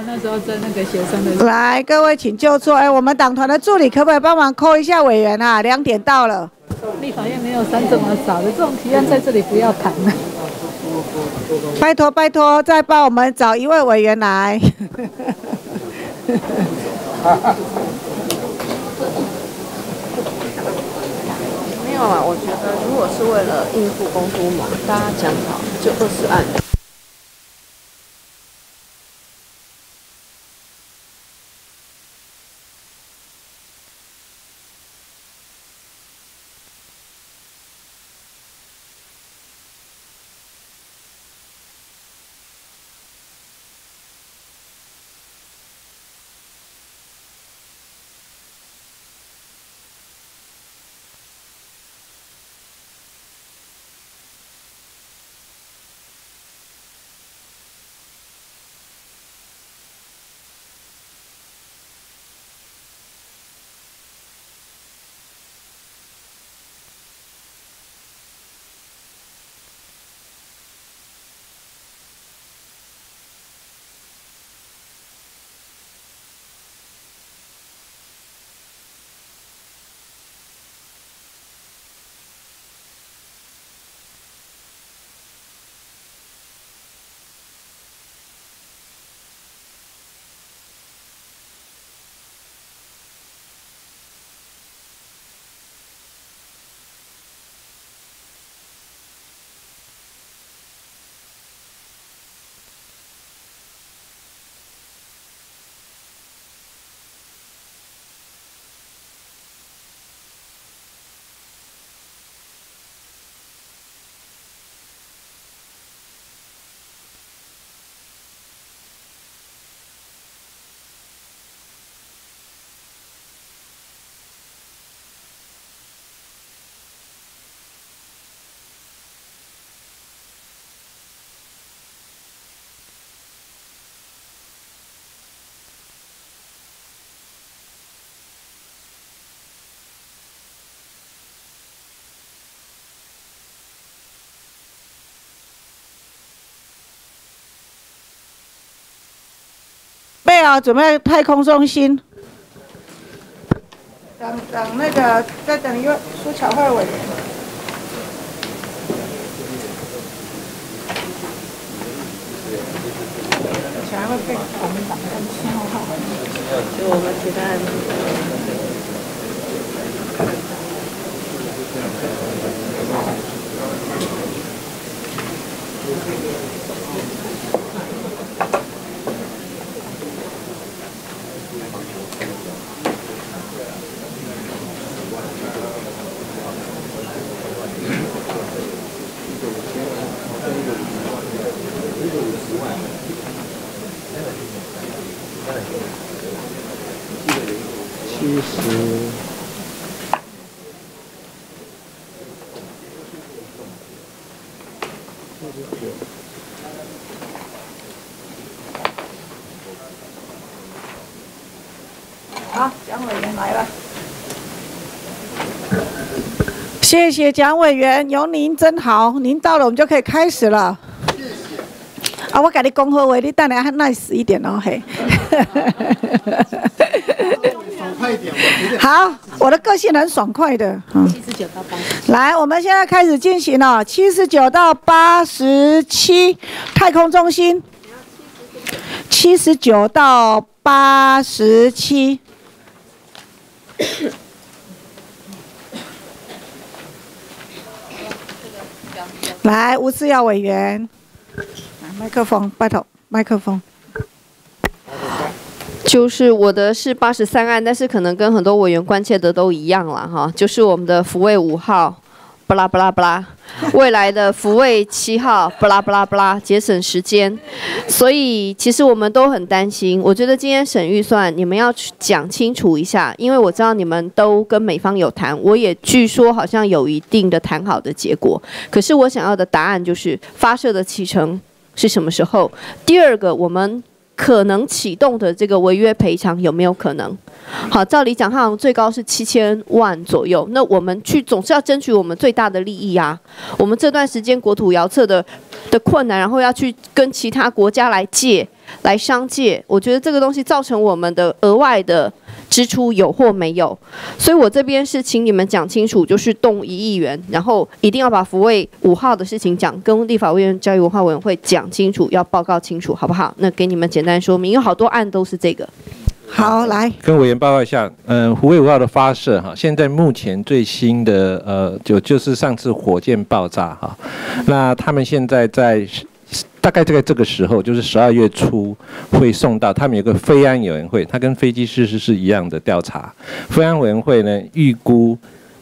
那时候争那个学生的。 来，各位请就座。我们党团的助理可不可以帮忙扣一下委员啊？2点到了。 立法院没有3这么少的这种提案，在这里不要谈了。 拜托拜托，再帮我们找1位委员来。 没有啊，我觉得如果是为了应付公都嘛，大家讲好就20案。 备啊，准备太空中心。等那个，再等一位苏巧慧委员。小孩会被我们党的信号号。 就我们提案。 好，蒋委员来了。谢谢蒋委员，有您真好。您到了，我们就可以开始了。谢谢。啊，我跟你讲好话，你等下nice一点哦，嘿。 爽快一点。 好，我的个性很爽快的。 79到80。 来，我们现在开始进行了，79到87，太空中心。79到87。来，吴思耀委员，麦克风，拜托，麦克风。 就是我的是83案，但是可能跟很多委员关切的都一样了哈，就是我们的福卫5号，巴拉巴拉巴拉，未来的福卫7号，巴拉巴拉巴拉，节省时间。所以其实我们都很担心，我觉得今天审预算你们要讲清楚一下，因为我知道你们都跟美方有谈，我也据说好像有一定的谈好的结果。可是我想要的答案就是发射的启程是什么时候？第二个，我们可能启动的这个违约赔偿有没有可能？好，照理讲，它好像最高是7000万左右。那我们总是要争取我们最大的利益啊。我们这段时间国土遥测的困难，然后要去跟其他国家来商借，我觉得这个东西造成我们的额外的支出有或没有。所以我这边是请你们讲清楚，就是动1亿元，然后一定要把福卫5号的事情跟立法委员教育文化委员会讲清楚，要报告清楚，好不好？那给你们简单说明，有好多案都是这个。 好，来跟委员报告一下，福卫5号的发射哈，现在目前最新的就是上次火箭爆炸哈，那他们现在大概这个时候，就是12月初会送到，他们有个飞安委员会，它跟飞机失事是一样的调查。飞安委员会呢，预估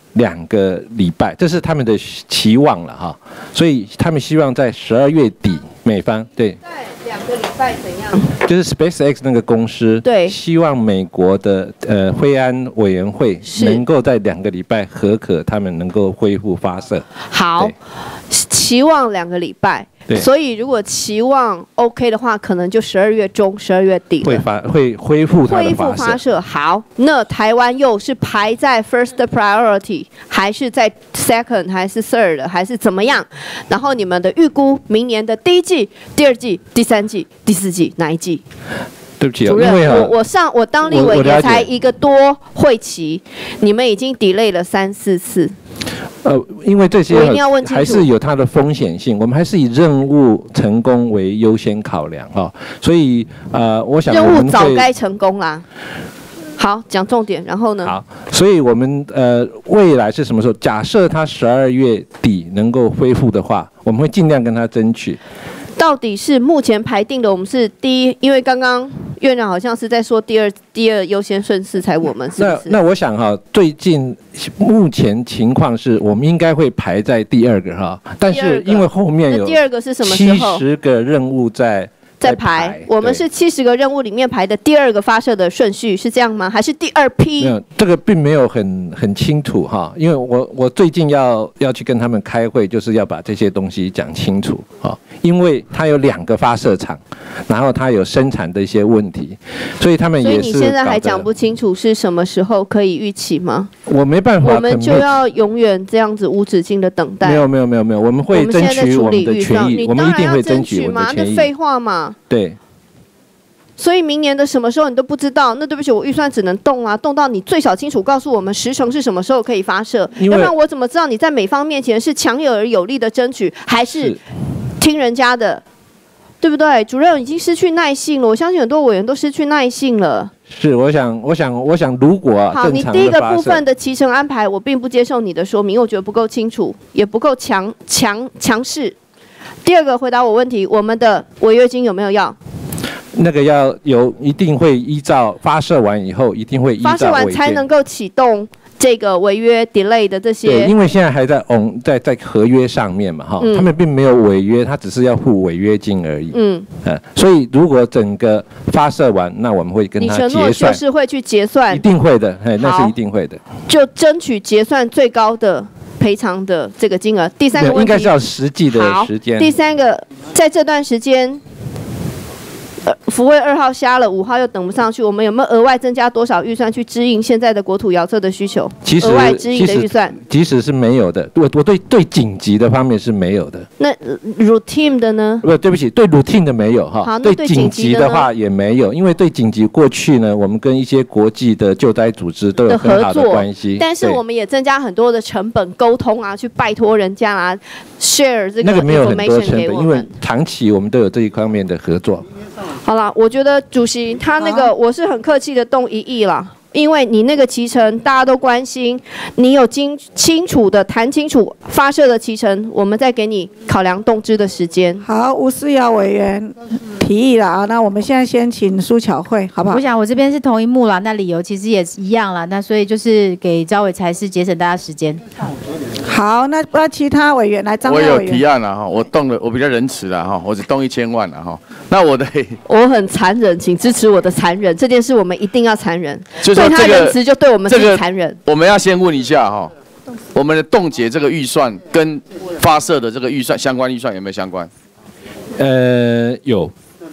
2个礼拜，这是他们的期望了哈，所以他们希望在12月底，美方对。 在2个礼拜怎样？ 就是 SpaceX 那个公司， 对， 希望美国的飞安委员会能够在2个礼拜核可，他们能够恢复发射。 好，期望2个礼拜。所以如果期望 OK 的话，可能就12月中、12月底会恢复它的发射。好，那台湾又是排在 first priority， 还是在 second， 还是 third， 还是怎么样？然后你们的预估，明年的第1季、第2季、第3季、第4季哪一季？ 对不起， 主任，我当立委也才1个多会期，你们已经 delay 了3、4次。 因为这些还是有它的风险性，我们还是以任务成功为优先考量哈，所以我想任务早该成功啦。好，讲重点，然后呢？ 好，所以我们未来是什么时候？假设它12月底能够恢复的话，我们会尽量跟他争取。 到底是目前排定的，我们是第一，因为刚刚院长好像是在说第二优先顺势才我们是不是？ 那我想哈，最近目前情况是我们应该会排在第2个哈，但是因为后面有第2个是什么时候 ？70个任务在排，我们是70个任务里面排的第2个发射的顺序是这样吗？还是第2批？ 没有，这个并没有很清楚哈，因为我最近要去跟他们开会，就是要把这些东西讲清楚哈，因为它有2个发射场，然后它有生产的一些问题，所以他们也是。所以你现在还讲不清楚是什么时候可以预期吗？ 我没办法， 我们就要永远这样子无止境的等待。 没有，我们会争取我们的权益，我们一定会争取我们的权益。 那废话嘛。 对， 所以明年的什么时候你都不知道，那对不起，我预算只能动啊，动到你最少清楚告诉我们时程是什么时候可以发射，要不然我怎么知道你在美方面前是强有而有力的争取，还是听人家的，对不对？主任已经失去耐性了，我相信很多委员都失去耐性了。 是，我想，如果好，你第1个部分的期程安排，我并不接受你的说明，因为我觉得不够清楚，也不够强势。第2个回答我问题，我们的违约金有没有要？ 那个要有，一定会依照发射完以后，一定会依照发射完才能够启动这个违约 delay 的这些。 对，因为现在还在在合约上面嘛哈，他们并没有违约，他只是要付违约金而已。所以如果整个发射完，那我们会跟他结算。你承诺就是会去结算？一定会的，那是一定会的。 就争取结算最高的赔偿的这个金额。第3个问题应该是要实际的时间。 第3个，在这段时间，福卫2号瞎了，5号又等不上去，我们有没有额外增加多少预算去支应现在的国土遥测的需求？额外支应的预算， 即使是没有的，我对紧急的方面是没有的。 那 routine 的呢？ 对不起，对 routine 的没有哈。 好， 对紧急的话也没有，因为对紧急过去呢，我们跟一些国际的救灾组织都有很好的关系。 但是我们也增加很多的成本沟通啊，去拜托人家啊 share 这个 information 给我们。 那个没有很多成本，因为长期我们都有这一方面的合作。 好了，我觉得主席他那个我是很客气的动1亿啦，因为你那个期程大家都关心，你有清楚的谈清楚发射的期程，我们再给你考量动支的时间。 好，吴思瑶委员提议了啊，那我们现在先请苏巧慧，好不好？ 我想我这边是同一幕啦，那理由其实也一样啦，那所以就是给招委才是节省大家时间。 好，那其他委员来，张委员。 我有提案了哈，我比较仁慈了哈，我只动1000万了哈。那我很残忍，请支持我的残忍，这件事我们一定要残忍。 对他仁慈就对我们是残忍。 我们要先问一下哈，我们的冻结这个预算跟发射的这个预算相关预算有没有相关？ 有。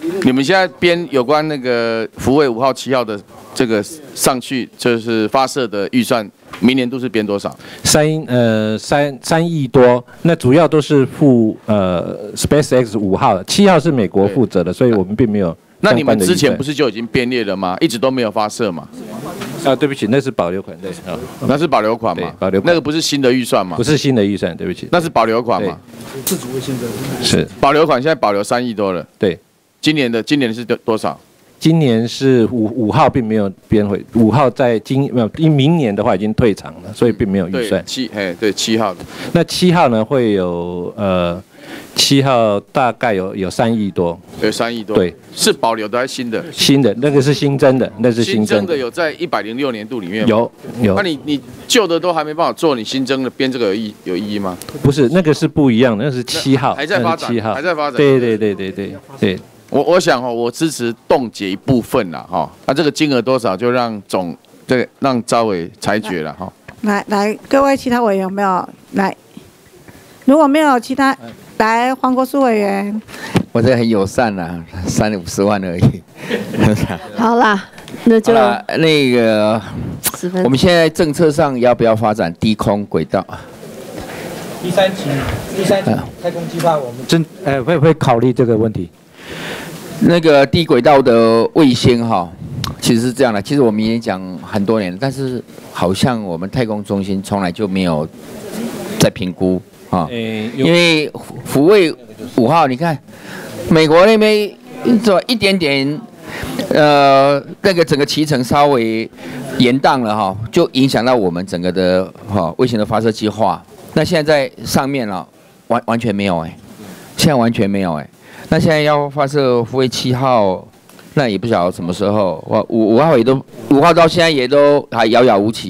你们现在编有关那个福卫5号、7号的这个上去，就是发射的预算，明年度是编多少 ？3亿多，那主要都是付SpaceX 5号，7号是美国负责的，所以我们并没有。 那你们之前不是就已经编列了吗？一直都没有发射嘛？ 对不起，那是保留款，对， 那是保留款嘛？ 保留款， 那个不是新的预算嘛？ 不是新的预算，对不起， 那是保留款嘛？ 自主卫星的是保留款，现在保留3亿多了。 对， 今年的是多少？ 今年是5号并没有编回，5号在明年的话已经退场了，所以并没有预算。 对7号的。 那7号呢会有7号大概有3亿多， 有3亿多，对，是保留的还是新的？ 新的，那个是新增的，那是新增的。 有在106年度里面吗？ 有。 那你旧的都还没办法做，你新增的编这个有意义吗？ 不是，那个是不一样的，那是7号， 还在发展，还在发展。 对。 我想我支持冻结一部分啦那这个金额多少就让召委裁决了来，各位其他委员有没有来？如果没有其他，来黄国书委员。 我这很友善啦，350万而已。 好啦，那就那个，我们现在政策上要不要发展低空轨道？ 第三期太空计划，我们会考虑这个问题。 那个低轨道的卫星其实是这样的。其实我们也讲很多年，但是好像我们太空中心从来就没有在评估因为福卫5号，你看美国那边做一点点，那个整个期程稍微延宕了就影响到我们整个的卫星的发射计划。那现在在上面了，完全没有现在完全没有那现在要发射福卫7号，那也不晓得什么时候。5号5号到现在也都还遥遥无期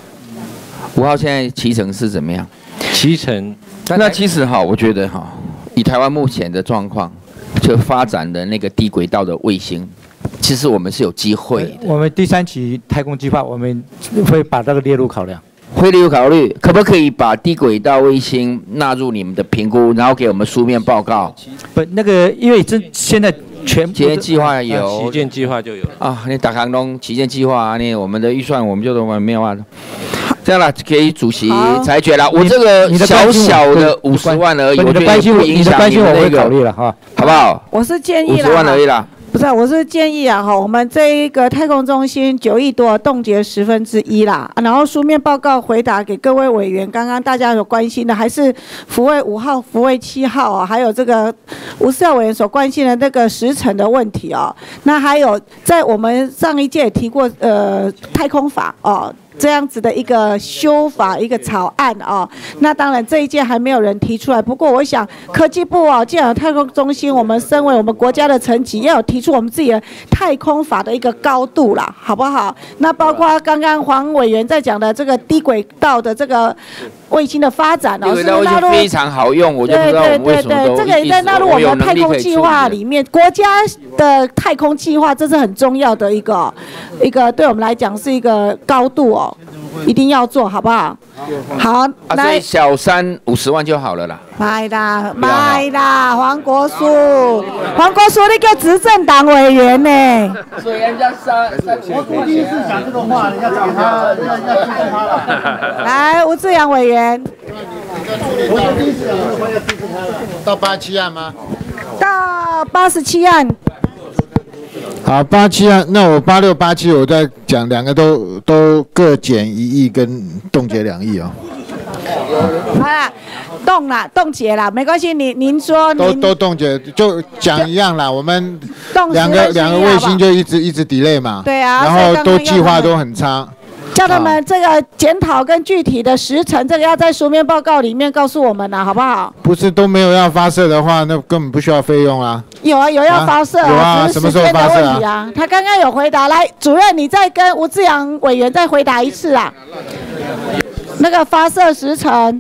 5号现在期程是怎么样？ 期程， 那其实我觉得以台湾目前的状况，就发展的那个低轨道的卫星，其实我们是有机会的。 我们第3期太空计划，我们会把这个列入考量。 会列入考虑，可不可以把低轨道卫星纳入你们的评估，然后给我们书面报告？ 不，那个因为现在旗舰计划有， 旗舰计划就有你打航东旗舰计划我们的预算我们就没有办法。这样了，给主席裁决了。我这个小小的50万而已，我觉得不影响你们那个，好不好？ 我是建议 50万而已啦。 不是，我是建议我们这一个太空中心9亿多冻结1/10啦，然后书面报告回答给各位委员。刚刚大家有关心的，还是福卫5号、福卫7号还有这个吴思耀委员所关心的那个时程的问题那还有在我们上一届也提过太空法这样子的一个修法一个草案那当然这一届还没有人提出来。不过我想科技部既然有太空中心，我们身为我们国家的层级，也有提出我们自己的太空法的一个高度啦，好不好？那包括刚刚黄委员在讲的这个低轨道的这个卫星的发展低轨道卫星非常好用，我就不知道我们为什么都这个也在纳入我们太空计划里面，国家的太空计划这是很重要的一个对我们来讲是一个高度一定要做，好不好？好， 来小3 50万就好了啦。 买啦，黄国书，你个执政党委员呢？ 所以人家我第一次讲这个话，你要讲他，要支持他了。 来，吴志阳委员。 我第一次讲这个话要支持他了。到87案吗？ 到87案。 好，87案，那我86、87，我再讲两个都各减1亿跟冻结2亿好啦，冻结啦，没关系，您说都冻结，就讲一样啦。我们两个卫星就一直 delay 嘛， 对啊， 然后都计划都很差。 叫他们这个检讨跟具体的时程，这个要在书面报告里面告诉我们好不好？ 不是都没有要发射的话，那根本不需要费用啊。 有要发射有什么时候发射啊？他刚刚有回答，来，主任你再跟吴志阳委员再回答一次啊。那个发射时程。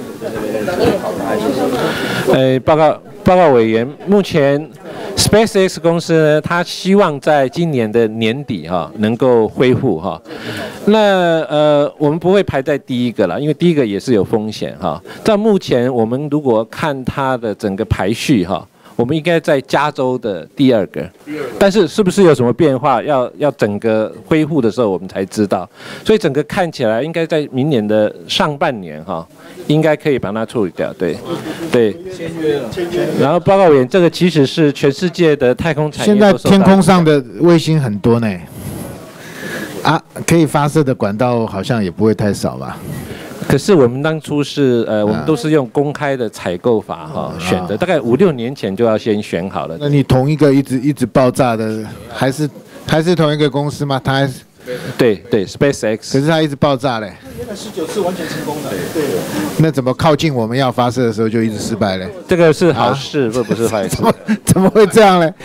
报告委员，目前 SpaceX 公司呢，它希望在今年的年底能够恢复那我们不会排在第一个了，因为第一个也是有风险到目前我们如果看它的整个排序我们应该在加州的第二个，但是是不是有什么变化，要整个恢复的时候我们才知道，所以整个看起来应该在明年的上半年应该可以把它处理掉，对。签约了。然后报告委员，这个其实是全世界的太空产业现在天空上的卫星很多呢，可以发射的管道好像也不会太少吧？ 可是我们当初是我们都是用公开的采购法选的，大概5、6年前就要先选好了。 那你同一个一直爆炸的，还是同一个公司吗？它还是对 SpaceX， 可是它一直爆炸嘞。 原来19次完全成功的，对。 那怎么靠近我们要发射的时候就一直失败嘞？ 这个是好事，不是坏事。 怎么会这样嘞？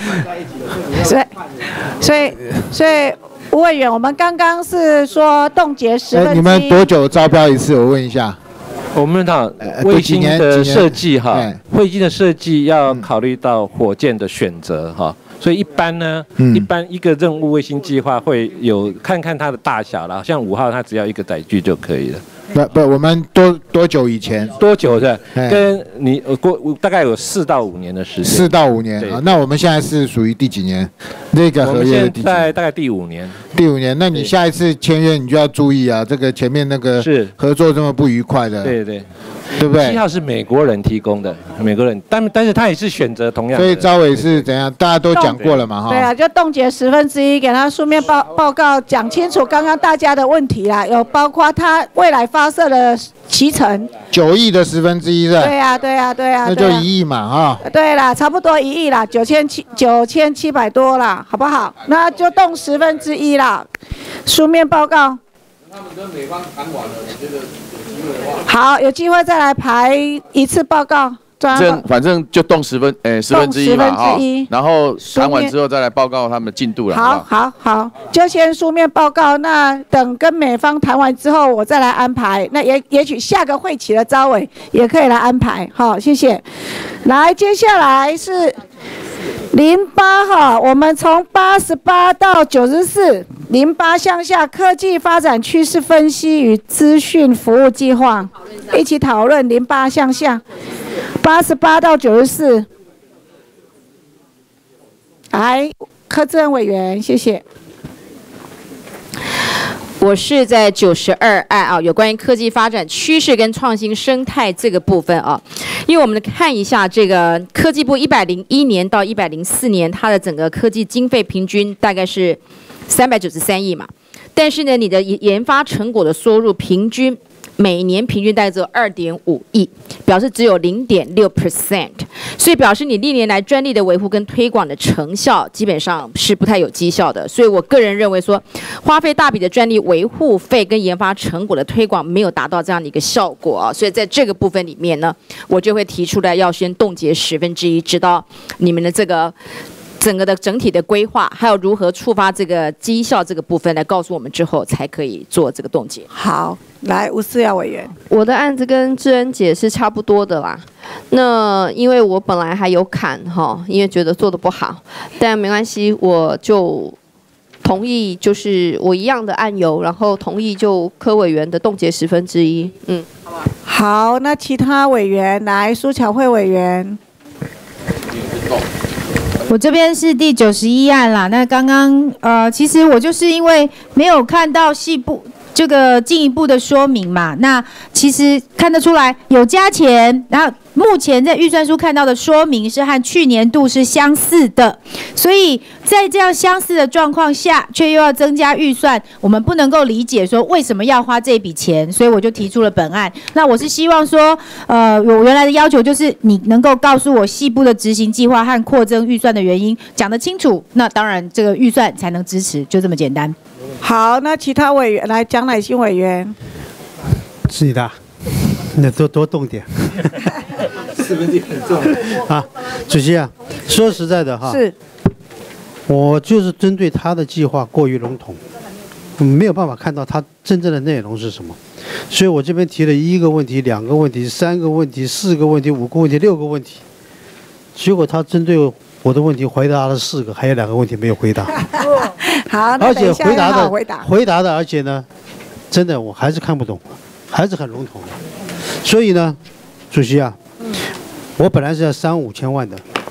所以。吴委员，我们刚刚是说冻结1/10。 你们多久招标一次？我问一下。 我们卫星的设计卫星的设计要考虑到火箭的选择所以一般呢，一般一个任务卫星计划会有看它的大小啦，像5号它只要1个载具就可以了。 不，我们多久以前？ 多久是？跟你大概有4到5年的时间。4 到5年啊，那我们现在是属于第几年？这个合约的第几年？ 我们现在大概第5年。 第5年，那你下一次签约你就要注意啊，这个前面那个合作这么不愉快的。对不对 ？7号是美国人提供的，美国人，但是他也是选择同样的。 所以招委是怎样？大家都讲过了嘛， 对啊，就冻结1/10，给他书面报告，讲清楚刚刚大家的问题啦，有包括他未来发射的期程。 9亿的1/10是吧？ 对啊， 那就1亿嘛对啦，差不多1亿啦，9700多啦，好不好？那就冻1/10啦，书面报告。 他们跟美方谈完了，你觉得？ 好，有机会再来排一次报告。 反正就冻1/10嘛然后谈完之后再来报告他们的进度了。 好，就先书面报告。那等跟美方谈完之后，我再来安排。那也许下个会期的招委也可以来安排。好，谢谢。来，接下来是08我们从88到94，08向下科技发展趋势分析与资讯服务计划，一起讨论08向下，88到94。来，柯志恩委员，谢谢。 我是在92案有关于科技发展趋势跟创新生态这个部分因为我们看一下这个科技部101年到104年，它的整个科技经费平均大概是393亿嘛，但是呢，你的研发成果的收入每年平均大概只有2.5亿，表示只有0.6%，所以表示你历年来专利的维护跟推广的成效基本上是不太有绩效的。所以我个人认为说，花费大笔的专利维护费跟研发成果的推广没有达到这样的一个效果所以在这个部分里面呢，我就会提出来要先冻结1/10，直到你们的这个整体的规划，还有如何触发这个绩效这个部分来告诉我们之后，才可以做这个冻结。 好，来吴思瑶委员， 我的案子跟志恩姐是差不多的啦。那因为我本来还有砍因为觉得做得不好，但没关系，我就同意，就是我一样的案由，然后同意就柯委员的冻结1/10。 好，那其他委员来，苏巧慧委员。 我这边是第91案啦。那刚刚其实我就是因为没有看到细部这个进一步的说明嘛，那其实看得出来有加钱，然后目前在预算书看到的说明是和去年度是相似的，所以在这样相似的状况下，却又要增加预算，我们不能够理解说为什么要花这笔钱，所以我就提出了本案。那我是希望说，我原来的要求就是你能够告诉我细部的执行计划和扩增预算的原因，讲得清楚，那当然这个预算才能支持，就这么简单。 好，那其他委员来，蒋乃馨委员。 是你的，那多动点。 1/10很重啊，主席啊，说实在的是， 我就是针对他的计划过于笼统，没有办法看到他真正的内容是什么，所以我这边提了1个问题、2个问题、3个问题、4个问题、5个问题、6个问题，结果他针对我的问题回答了4个，还有2个问题没有回答。 好， 而且回答的，而且呢，真的我还是看不懂，还是很笼统的。所以呢，主席啊，我本来是要3、5千万的，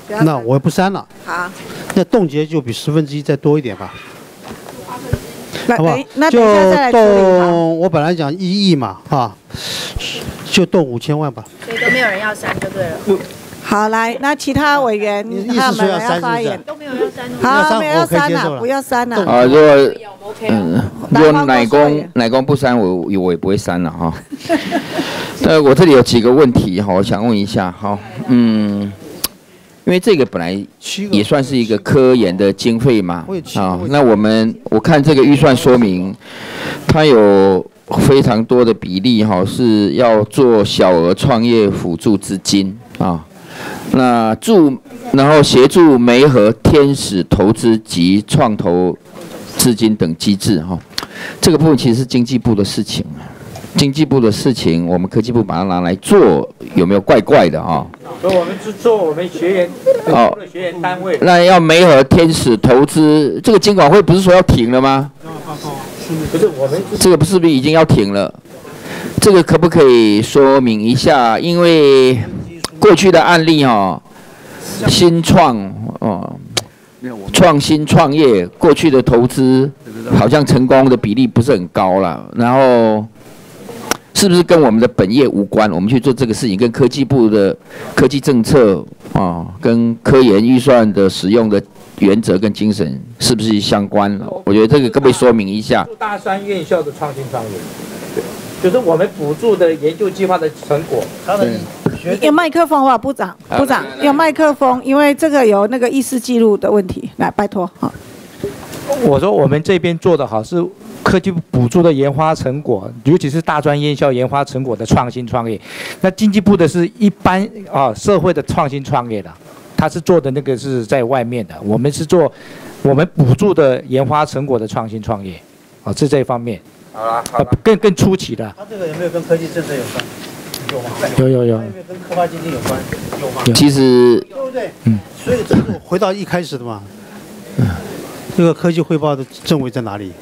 那我不删了。 好， 那冻结就比1/10再多一点吧。 那好不好？ 那等一下再来处理。 动，我本来讲1亿嘛，就动5000万吧。 所以都没有人要删就对了。 好，来，那其他委员他们要发言， 都没有要删。 好，没有要删了，不要删了。 啊，如果奶公不删，我也不会删了哈。我这里有几个问题哈，我想问一下哈，因为这个本来也算是一个科研的经费嘛，那我看这个预算说明，它有非常多的比例哈是要做小额创业辅助资金啊，然后协助媒合天使投资及创投资金等机制哈，这个部分其实是经济部的事情。经济部的事情，我们科技部把它拿来做，有没有怪怪的啊？ 所以我们是做我们学员学员单位。 那要媒合天使投资，这个金管会不是说要停了吗？ 不是我们这个是不是已经要停了？这个可不可以说明一下？因为过去的案例新创创新创业过去的投资好像成功的比例不是很高了，然后。是不是跟我们的本业无关？我们去做这个事情，跟科技部的科技政策跟科研预算的使用的原则跟精神是不是相关？我觉得这个可不可以说明一下？ 大专院校的创新创业，就是我们补助的研究计划的成果。 有麦克风吧，部长，有麦克风，因为这个有那个议事记录的问题，来拜托哈。 我说我们这边做的好是。科技部补助的研发成果，尤其是大专院校研发成果的创新创业，那经济部的是一般社会的创新创业的，他是做的那个是在外面的，我们是做我们补助的研发成果的创新创业，是这一方面。好了，更初期的。 他这个有没有跟科技政策有关？有吗？ 有。 有没有跟科发基金有关？有吗？ 其实， 对不对？所以这是回到一开始的嘛。这个科技汇报的政委在哪里？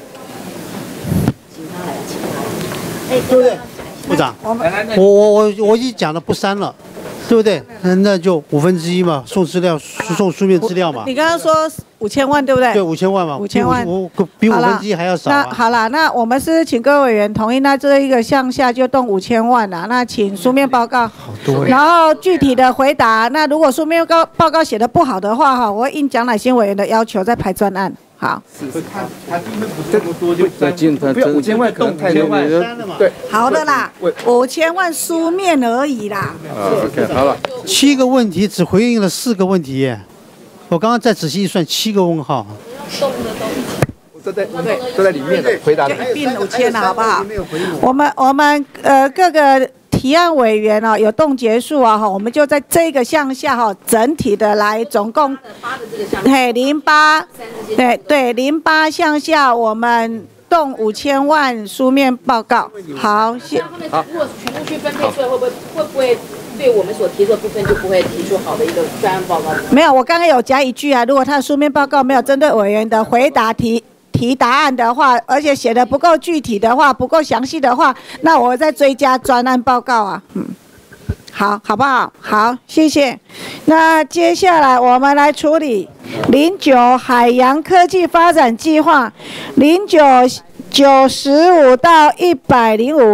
对不对，部长？我已经讲了不删了，对不对？那就1/5嘛，送书面资料嘛。 你刚刚说5000万，对不对？ 对，5000万嘛 ，5000万， 比1/5还要少。 那好了，那我们是请各位委员同意，那这一个项下就动5000万啦。那请书面报告。 好多。 然后具体的回答，那如果书面报告写的不好的话，我会应蒋乃馨委员的要求再排专案。好， 他因为不这么多就不要5000万，可能太多了。对， 好的啦，5000万书面而已啦。 OK， 好了。 7个问题只回应了4个问题，我刚刚再仔细一算，7个问号。 都在里面的回答。 就一并5000了，好不好？我们各个。提案委员有动结数我们就在这个项下整体的来总共08对08项下我们动5000万书面报告。好， 好。如果全部去分配出来，会不会对我们所提出的部分就不会提出好的一个专案报告？ 没有，我刚刚有加一句如果他的书面报告没有针对委员的回答提答案的话，而且写的不够具体的话，不够详细的话，那我再追加专案报告好不好？好，谢谢。那接下来我们来处理09海洋科技发展计划0995到105。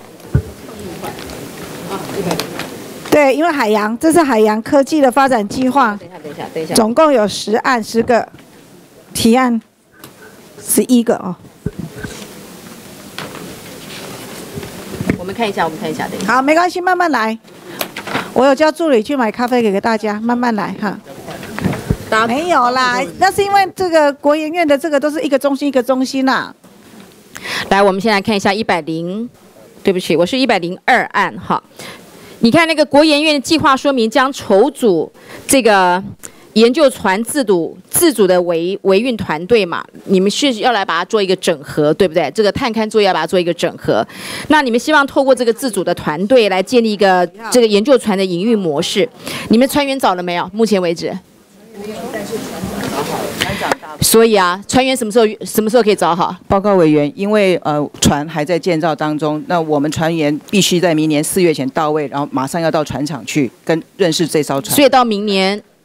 对，因为这是海洋科技的发展计划。等一下，总共有10个提案。11个我们看一下，等一下。 好，没关系，慢慢来。我有叫助理去买咖啡给大家，慢慢来哈。没有啦，那是因为这个国研院的这个都是一个中心一个中心啦。 来，我们先来看一下对不起，我是102案哈。你看那个国研院的计划说明将筹组这个。研究船自主的维运团队嘛，你们是要来把它做一个整合，对不对？这个探勘作业要把它做一个整合。那你们希望透过这个自主的团队来建立一个这个研究船的营运模式。你们船员找了没有？目前为止。所以船员什么时候可以找好？ 报告委员，因为船还在建造当中，那我们船员必须在明年4月前到位，然后马上要到船厂去认识这艘船。 所以到明年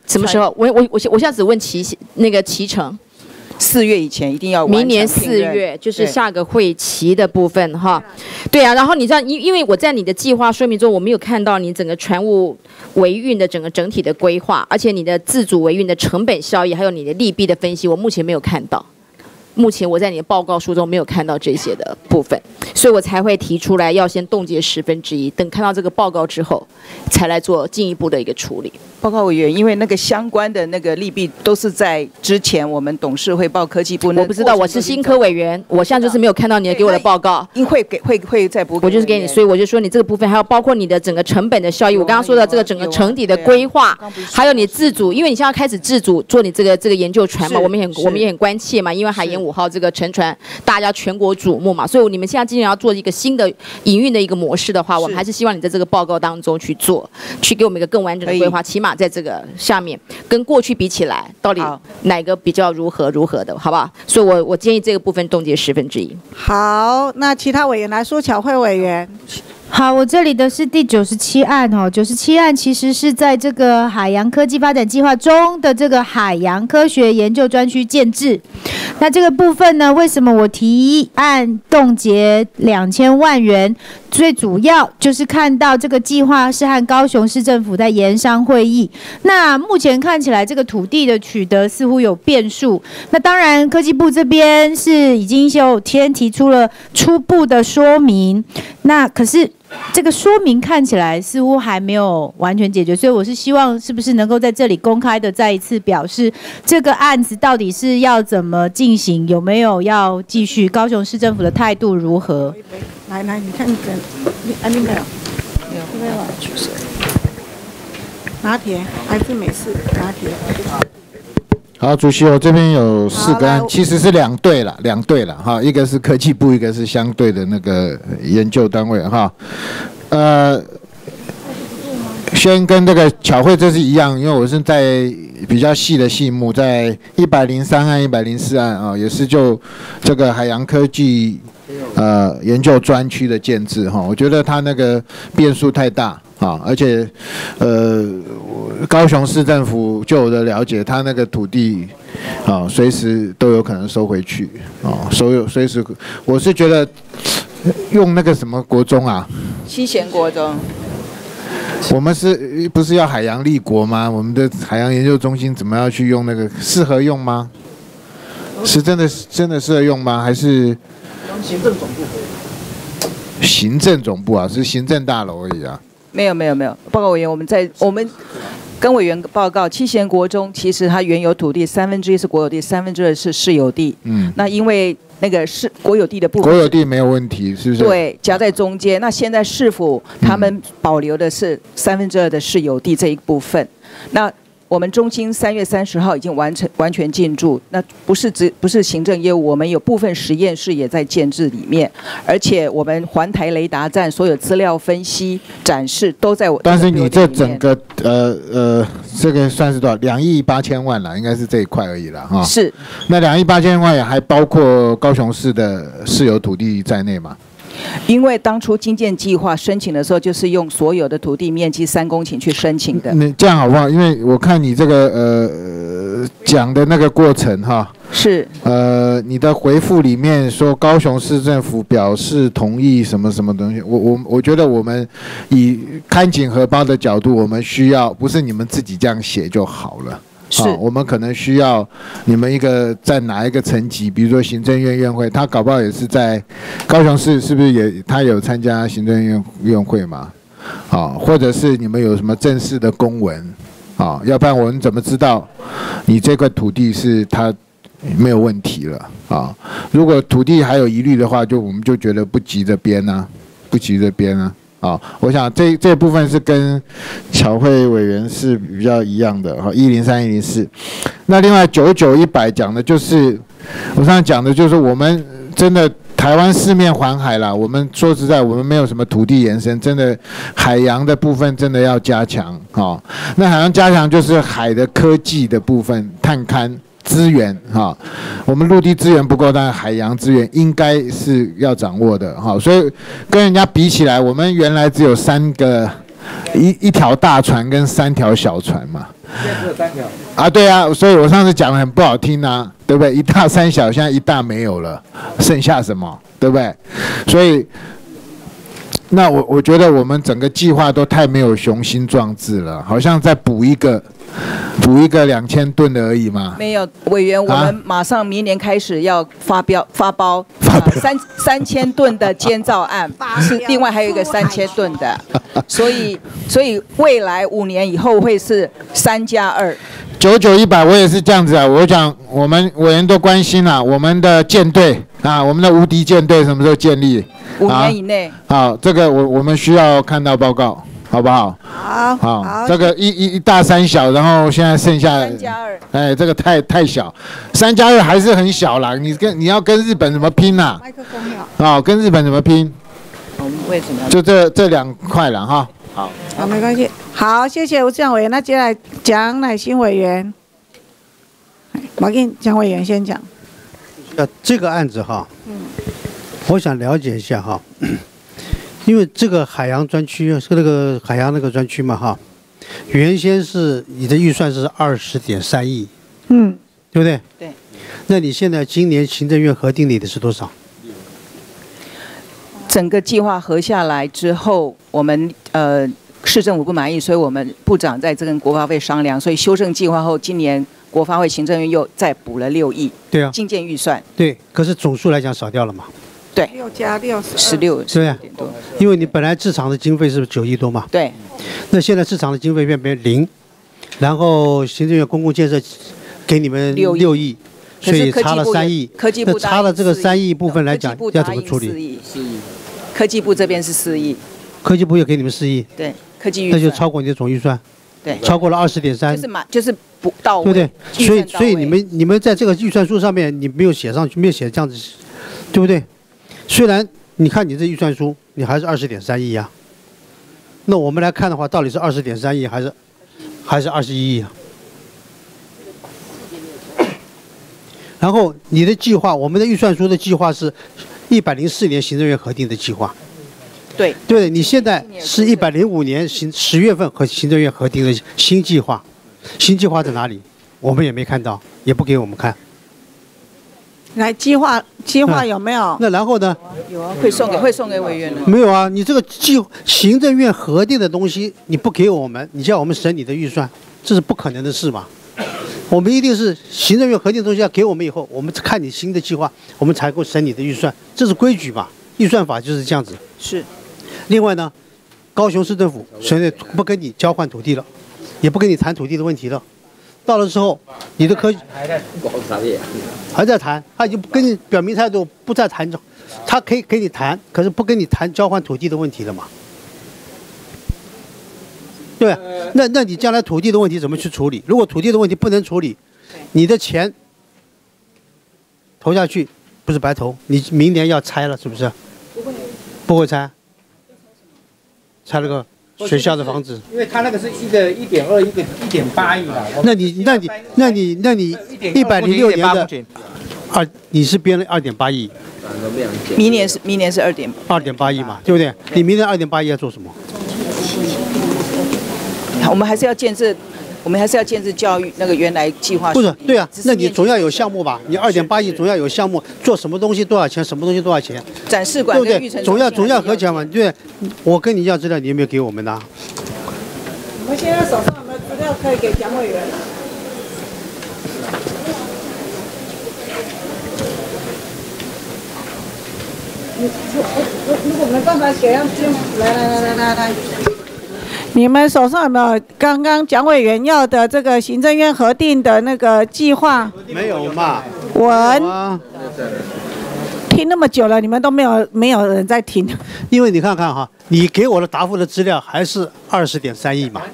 什么时候？我现在只问期程。 4月以前一定要完成明年4月就是下个会期的部分哈，对啊，然后你知道，因为我在你的计划说明中，我没有看到你整个船务维运的整体的规划，而且你的自主维运的成本效益，还有你的利弊的分析，我目前没有看到。目前我在你的报告书中没有看到这些的部分，所以我才会提出来要先冻结1/10，等看到这个报告之后，才来做进一步的一个处理。 报告委员，因为那个相关的那个利弊都是在之前我们董事会报科技部， 我不知道，我是新科委员，我现在就是没有看到你给我的报告。 会再补， 我就是给你，所以我就说你这个部分还有包括你的整个成本的效益，我刚刚说的这个整个成底的规划，还有你自主，因为你现在开始自主做你这个研究船嘛，我们也很关切嘛，因为海研5号这个沉船大家全国瞩目嘛，所以你们现在既然要做一个新的营运的一个模式的话，我们还是希望你在这个报告当中去做，去给我们一个更完整的规划，起码在这个下面跟过去比起来，到底哪个比较如何的，好不好？所以我建议这个部分冻结1/10。 好，那其他委员来说，巧慧委员。 好，我这里的是第97案哦，97案其实是在这个海洋科技发展计划中的这个海洋科学研究专区建制。那这个部分呢，为什么我提案冻结2000万元？最主要就是看到这个计划是和高雄市政府在研商会议。那目前看起来这个土地的取得似乎有变数。那当然科技部这边是已经先提出了初步的说明，那可是这个说明看起来似乎还没有完全解决，所以我是希望是不是能够在这里公开的再一次表示这个案子到底是要怎么进行，有没有要继续，高雄市政府的态度如何？ 来，你看你没有？没有。拿铁还是美式拿铁？ 好，主席，我这边有4个案，其实是2队了哈，一个是科技部，一个是相对的那个研究单位哈。先跟这个巧慧这是一样，因为我是在比较细的细目，在103案、104案啊，也是就这个海洋科技研究专区的建制哈，我觉得它那个变数太大啊，而且高雄市政府就我的了解，它那个土地啊，随时都有可能收回去啊，随时，我是觉得用那个什么国中啊， 七贤国中。 我们不是要海洋立国吗？我们的海洋研究中心怎么要去用那个？适合用吗？是真的适合用吗？还是行政总部？ 行政总部啊，是行政大楼而已啊。 没有，报告委员，我们跟委员报告，七贤国中其实它原有土地1/3是国有地，2/3是市有地。那因为那个是国有地的部分， 国有地没有问题，是不是？对， 夹在中间。那现在市府他们保留的是2/3的市有地这一部分。那我们中心3月30号已经完全进驻，那不是行政业务，我们有部分实验室也在建制里面，而且我们环台雷达站所有资料分析展示都在我。 但是你这整个这个算是多少？2亿8千万啦，应该是这一块而已啦哈。 是。 那2亿8千万也还包括高雄市的市有土地在内嘛？ 因为当初经建计划申请的时候，就是用所有的土地面积3公顷去申请的。 你这样好不好？因为我看你这个讲的那个过程哈， 是你的回复里面说高雄市政府表示同意什么什么东西，我觉得我们以看紧荷包的角度，我们需要不是你们自己这样写就好了。 是， 我们可能需要你们在哪一个层级，比如说行政院院会，他搞不好也是在高雄市，是不是他有参加行政院会嘛？或者是你们有什么正式的公文要不然我们怎么知道你这块土地是它没有问题了如果土地还有疑虑的话，我们就觉得不急着编啊。我想这部分是跟巧慧委员是比较一样的103、104。那另外99、100讲的就是我上次讲的就是我们真的台湾四面环海啦，我们说实在我们没有什么土地延伸，真的海洋的部分真的要加强那海洋加强就是海的科技的部分，探勘资源我们陆地资源不够，但海洋资源应该是要掌握的所以跟人家比起来，我们原来只有一条大船跟3条小船嘛， 只有3条。 啊，对啊，所以我上次讲的很不好听啊，对不对？1大3小，现在1大没有了，剩下什么？对不对？所以，那我觉得我们整个计划都太没有雄心壮志了，好像再补一个2000吨的而已嘛。 没有，委员，我们马上明年开始要发包3000吨的监造案，是另外还有一个3000吨的，所以未来5年以后会是3+2。 99-100，我也是这样子啊。我讲我们委员都关心啊，我们的舰队啊，我们的无敌舰队什么时候建立 ？5年以内。 好，这个我们需要看到报告，好不好？好，这个一大3小，然后现在剩下3+2，哎，这个太小，3+2还是很小啦。你要跟日本怎么拼呐？麦克风了。跟日本怎么拼？ 我们为什么要？ 就这2块了哈。 好，没关系。好，谢谢吴志强委员。那接下来蒋乃馨委员，我跟蒋委员先讲。 这个案子哈，我想了解一下哈，因为这个海洋专区是那个海洋那个专区嘛哈，原先是你的预算是20.3亿，对不对？ 对。 那你现在今年行政院核定你的是多少？ 整个计划核下来之后，我们市政府不满意，所以我们部长在这跟国发会商量，所以修正计划后，今年国发会行政院又再补了6亿。对啊。进建预算。对，可是总数来讲少掉了嘛。对。6加6 16，对啊。因为你本来制厂的经费是9亿多嘛。对。那现在制厂的经费变0，然后行政院公共建设给你们6亿。所以差了3亿，那差了这个3亿部分来讲，要怎么处理？4亿，科技部这边是4亿，科技部又给你们4亿，对，科技预算，那就超过你的总预算，对，超过了20.3，就是不到位，对不对？所以你们在这个预算书上面你没有写上去，没有写这样子，对不对？虽然你看你这预算书，你还是20.3亿啊，那我们来看的话，到底是20.3亿还是21亿啊？然后你的计划，我们的预算书的计划是104年行政院核定的计划。对，对，你现在是105年10月份和行政院核定的新计划，新计划在哪里？我们也没看到，也不给我们看。 来，计划有没有？那然后呢？ 有啊，会送给委员的。 没有啊，你这个行政院核定的东西你不给我们，你叫我们审你的预算，这是不可能的事嘛。我们一定是行政院核定的东西要给我们以后，我们看你新的计划，我们才够审你的预算，这是规矩嘛？预算法就是这样子。是。另外呢，高雄市政府现在不跟你交换土地了，也不跟你谈土地的问题了。到了之后，你的还在谈，他已经跟你表明态度，不再谈，他可以跟你谈，可是不跟你谈交换土地的问题了嘛？对，那你将来土地的问题怎么去处理？如果土地的问题不能处理，你的钱投下去不是白投，你明年要拆了是不是？不会拆，拆了个学校的房子。 因为他那个是一个1.2，一个1.8亿嘛。 那你106年的你是编了2.8亿。 明年是 2.8亿嘛，对不对？你明年2.8亿要做什么？ 我们还是要建设教育那个原来计划。 不是，对啊，那你总要有项目吧？你2.8亿总要有项目，做什么东西多少钱？什么东西多少钱？ 展示馆跟育成中心总要合起来嘛？对，我跟你要资料，你有没有给我们呢？ 我们现在手上有没有资料可以给蒋委员？如果没办法给，来。你们手上有没有刚刚蒋委员要的这个行政院核定的那个计划？ 没有嘛？ 听那么久了，你们都没有人在听。 因为你看看哈，你给我的答复的资料还是20.3亿嘛，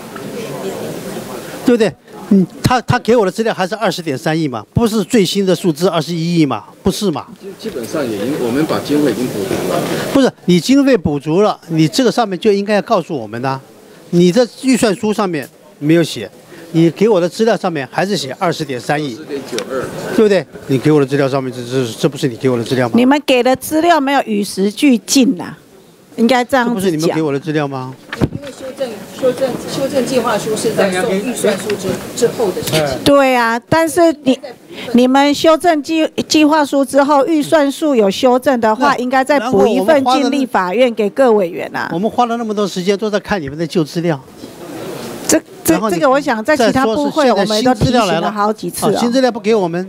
对不对？他给我的资料还是20.3亿嘛，不是最新的数字21亿嘛，不是嘛？ 基本上我们把经费已经补足了。 不是，你经费补足了，你这个上面就应该要告诉我们的。你的预算书上面没有写，你给我的资料上面还是写20.3亿，对不对？你给我的资料上面这不是你给我的资料吗？ 你们给的资料没有与时俱进呐，应该这样子讲。 这不是你们给我的资料吗？ 修正计划书是在送预算书之后的事情。 对啊，但是你们修正计划书之后，预算数有修正的话，应该再补一份进立法院给各委员啊。 我们花了那么多时间都在看你们的旧资料。 这个我想在其他部会我们都提醒了好几次新资料不给我们，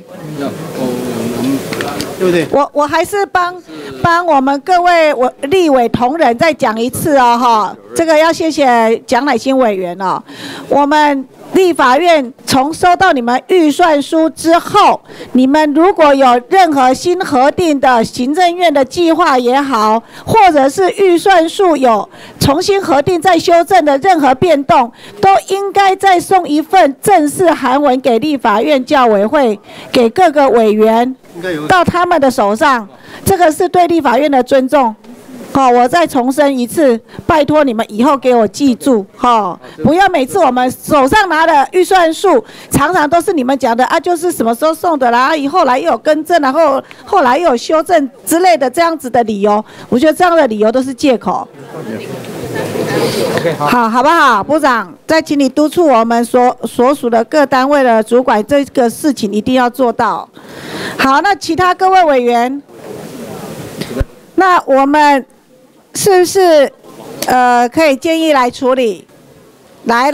对不对？ 我还是帮我们各位立委同仁再讲一次哦哈，这个要谢谢蒋乃馨委员哦。我们立法院从收到你们预算书之后，你们如果有任何新核定的行政院的计划也好，或者是预算书有重新核定再修正的任何变动，都应该再送一份正式函文给立法院教委会，给各个委员到他们的手上，这个是对立法院的尊重。好，我再重申一次，拜托你们以后给我记住，不要每次我们手上拿的预算数，常常都是你们讲的啊，就是什么时候送的啦，后来又有更正，然后后来又有修正之类的这样子的理由，我觉得这样的理由都是借口。好不好？部长，再请你督促我们所属的各单位的主管，这个事情一定要做到。好，那其他各位委员，那我们是不是可以建议来处理？来，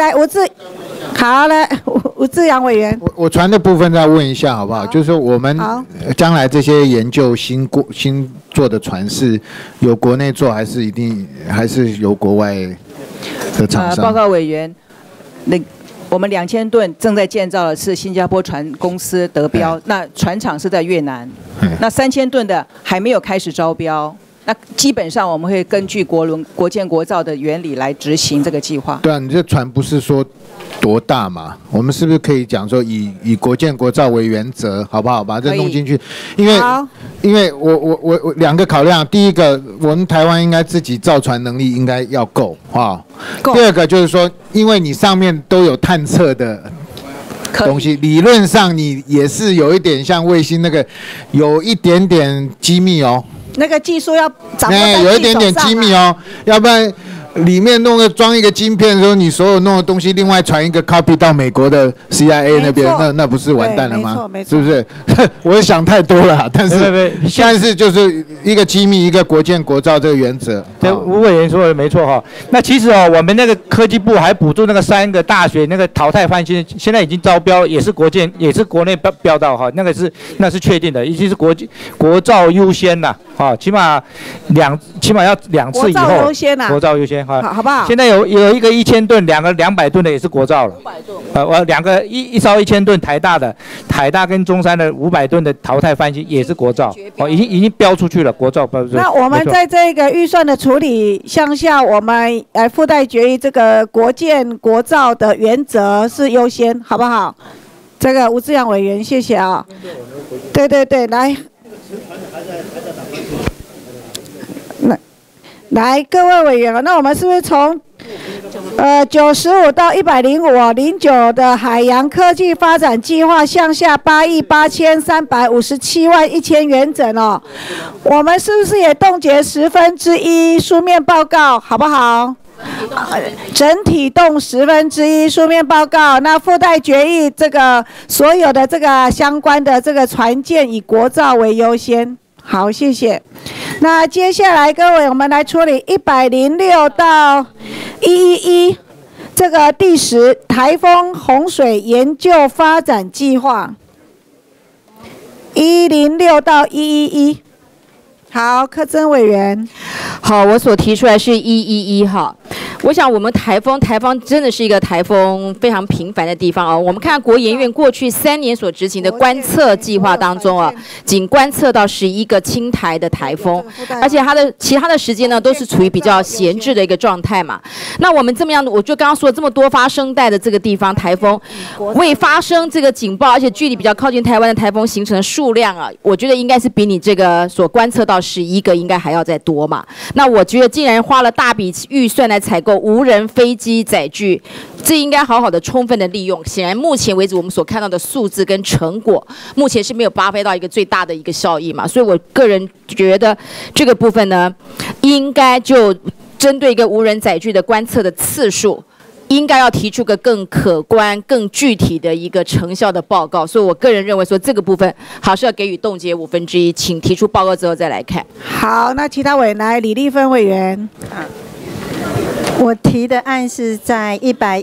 吴志阳委员， 我传的部分再问一下好不好？就是说我们将来这些研究新做的船是由国内做，还是由国外的厂商？ 报告委员，我们2000吨正在建造的是新加坡船公司得标，那船厂是在越南，那3000吨的还没有开始招标。那基本上我们会根据国建国造的原理来执行这个计划。 对啊，你这船不是说多大嘛？我们是不是可以讲说以国建国造为原则，好不好？把这弄进去，因为我两个考量，第一个，我们台湾应该自己造船能力应该要够啊。第二个就是说，因为你上面都有探测的东西，理论上你也是有一点像卫星那个，有一点点机密哦。 那个技术要掌握在有一点点机密哦，要不然里面装一个晶片的时候，你所有弄的东西另外传一个 copy 到美国的 CIA 那边，那不是完蛋了吗？是不是？我想太多了，但是现在是就是一个机密，一个国建国造这个原则。 对，吴委员说的没错哈。那其实我们那个科技部还补助那个3个大学那个淘汰翻新，现在已经招标，也是国内标到哈，那是确定的，已经是国造优先啦。起码要2次以后，国造优先哈， 好不好？ 现在有一个1000吨，2个200吨的也是国造了，2个一艘1000吨台大跟中山的500吨的淘汰翻新也是国造，已经标出去了，国造标出去。 那我们在这个预算的处理项下，我们附带决议这个国建国造的原则是优先，好不好？这个吴志阳委员，谢谢啊。对，来，各位委员，那我们是不是从95到10509的海洋科技发展计划项下88357万1000元整哦？我们是不是也冻结1/10书面报告，好不好？整体动1/10书面报告，那附带决议这个所有的这个相关的这个船舰以国造为优先。好，谢谢。那接下来各位，我们来处理106到111这个第10台风洪水研究发展计划。106到111。好，柯曾委员。 好，我所提出来是111哈。我想我们台风真的是一个台风非常频繁的地方哦。我们看国研院过去3年所执行的观测计划当中啊，仅观测到11个侵台的台风，而且其他的时间呢都是处于比较闲置的一个状态嘛。那我们这么样，我就刚刚说这么多发生带的这个地方台风，未发生这个警报，而且距离比较靠近台湾的台风形成的数量啊，我觉得应该是比你这个所观测到11个应该还要再多嘛。那我觉得既然花了大笔预算来采购无人飞机载具，这应该好好的充分的利用。显然目前为止我们所看到的数字跟成果，目前是没有发挥到一个最大的一个效益嘛。所以我个人觉得这个部分呢，应该就针对一个无人载具的观测的次数，应该要提出个更可观、更具体的一个成效的报告。所以我个人认为说这个部分还是要给予冻结1/5，请提出报告之后再来看。 好，那其他委员来，李丽芬委员。 我提的案是在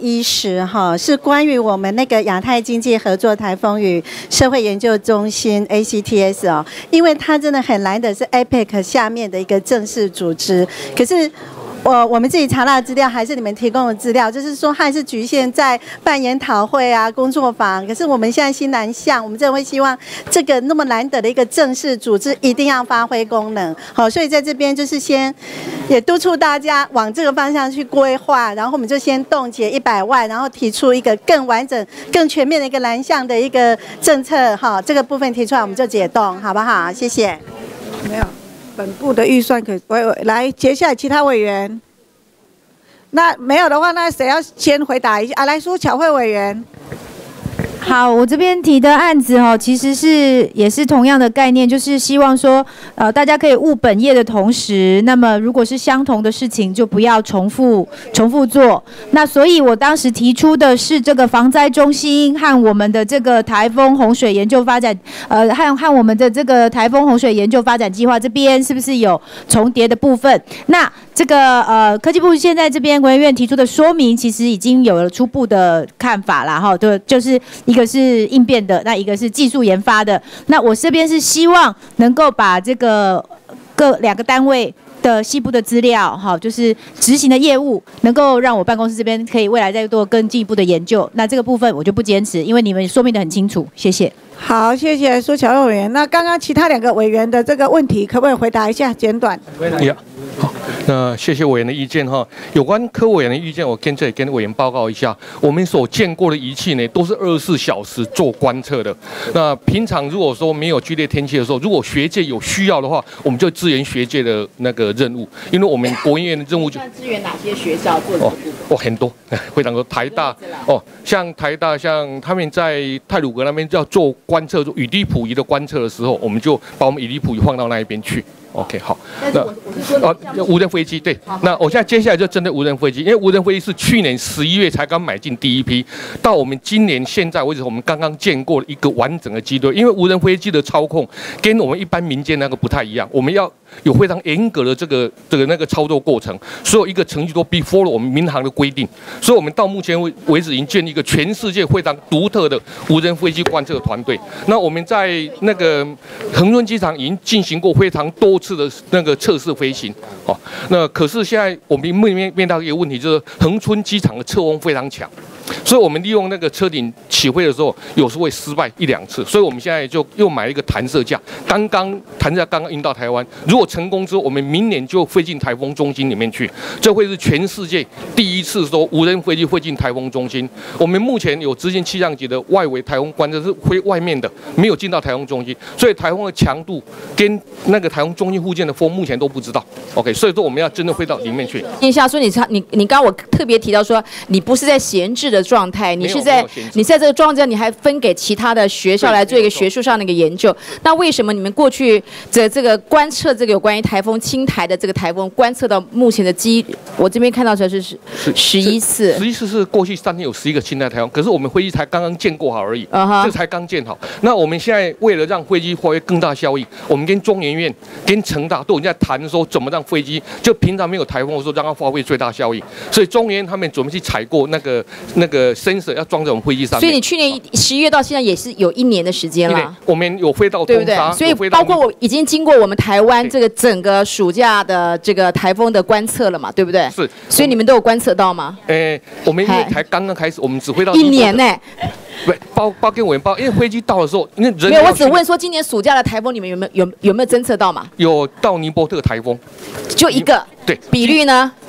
110哈，是关于我们那个亚太经济合作台风与社会研究中心 ACTS 哦，因为它真的很难得是 APEC 下面的一个正式组织，可是。我们自己查到的资料还是你们提供的资料，就是说它还是局限在办研讨会啊、工作坊。可是我们现在新南向，我们真的会希望这个那么难得的一个正式组织一定要发挥功能。好，所以在这边就是先也督促大家往这个方向去规划，然后我们就先冻结100万，然后提出一个更完整、更全面的一个南向的一个政策。哈，这个部分提出来我们就解冻，好不好？谢谢。 没有。本部的预算可来，接下来其他委员。那没有的话，那谁要先回答一下？来，苏巧慧委员。 好，我这边提的案子哈，其实也是同样的概念，就是希望说，大家可以务本业的同时，那么如果是相同的事情，就不要重复做。那所以我当时提出的是这个防灾中心和我们的这个台风洪水研究发展，和我们的这个台风洪水研究发展计划这边是不是有重叠的部分？那这个科技部现在这边国研院提出的说明，其实已经有了初步的看法啦，哈，就是一个是应变的，那一个是技术研发的。那我这边是希望能够把这个两个单位的细部的资料，哈，就是执行的业务，能够让我办公室这边可以未来再做更进一步的研究。那这个部分我就不坚持，因为你们说明得很清楚。谢谢。 好，谢谢苏巧慧委员。那刚刚其他2个委员的这个问题，可不可以回答一下？简短。 好，那谢谢委员的意见哈。有关柯委员的意见，我跟这里跟委员报告一下。我们所见过的仪器呢，都是24小时做观测的。那平常如果说没有剧烈天气的时候，如果学界有需要的话，我们就支援学界的那个任务。因为我们国研院的任务就支援哪些学校做这个部分？ 很多，非常多。台大像台大，像他们在太鲁阁那边要做观测，做雨滴谱仪的观测的时候，我们就把我们雨滴谱仪放到那一边去。OK， 好，那无人飞机对，那我现在接下来就针对无人飞机，因为无人飞机是去年11月才刚买进第一批，到我们今年现在为止，我们刚刚见过一个完整的机队，因为无人飞机的操控跟我们一般民间那个不太一样，我们要有非常严格的这个那个操作过程，所有一个程序都 before 了我们民航的规定，所以我们到目前为止已经建立一个全世界非常独特的无人飞机观测团队。那我们在那个恒春机场已经进行过非常多次的那个测试飞行，那可是现在我们面到一个问题，就是恒春机场的侧风非常强。所以我们利用那个车顶起飞的时候，有时候会失败1-2次，所以我们现在就又买了一个弹射架，弹射架刚刚运到台湾，如果成功之后，我们明年就飞进台风中心里面去，这会是全世界第一次说无人飞机飞进台风中心。我们目前有执行气象局的外围台风观测是飞外面的，没有进到台风中心，所以台风的强度跟那个台风中心附近的风目前都不知道。OK， 所以说我们要真的飞到里面去。 叶夏说你刚刚我特别提到说，你不是在闲置的状态，你在这个状态，你还分给其他的学校来做一个学术上的一个研究。那为什么你们过去这个观测这个有关于台风青台的这个台风观测到目前的我这边看到的是11次 ，11次是过去3天有11个青台台风，可是我们飞机才刚刚建过好而已，这才刚建好。那我们现在为了让飞机发挥更大效益，我们跟中研院、跟成大都已经在谈说怎么让飞机就平常没有台风的时候让它发挥最大效益。所以中研院他们准备去采购那个 sensor 要装在我们飞机上面。 所以你去年11月到现在也是有1年的时间了。 我们有飞到对不对？所以包括我已经经过我们台湾这个整个暑假的这个台风的观测了嘛，对不对？ 是。 所以你们都有观测到吗？ 我们因为才刚刚开始，我们只飞到 1年呢。 对，包跟委员报，因为飞机到的时候，因为人没有，我只问说今年暑假的台风你们有没有侦测到嘛？ 有到尼伯特台风， 就一个。 对。 比率呢？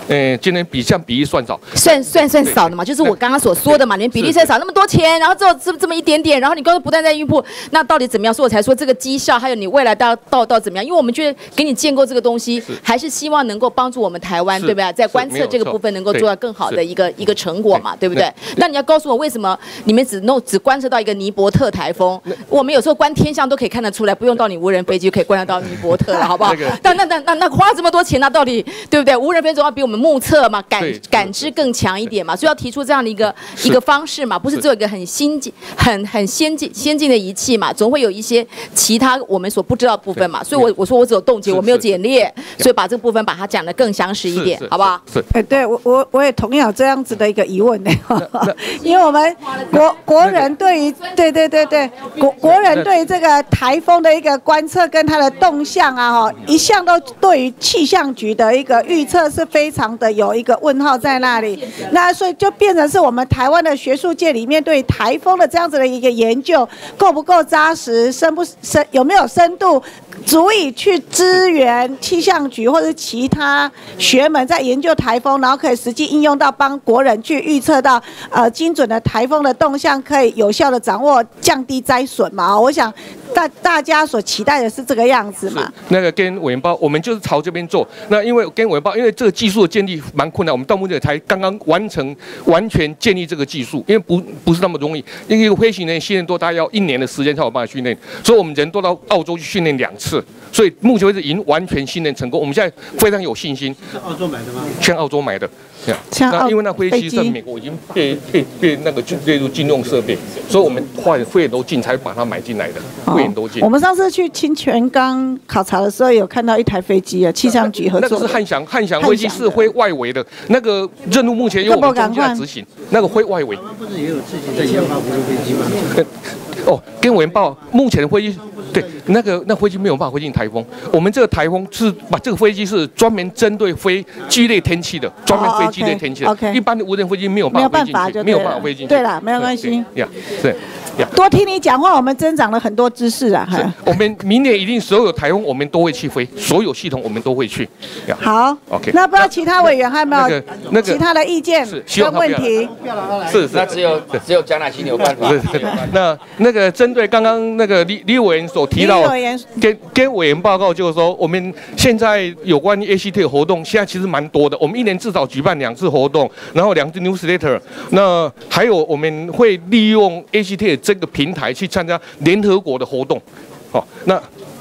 今年比例算少， 算少的嘛，就是我刚刚所说的嘛，你们比例算少那么多钱，然后只有这么一点点，然后你刚刚不断在预估，那到底怎么样？所以我才说这个绩效还有你未来到怎么样？因为我们觉得给你建构这个东西，还是希望能够帮助我们台湾，对不对？在观测这个部分能够做到更好的一个成果嘛，对不对？那你要告诉我为什么你们只观测到一个尼伯特台风？我们有时候观天象都可以看得出来，不用到你无人飞机就可以观得到尼伯特了，好不好？那花这么多钱，那到底对不对？无人飞总要比我们目测嘛，感知更强一点嘛，所以要提出这样的一个方式嘛，不是只有一个很先进的仪器嘛，总会有一些其他我们所不知道的部分嘛，所以我说我只有冻结，我没有简列，所以把这个部分把它讲得更详实一点，好不好？ 对我也同样有这样子的一个疑问呢，因为我们国人对于国人对于这个台风的一个观测跟它的动向啊，一向都对于气象局的一个预测是非常的有一个问号在那里，那所以就变成是我们台湾的学术界里面对台风的这样子的一个研究够不够扎实，有没有深度，足以去支援气象局或者其他学门在研究台风，然后可以实际应用到帮国人去预测到精准的台风的动向，可以有效的掌握降低灾损嘛。我想大家所期待的是这个样子嘛。 那个跟委员报，我们就是朝这边做。那因为跟委员报，因为这个技术的建立蛮困难，我们到目前才刚刚完全建立这个技术，因为不是那么容易。因为飞行员训练多，大概要1年的时间才有办法训练，所以我们人都到澳洲去训练2次，所以目前为止已经完全训练成功。我们现在非常有信心。 是澳洲买的吗？ 全澳洲买的。那因为那飞机在美国已经被那个列入禁用设备，所以我们花费也都进才把它买进来的，会员都进。 我们上次去清泉岗考察的时候，有看到一台飞机啊，气象局合作。 那个是汉翔飞机，是飞外围的。那个任务目前由我们中间执行，那个飞外围。 不是也有自己在研发无人飞机吗？ 跟委员报，目前的飞机对那飞机没有办法飞进台风。我们这个台风是把这个飞机是专门针对飞剧烈天气的，专门飞剧烈天气的。一般的无人飞机没有办法飞进去，没有办法飞进去。 对了，没有关系。 对。 多听你讲话，我们增长了很多知识啊！ 我们明年一定所有台风我们都会去飞，所有系统我们都会去。 好 ，OK。 那不知道其他委员还有没有其他的意见跟问题？ 是，那只有江乃馨有办法。 那个针对刚刚那个李委员所提到，跟委员报告就是说，我们现在有关于 ACT 的活动，现在其实蛮多的。我们1年至少举办2次活动，然后2次 newsletter。那还有我们会利用 ACT 这个平台去参加联合国的活动，那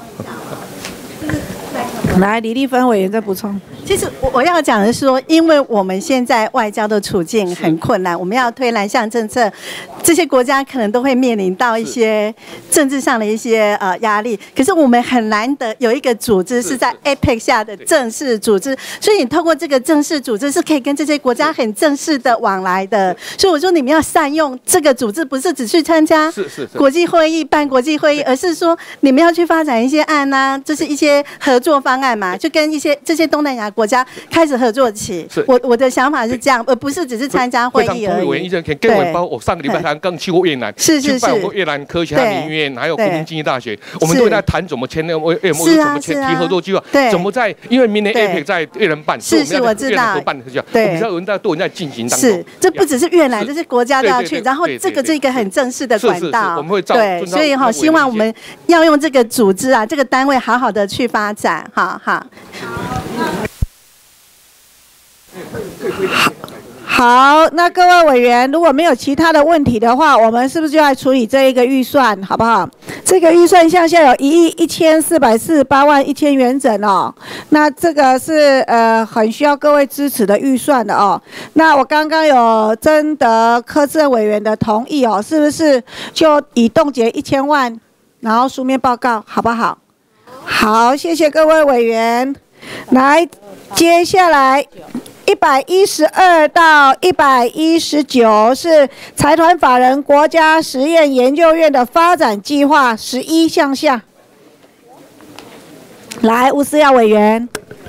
来李丽芬委员再补充。 其实我要讲的是说，因为我们现在外交的处境很困难，我们要推南向政策，这些国家可能都会面临到一些政治上的一些压力。可是我们很难得有一个组织是在 APEC 下的正式组织，所以你透过这个正式组织是可以跟这些国家很正式的往来的。所以我说你们要善用这个组织，不是只去参加国际会议办国际会议，而是说你们要去发展一些案啊，就是一些合作方案嘛，就跟这些东南亚国家开始合作起。我的想法是这样，而不是只是参加会议而已。 跟我包，我上个礼拜刚去过越南， 是去拜过越南科学和民院，还有国民经济大学，我们都在谈怎么签那个 MOU， 怎么签提合作计划，怎么在因为明年 APEC 在越南办， 是我知道， 合办的计划，我们知道有人在都在进行当中。 是，这不只是越南，这是国家都要去，然后这个是一个很正式的管道， 我们会对，所以希望我们要用这个组织啊，这个单位好好的去发展，好。 好，那各位委员，如果没有其他的问题的话，我们是不是就来处理这一个预算，好不好？这个预算项下有11448万1000元整哦。那这个是很需要各位支持的预算的哦。那我刚刚有征得柯志恩委员的同意哦，是不是就以冻结1000万，然后书面报告，好不好？好，谢谢各位委员。来，接下来112到119是财团法人国家实验研究院的发展计划11项下。来，吴思耀委员。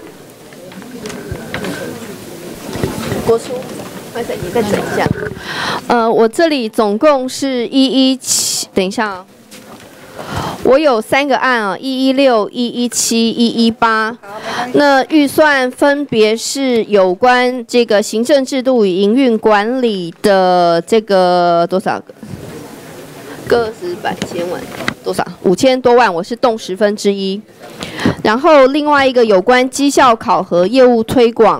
国书，你再等一下。我这里总共是117，等一下啊。我有3个案啊，116、117、118。 那预算分别是有关这个行政制度与营运管理的这个多少个？个十百千万多少？5000多万，我是动1/10。然后另外一个有关绩效考核、业务推广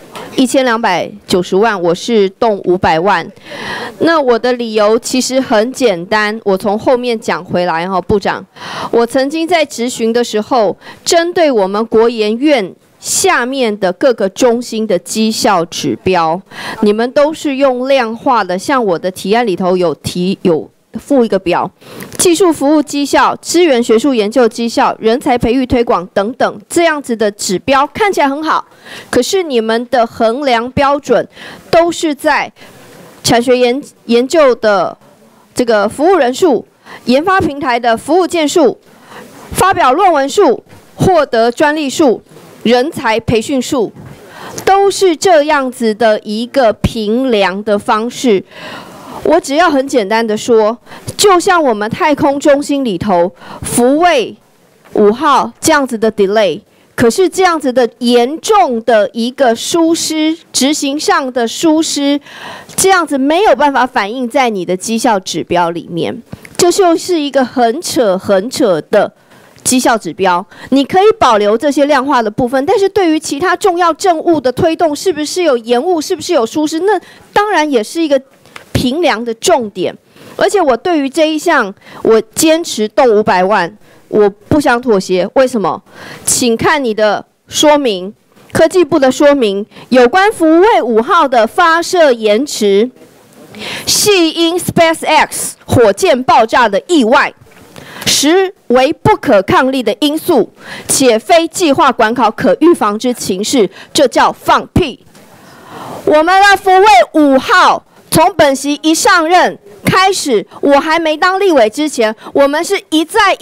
，1290万，我是动500万。那我的理由其实很简单，我从后面讲回来哈，部长，我曾经在质询的时候，针对我们国研院下面的各个中心的绩效指标，你们都是用量化的，像我的提案里头有附一个表，技术服务绩效、资源学术研究绩效、人才培育推广等等，这样子的指标看起来很好，可是你们的衡量标准都是在产学研究的这个服务人数、研发平台的服务件数、发表论文数、获得专利数、人才培训数，都是这样子的一个评量的方式。我只要很简单的说，就像我们太空中心里头福卫5号这样子的 delay， 可是这样子的严重的一个疏失，执行上的疏失，这样子没有办法反映在你的绩效指标里面，这就是一个很扯的绩效指标。你可以保留这些量化的部分，但是对于其他重要政务的推动，是不是有延误，是不是有疏失，那当然也是一个评量的重点。而且我对于这一项，我坚持动500万，我不想妥协。为什么？请看你的说明，科技部的说明，有关福卫5号的发射延迟，系因 SpaceX 火箭爆炸的意外，实为不可抗力的因素，且非计划管考可预防之情势，这叫放屁。我们的福卫5号从本席一上任开始，我还没当立委之前，我们是一再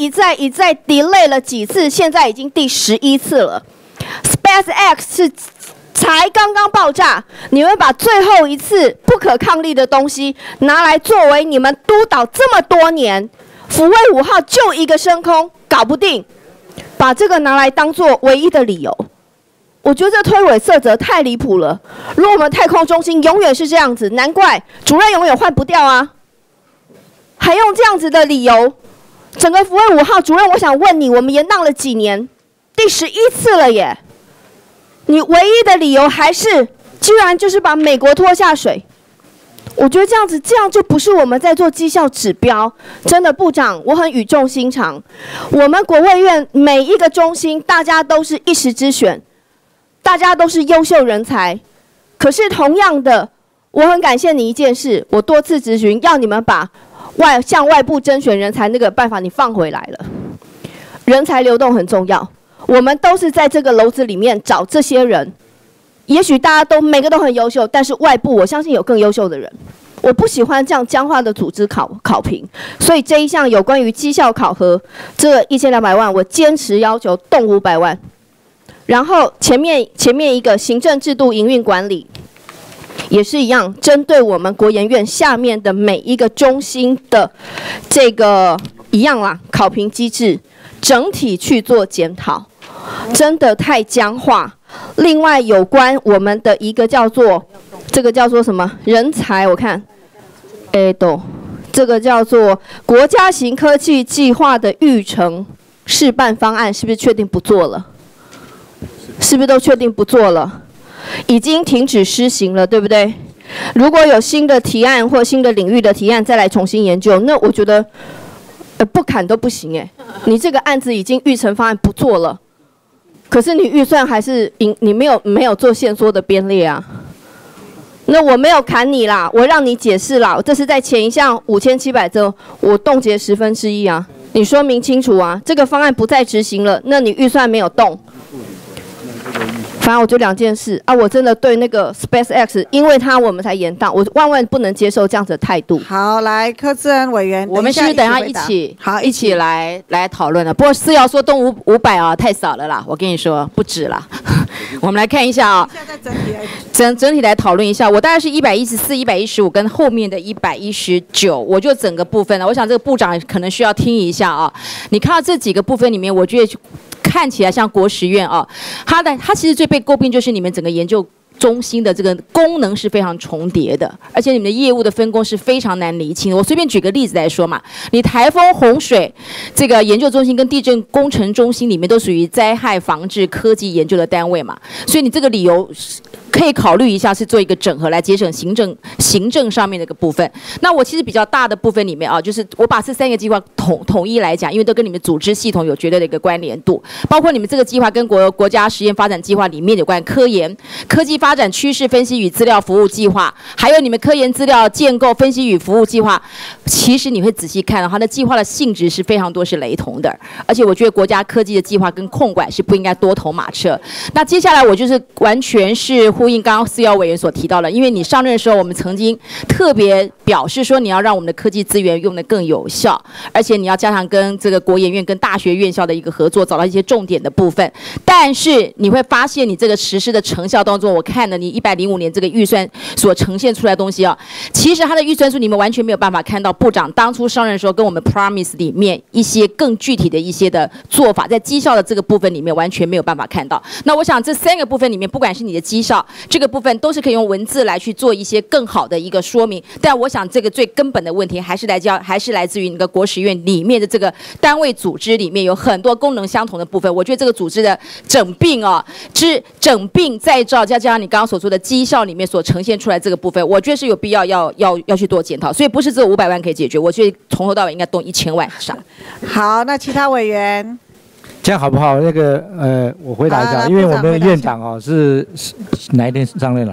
delay 了几次，现在已经第11次了。SpaceX 是才刚刚爆炸，你们把最后一次不可抗力的东西拿来作为你们督导这么多年，福卫5号就一个升空搞不定，把这个拿来当做唯一的理由。我觉得这推诿色责太离谱了。如果我们太空中心永远是这样子，难怪主任永远换不掉啊！还用这样子的理由，整个福卫5号主任，我想问你，我们延宕了几年？第11次了耶！你唯一的理由还是，居然就是把美国拖下水。我觉得这样就不是我们在做绩效指标。真的，部长，我很语重心长。我们国卫院每一个中心，大家都是一时之选。大家都是优秀人才，可是同样的，我很感谢你一件事，我多次质询，要你们把向外部甄选人才那个办法你放回来了。人才流动很重要，我们都是在这个篓子里面找这些人，也许大家都每个都很优秀，但是外部我相信有更优秀的人。我不喜欢这样僵化的组织考评，所以这一项有关于绩效考核，这1200万，我坚持要求动500万。然后前面一个行政制度营运管理，也是一样，针对我们国研院下面的每一个中心的这个一样啦，考评机制整体去做检讨，真的太僵化。另外有关我们的一个叫做什么人才，我看，这个叫做国家型科技计划的育成示范方案，是不是确定不做了？是不是都确定不做了？已经停止施行了，对不对？如果有新的提案或新的领域的提案，再来重新研究，那我觉得，不砍都不行哎。你这个案子已经育成方案不做了，可是你预算还是你没有做限缩的编列啊。那我没有砍你啦，我让你解释啦，这是在前一项5700之我冻结1/10啊。你说明清楚啊，这个方案不再执行了，那你预算没有动。反正我就2件事啊，我真的对那个 SpaceX， 因为我们才延宕，我万万不能接受这样子的态度。 好，来柯志恩委员， 我们是不是等下一起来讨论了？不过是要说动500啊，太少了啦，我跟你说不止啦。我们来看一下啊，整体来讨论一下。我大概是114、115跟后面的119，我就整个部分了。我想这个部长可能需要听一下啊。你看到这几个部分里面，我觉得看起来像国实院啊，它其实最被诟病就是你们整个研究中心的这个功能是非常重叠的，而且你们的业务的分工是非常难厘清的。我随便举个例子来说嘛，你台风、洪水这个研究中心跟地震工程中心里面都属于灾害防治科技研究的单位嘛，所以你这个理由可以考虑一下，是做一个整合来节省行政上面的一个部分。那我其实比较大的部分里面啊，就是我把这3个计划统一来讲，因为都跟你们组织系统有绝对的一个关联度，包括你们这个计划跟国家实验发展计划里面有关科研、科技发展趋势分析与资料服务计划，还有你们科研资料建构分析与服务计划，其实你会仔细看到它的计划的性质是非常多是雷同的，而且我觉得国家科技的计划跟控管是不应该多头马车。那接下来我就是完全是呼应刚刚思瑶委员所提到的，因为你上任的时候，我们曾经特别表示说，你要让我们的科技资源用得更有效，而且你要加强跟这个国研院、跟大学院校的一个合作，找到一些重点的部分。但是你会发现，你这个实施的成效当中，我看了你105年这个预算所呈现出来的东西啊，其实它的预算数你们完全没有办法看到部长当初上任的时候跟我们 promise 里面一些更具体的一些的做法，在绩效的这个部分里面完全没有办法看到。那我想这3个部分里面，不管是你的绩效这个部分，都是可以用文字来去做一些更好的一个说明。但我想这个最根本的问题还是来自于那个国实院里面的这个单位组织里面有很多功能相同的部分。我觉得这个组织的整并啊，整并再造，加上你刚刚所说的绩效里面所呈现出来这个部分，我觉得是有必要要去做检讨。所以不是只有500万可以解决，我觉得从头到尾应该动1000万以上。 好，那其他委员。 这样好不好？那个我回答一下，因为我们院长哦是哪一天上任了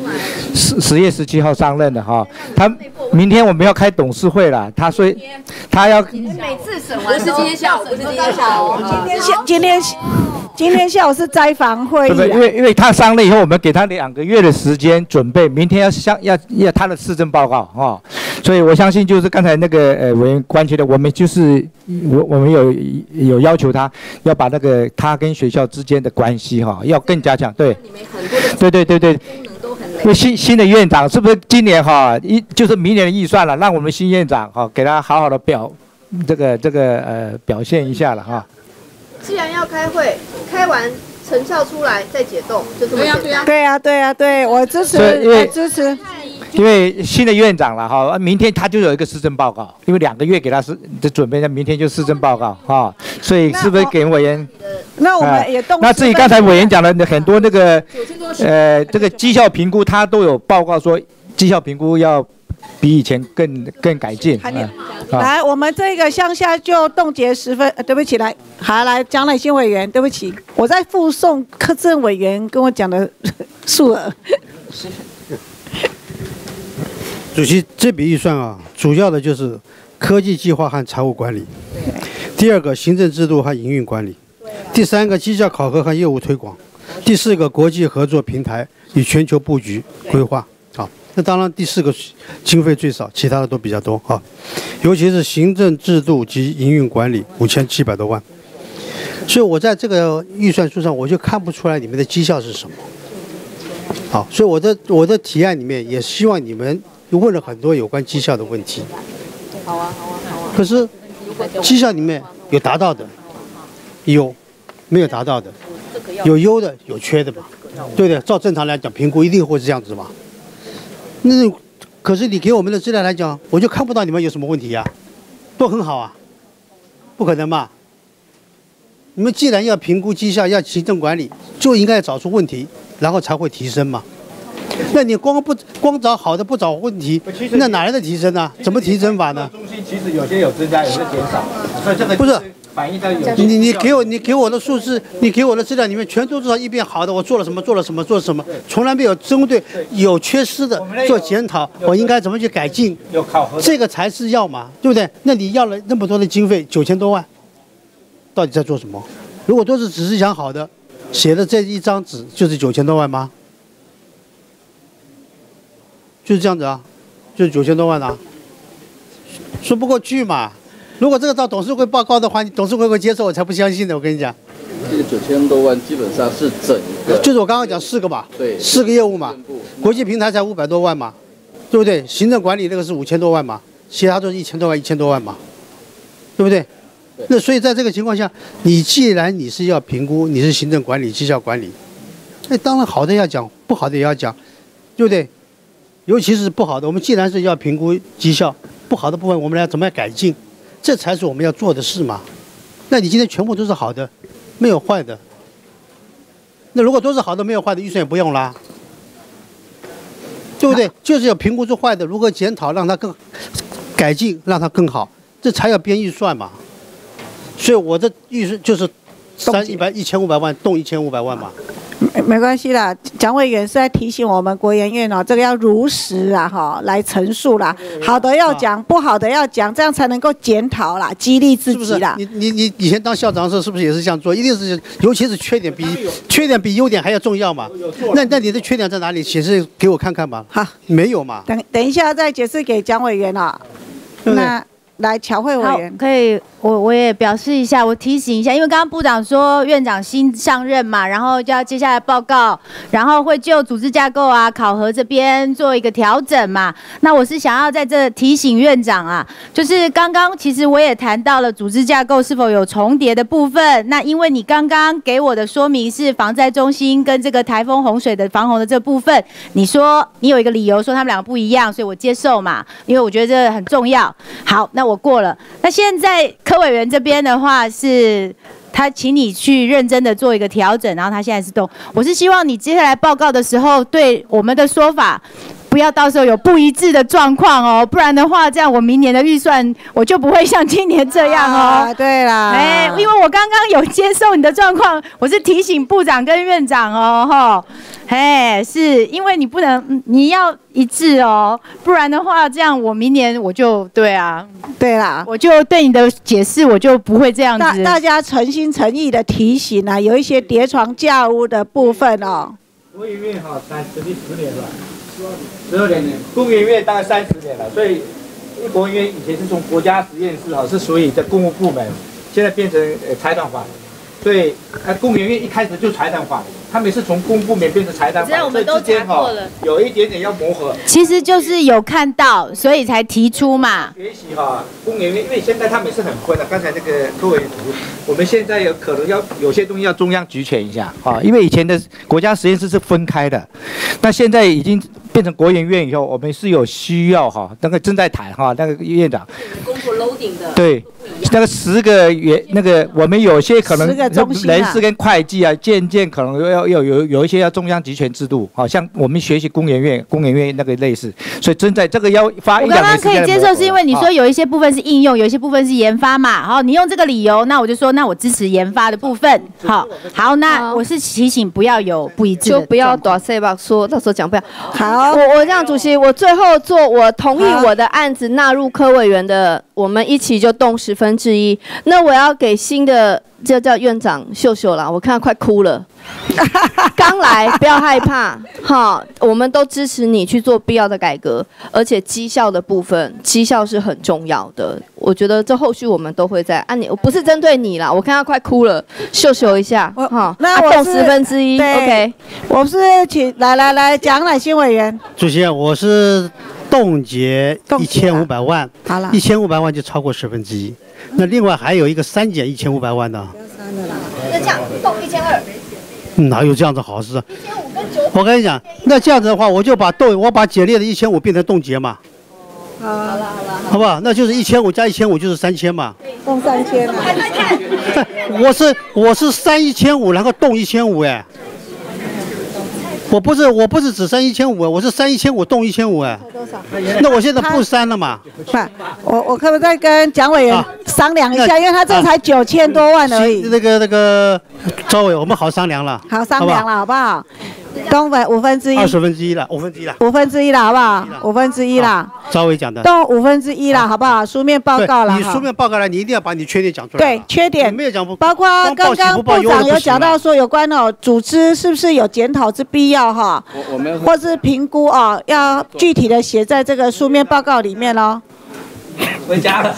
？10月17号上任的哈，他明天我们要开董事会了，所以他要每次审完不是今天下午，不是今天下午， 今天下午是斋房会议。 对，因为他上任以后，我们给他2个月的时间准备，明天要他的施政报告哈，所以我相信就是刚才那个委员关切的，我们就是我们有要求他要把那个他跟学校之间的关系哈要更加强，对，对。因为新的院长是不是今年哈就是明年的预算了，让我们新院长哈给他好好的表现一下了哈。 既然要开会，开完成效出来再解冻，就这么简单。 对，我支持，我支持。 因为新的院长了哈，明天他就有一个施政报告，因为2个月给他准备，明天就施政报告哈，所以是不是给委员？ 那我们也动。 那至于刚才委员讲的很多那个这个绩效评估，他都有报告说绩效评估要比以前更改进。 来，我们这个向下就冻结10分，对不起，来蒋乃馨委员，对不起，我在附送柯志恩委员跟我讲的数额。 主席，这笔预算啊，主要的就是科技计划和财务管理，第2个行政制度和营运管理，第3个绩效考核和业务推广，第4个国际合作平台与全球布局规划。好，那当然第4个经费最少，其他的都比较多啊，尤其是行政制度及营运管理5700多万。所以我在这个预算书上我就看不出来你们的绩效是什么。好，所以我的提案里面也希望你们问了很多有关绩效的问题。 好啊。 可是绩效里面有达到的，有没有达到的，有优的，有缺的吧？对不对？照正常来讲，评估一定会是这样子吧？那可是你给我们的资料来讲，我就看不到你们有什么问题呀，都很好啊，不可能吧？你们既然要评估绩效，要行政管理，就应该找出问题，然后才会提升嘛。那你光找好的不找问题，那哪来的提升呢？怎么提升法呢？ 中心其实有些有增加，有些减少，所以这个不是反映在有你给我的数字，你给我的资料里面全都知道一遍好的，我做了什么，从来没有针对有缺失的做检讨，我应该怎么去改进？ 有考核， 这个才是要嘛，对不对？那你要了那么多的经费，9000多万，到底在做什么？如果都是只是讲好的，写的这一张纸就是9000多万吗？就是这样子啊，就是9000多万啊，说不过去嘛。如果这个到董事会报告的话，董事会会接受，我才不相信的。我跟你讲， 这个9000多万基本上是整个， 就是我刚刚讲4个吧， 对 ，4个业务嘛，国际平台才500多万嘛，对不对？行政管理那个是5000多万嘛，其他都是1000多万嘛，对不对？ 那所以在这个情况下，你既然你是要评估，你是行政管理、绩效管理，那当然好的要讲，不好的也要讲，对不对？尤其是不好的，我们既然是要评估绩效，不好的部分我们要怎么样改进，这才是我们要做的事嘛。那你今天全部都是好的，没有坏的。那如果都是好的，没有坏的，预算也不用啦，对不对？就是要评估出坏的，如何检讨，让它更改进，让它更好，这才要编预算嘛。所以我的预算就是1500万动1500万嘛。 没关系啦，蒋委员是在提醒我们国研院哦，这个要如实啊哈来陈述啦，好的要讲，不好的要讲，这样才能够检讨啦，激励自己啦。 你以前当校长的时候是不是也是这样做？一定是，尤其是缺点比优点还要重要嘛。那你的缺点在哪里？显示给我看看吧。 好， 没有嘛。 等一下再解释给蒋委员啊。那来，侨会委员可以，我也表示一下，我提醒一下，因为刚刚部长说院长新上任嘛，然后就要接下来报告，然后会就组织架构啊、考核这边做一个调整嘛。那我是想要在这提醒院长啊，就是刚刚其实我也谈到了组织架构是否有重叠的部分。那因为你刚刚给我的说明是防灾中心跟这个台风洪水的防洪的这部分，你说你有一个理由说他们两个不一样，所以我接受嘛，因为我觉得这很重要。好，那我过了。那现在柯委员这边的话是，他请你去认真的做一个调整，然后他现在是动。我是希望你接下来报告的时候，对我们的说法，不要到时候有不一致的状况哦，不然的话，这样我明年的预算我就不会像今年这样哦。 对啦， 因为我刚刚有接受你的状况，我是提醒部长跟院长哦，哈。是因为你不能，你要一致哦，不然的话，这样我明年我就对啦， 我就对你的解释我就不会这样子。 大家诚心诚意的提醒啊，有一些叠床架屋的部分哦。 国研院成立10年了，12年，工研院大概30年了，所以国研院以前是从国家实验室是属于的公务部门，现在变成财团法人。对，工研院一开始就财团法人，他们是从公部门变成财团法人， 我们都查过了， 有一点点要磨合。 其实就是有看到，所以才提出嘛。 学习工研院，因为现在他们是很分的。刚才那个柯委员提出，我们现在有可能要有些东西要中央集权一下因为以前的国家实验室是分开的，那现在已经变成国研院以后，我们是有需要那个正在谈那个院长。 公布 loading 的。 对。那个10个那个我们有些可能人事跟会计啊，渐渐可能要有一些要中央集权制度，好像我们学习工研院那个类似，所以正在这个要发1-2年时间。 我刚刚可以接受，是因为你说有一些部分是应用，有一些部分是研发嘛，好，你用这个理由，那我就说，那我支持研发的部分，好，那我是提醒不要有不一致的， 就不要短碎吧，说到时候讲不了。 好， 我这样主席，我最后我同意我的案子纳入柯委员的，我们一起就动1/10。那我要给新的就叫院长秀秀啦，我看他快哭了。刚来不要害怕，我们都支持你去做必要的改革，而且绩效的部分，绩效是很重要的。我觉得这后续我们都会在按你，我不是针对你啦，我看他快哭了，秀秀一下， 那我动1/10 ，OK。 我是请来蒋乃馨委员。 主席，我是冻结1500万， 好了 ，1500万就超过1/10。那另外还有一个删减1500万的， 那这样动1200。 哪有这样子好事啊？我跟你讲，那这样子的话，我把减列的1500变成冻结嘛。 好了， 好不好？那就是1500加1500就是3000嘛。 动3000啊！ 我是删1500，然后动1500哎。我不是只删1500，我是删1500动1500哎。 多少？ 那我现在不删了嘛？ 我可不可以再跟蒋委员商量一下？因为他这才9000多万而已。 那个赵委，我们好商量了。 好商量了，好不好？动1/5，20 分之一了，1/5了 ，1/5了，好不好？1/5啦。 赵委讲的。 动1/5啦，好不好？书面报告了。 你书面报告了，你一定要把你缺点讲出来。 对，缺点没有讲不， 包括刚刚部长有讲到说有关组织是不是有检讨之必要我们或是评估要具体的写在这个书面报告里面哦。 回家了。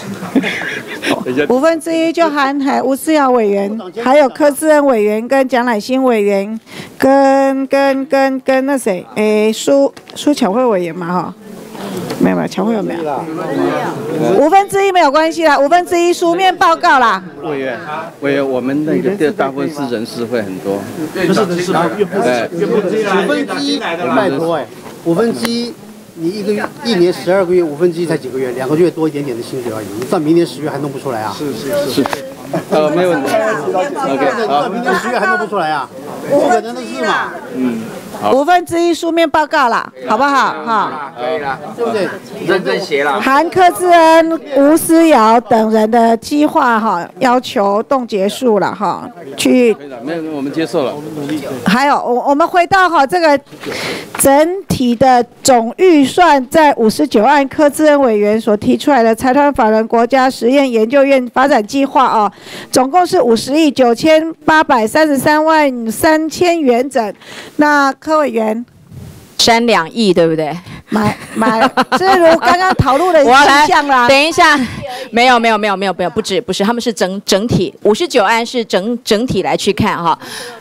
1/5就含吴思瑶委员，还有柯志恩委员跟蒋乃馨委员，跟那谁，苏巧慧委员嘛没有，乔慧有没有？1/5没有关系啦，1/5书面报告啦。 委员，我们那个大部分是人事会很多， 不是人事会，1/5，拜托哎，1/5，你一年12个月，1/5才几个月，2个月多一点点的薪水而已，你到明年10月还弄不出来啊？是。 没问题。 OK， 好，明年10月还弄不出来啊？不可能的事嘛。 1/5书面报告啦，好不好？哈， 可以了， 对不对？ 认真写了。 含柯志恩、吴思瑶等人的计划哈，要求冻结束了哈，去。 可以了，没有，我们接受了。 还有，我们回到哈这个整体的总预算，在59案柯志恩委员所提出来的财团法人国家实验研究院发展计划哦，总共是50亿9833万3000元整。那柯委员删2亿，对不对？ 买，正如刚刚讨论的我要来事项啦。 等一下，没有，不是，他们是整体，59案是整体来去看哈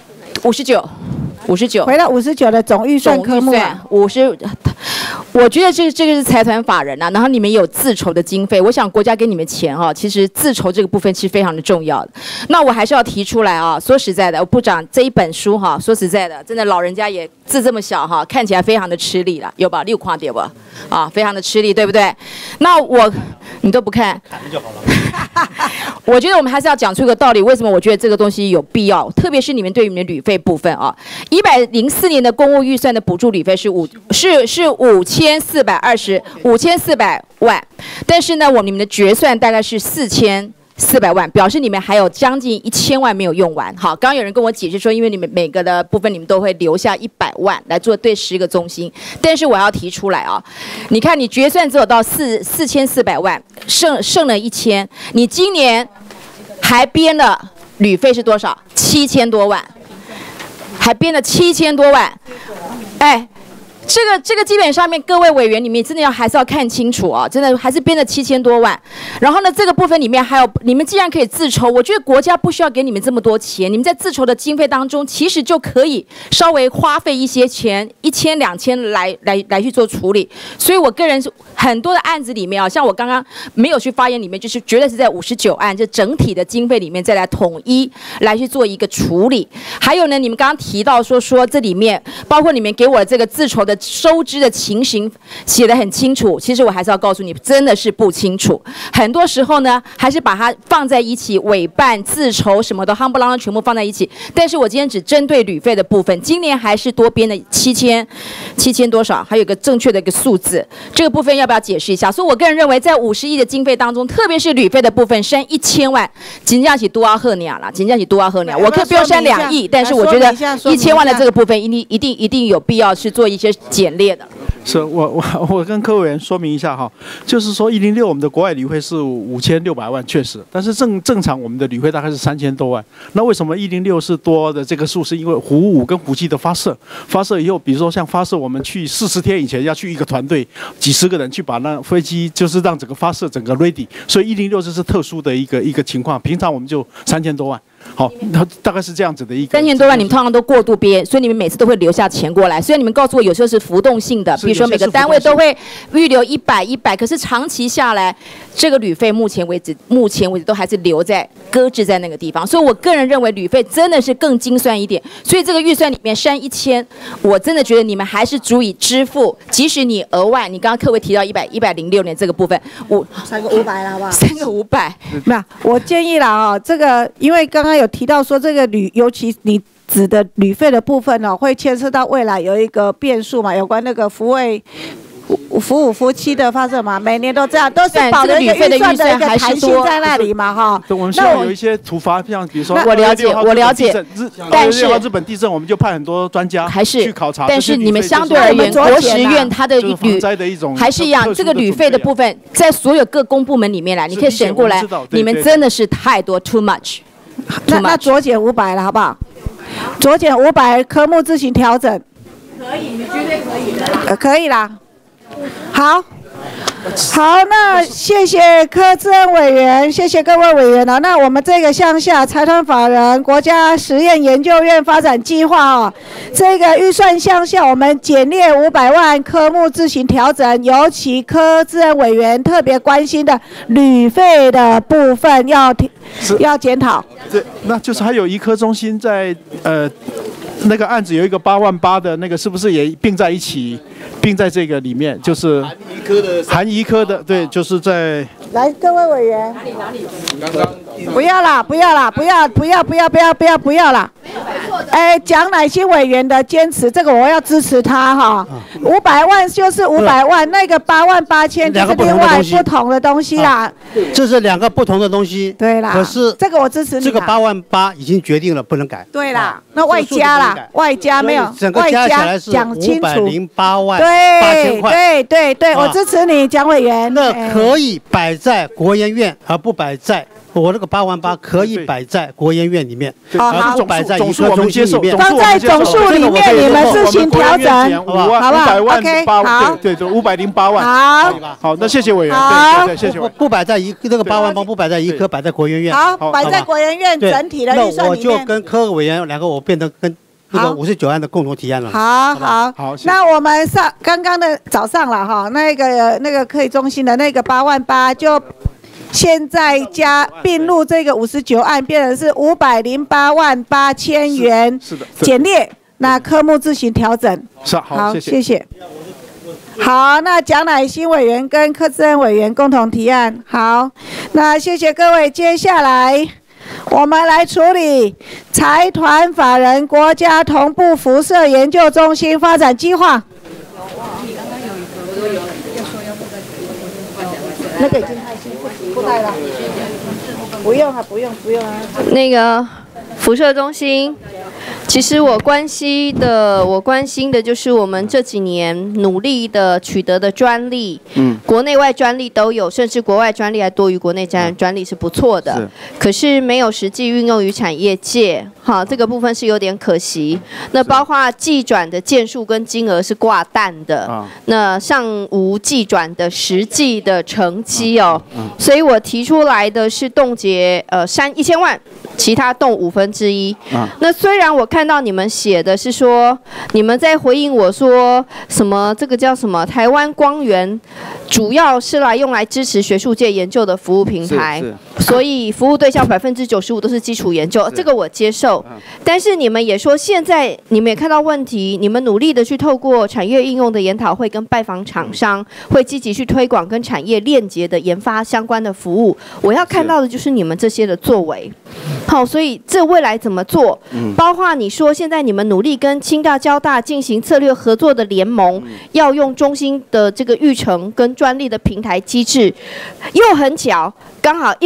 ，59， 回到59的总预算科目啊 ，50。我觉得这个是财团法人啊，然后你们有自筹的经费，我想国家给你们钱哈，其实自筹这个部分是非常的重要的。那我还是要提出来啊，说实在的，部长这一本书哈，说实在的，真的老人家也字这么小哈，看起来非常的吃力了，有吧？你有看到不？啊，非常的吃力，对不对？那你都不看，就好了。我觉得我们还是要讲出一个道理，为什么我觉得这个东西有必要，特别是你们对你们的旅费部分啊。104年的公务预算的补助旅费是5400万，但是呢，你们的决算大概是4400万，表示你们还有将近1000万没有用完。好，刚刚有人跟我解释说，因为你们每个的部分你们都会留下100万来做对10个中心，但是我要提出来啊，你看你决算只有到4400万，剩了1000，你今年还编了旅费是多少？7000多万，还编了7000多万，哎。这个基本上面各位委员，你们真的还是要看清楚啊！真的还是编了7000多万。然后呢，这个部分里面还有，你们既然可以自筹，我觉得国家不需要给你们这么多钱，你们在自筹的经费当中，其实就可以稍微花费一些钱，1000、2000来去做处理。所以我个人是很多的案子里面啊，像我刚刚没有去发言里面，就是绝对是在59案这整体的经费里面再来统一来去做一个处理。还有呢，你们刚刚提到说这里面包括你们给我的这个自筹的收支的情形写得很清楚，其实我还是要告诉你，真的是不清楚。很多时候呢，还是把它放在一起，委办、自筹什么的，夯不啷当全部放在一起。但是我今天只针对旅费的部分，今年还是多编了7000多少，还有一个正确的一个数字，这个部分要不要解释一下？所以我个人认为，在50亿的经费当中，特别是旅费的部分，删1000万，真正是多啊赫鸟啦，真正是多啊赫鸟。我可以不用删2亿，但是我觉得1000万的这个部分，一定有必要去做一些减列的。 是我跟柯委员说明一下哈，就是说106我们的国外旅费是5600万，确实，但是正常我们的旅费大概是3000多万。那为什么106是多的这个数？是因为虎5跟虎7的发射以后，比如说像发射，我们去40天以前要去一个团队几十个人去把那飞机就是让整个发射整个 ready， 所以106这是特殊的一个情况，平常我们就3000多万。好，大概是这样子的一个 3000多万，你们通常都过度编，所以你们每次都会留下钱过来。虽然你们告诉我有时候是浮动性的，比如说每个单位都会预留100，可是长期下来，这个旅费目前为止都还是搁置在那个地方。所以我个人认为旅费真的是更精算一点。所以这个预算里面删1000，我真的觉得你们还是足以支付。即使你额外，你刚刚各位提到106年这个部分 3个500了，好不好 ？3个500， 那我建议啦啊，这个因为刚刚有提到说这个尤其你指的旅费的部分呢，会牵涉到未来有一个变数嘛，有关那个服5、夫妻的发射嘛，每年都这样，都是保留一个预算的一个弹性在那里嘛，哈。 我们希望有一些突发，像比如说我了解，但是日本地震，我们就派很多专家去考察。 但是你们相对而言，国实院它的还是一样，这个旅费的部分，在所有各公部门里面来，你可以审过来，你们真的是太多 ，too much。 那酌减500了，好不好？酌减500，科目自行调整。 可以，你绝对可以的。 可以啦。好， 好，那谢谢柯志恩委员，谢谢各位委员了。那我们这个项下财团法人国家实验研究院发展计划哦，这个预算项下我们减列500万，科目自行调整。尤其柯志恩委员特别关心的旅费的部分要检讨。 对，那就是还有医科中心在那个案子有一个8万8的那个，是不是也并在一起，并在这个里面？就是含医科的，对，就是在。 来，各位委员， 刚刚不要啦，不要啦，不要啦！蒋乃馨委员的坚持，这个我要支持他哈。500万就是500万，那个8万8千就是另外不同的东西啦。 这是2个不同的东西。 对啦。 可是这个我支持你。 这个8万8已经决定了，不能改。 对啦，那外加啦，外加没有， 整个加起来是508万8千块。 对，我支持你，蒋委员。 那可以摆在国研院，而不摆在。我那个8万8可以摆在国研院里面，而不摆在医科中心里面。 放在总数里面，你们自行调整，好不好 ？OK， 好，对，508万。好，那谢谢委员。 好， 谢谢委员。不摆在那个8万8，不摆在医科，摆在国研院。 好，摆在国研院整体的预算里面。 那我就跟柯委员2个，我变成跟那个59案的共同提案了。 好，那我们刚刚的早上了哈，那个科技中心的那个8万8就。现在加并入这个59案，变成是508万8千元，是的，减列。那科目自行调整。好，谢谢。好，那蒋乃馨委员跟柯志恩委员共同提案。好，那谢谢各位。接下来我们来处理财团法人国家同步辐射研究中心发展计划。那个已经太辛苦，不带了，不用啊。 那个辐射中心，其实我关心的就是我们这几年努力的取得的专利，国内外专利都有，甚至国外专利还多于国内专利，是不错的。可是没有实际运用于产业界，好，这个部分是有点可惜。那包括技转的件数跟金额是挂蛋的，那尚无技转的实际的成绩哦。所以我提出来的是冻结1000万，其他冻1/5。那虽然我看到你们写的是说，你们在回应我说什么这个叫什么台湾光源，主要是用来支持学术界研究的服务平台，所以服务对象95%都是基础研究，这个我接受。但是你们也说，现在你们也看到问题，你们努力的去透过产业应用的研讨会跟拜访厂商，会积极去推广跟产业链接的研发相关的服务。我要看到的就是你们这些的作为。好，所以这未来怎么做？包括你说现在你们努力跟清大、交大进行策略合作的联盟，要用中心的这个育成跟专利的平台机制，又很巧，刚好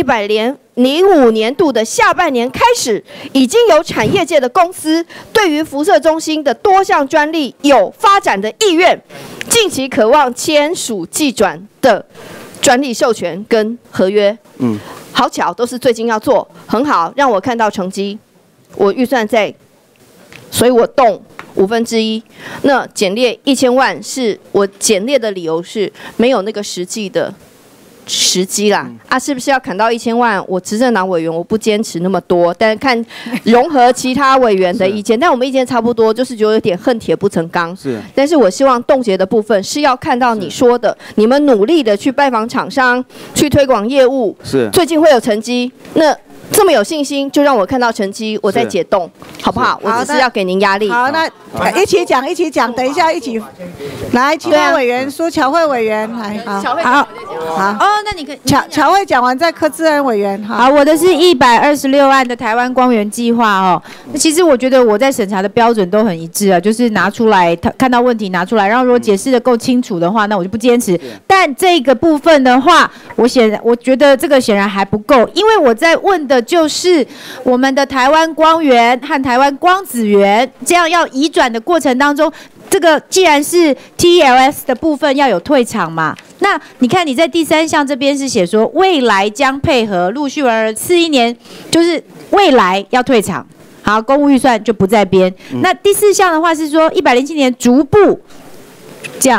105年度的下半年开始，已经有产业界的公司对于辐射中心的多项专利有发展的意愿，近期渴望签署技转的专利授权跟合约。好巧，都是最近要做，很好，让我看到成绩。我预算在，所以我动1/5。那减列1000万，是我减列的理由是没有那个实际的时机啦。是不是要砍到1000万？我执政党委员我不坚持那么多，但看融合其他委员的意见，但我们意见差不多，就是觉得有点恨铁不成钢。但是我希望冻结的部分是要看到你说的，你们努力的去拜访厂商，去推广业务，最近会有成绩。那这么有信心，就让我看到成绩，我再解冻，好不好？我只是要给您压力。 好，那一起讲，等一下一起来，其他委员，苏巧慧委员来，好， 那你可以巧慧讲完，再柯志恩委员。 好，我的是126案的台湾光源计划哦。那其实我觉得我在审查的标准都很一致啊，就是拿出来，看到问题拿出来，然后如果解释的够清楚的话，那我就不坚持。但这个部分的话，我觉得这个显然还不够，因为我在问的就是我们的台湾光源和台湾光子源这样要移转的过程当中，这个既然是 TLS 的部分要有退场嘛，那你看你在第3项这边是写说未来将配合陆续而41年，就是未来要退场。好，公务预算就不在编。那第4项的话是说107年逐步这样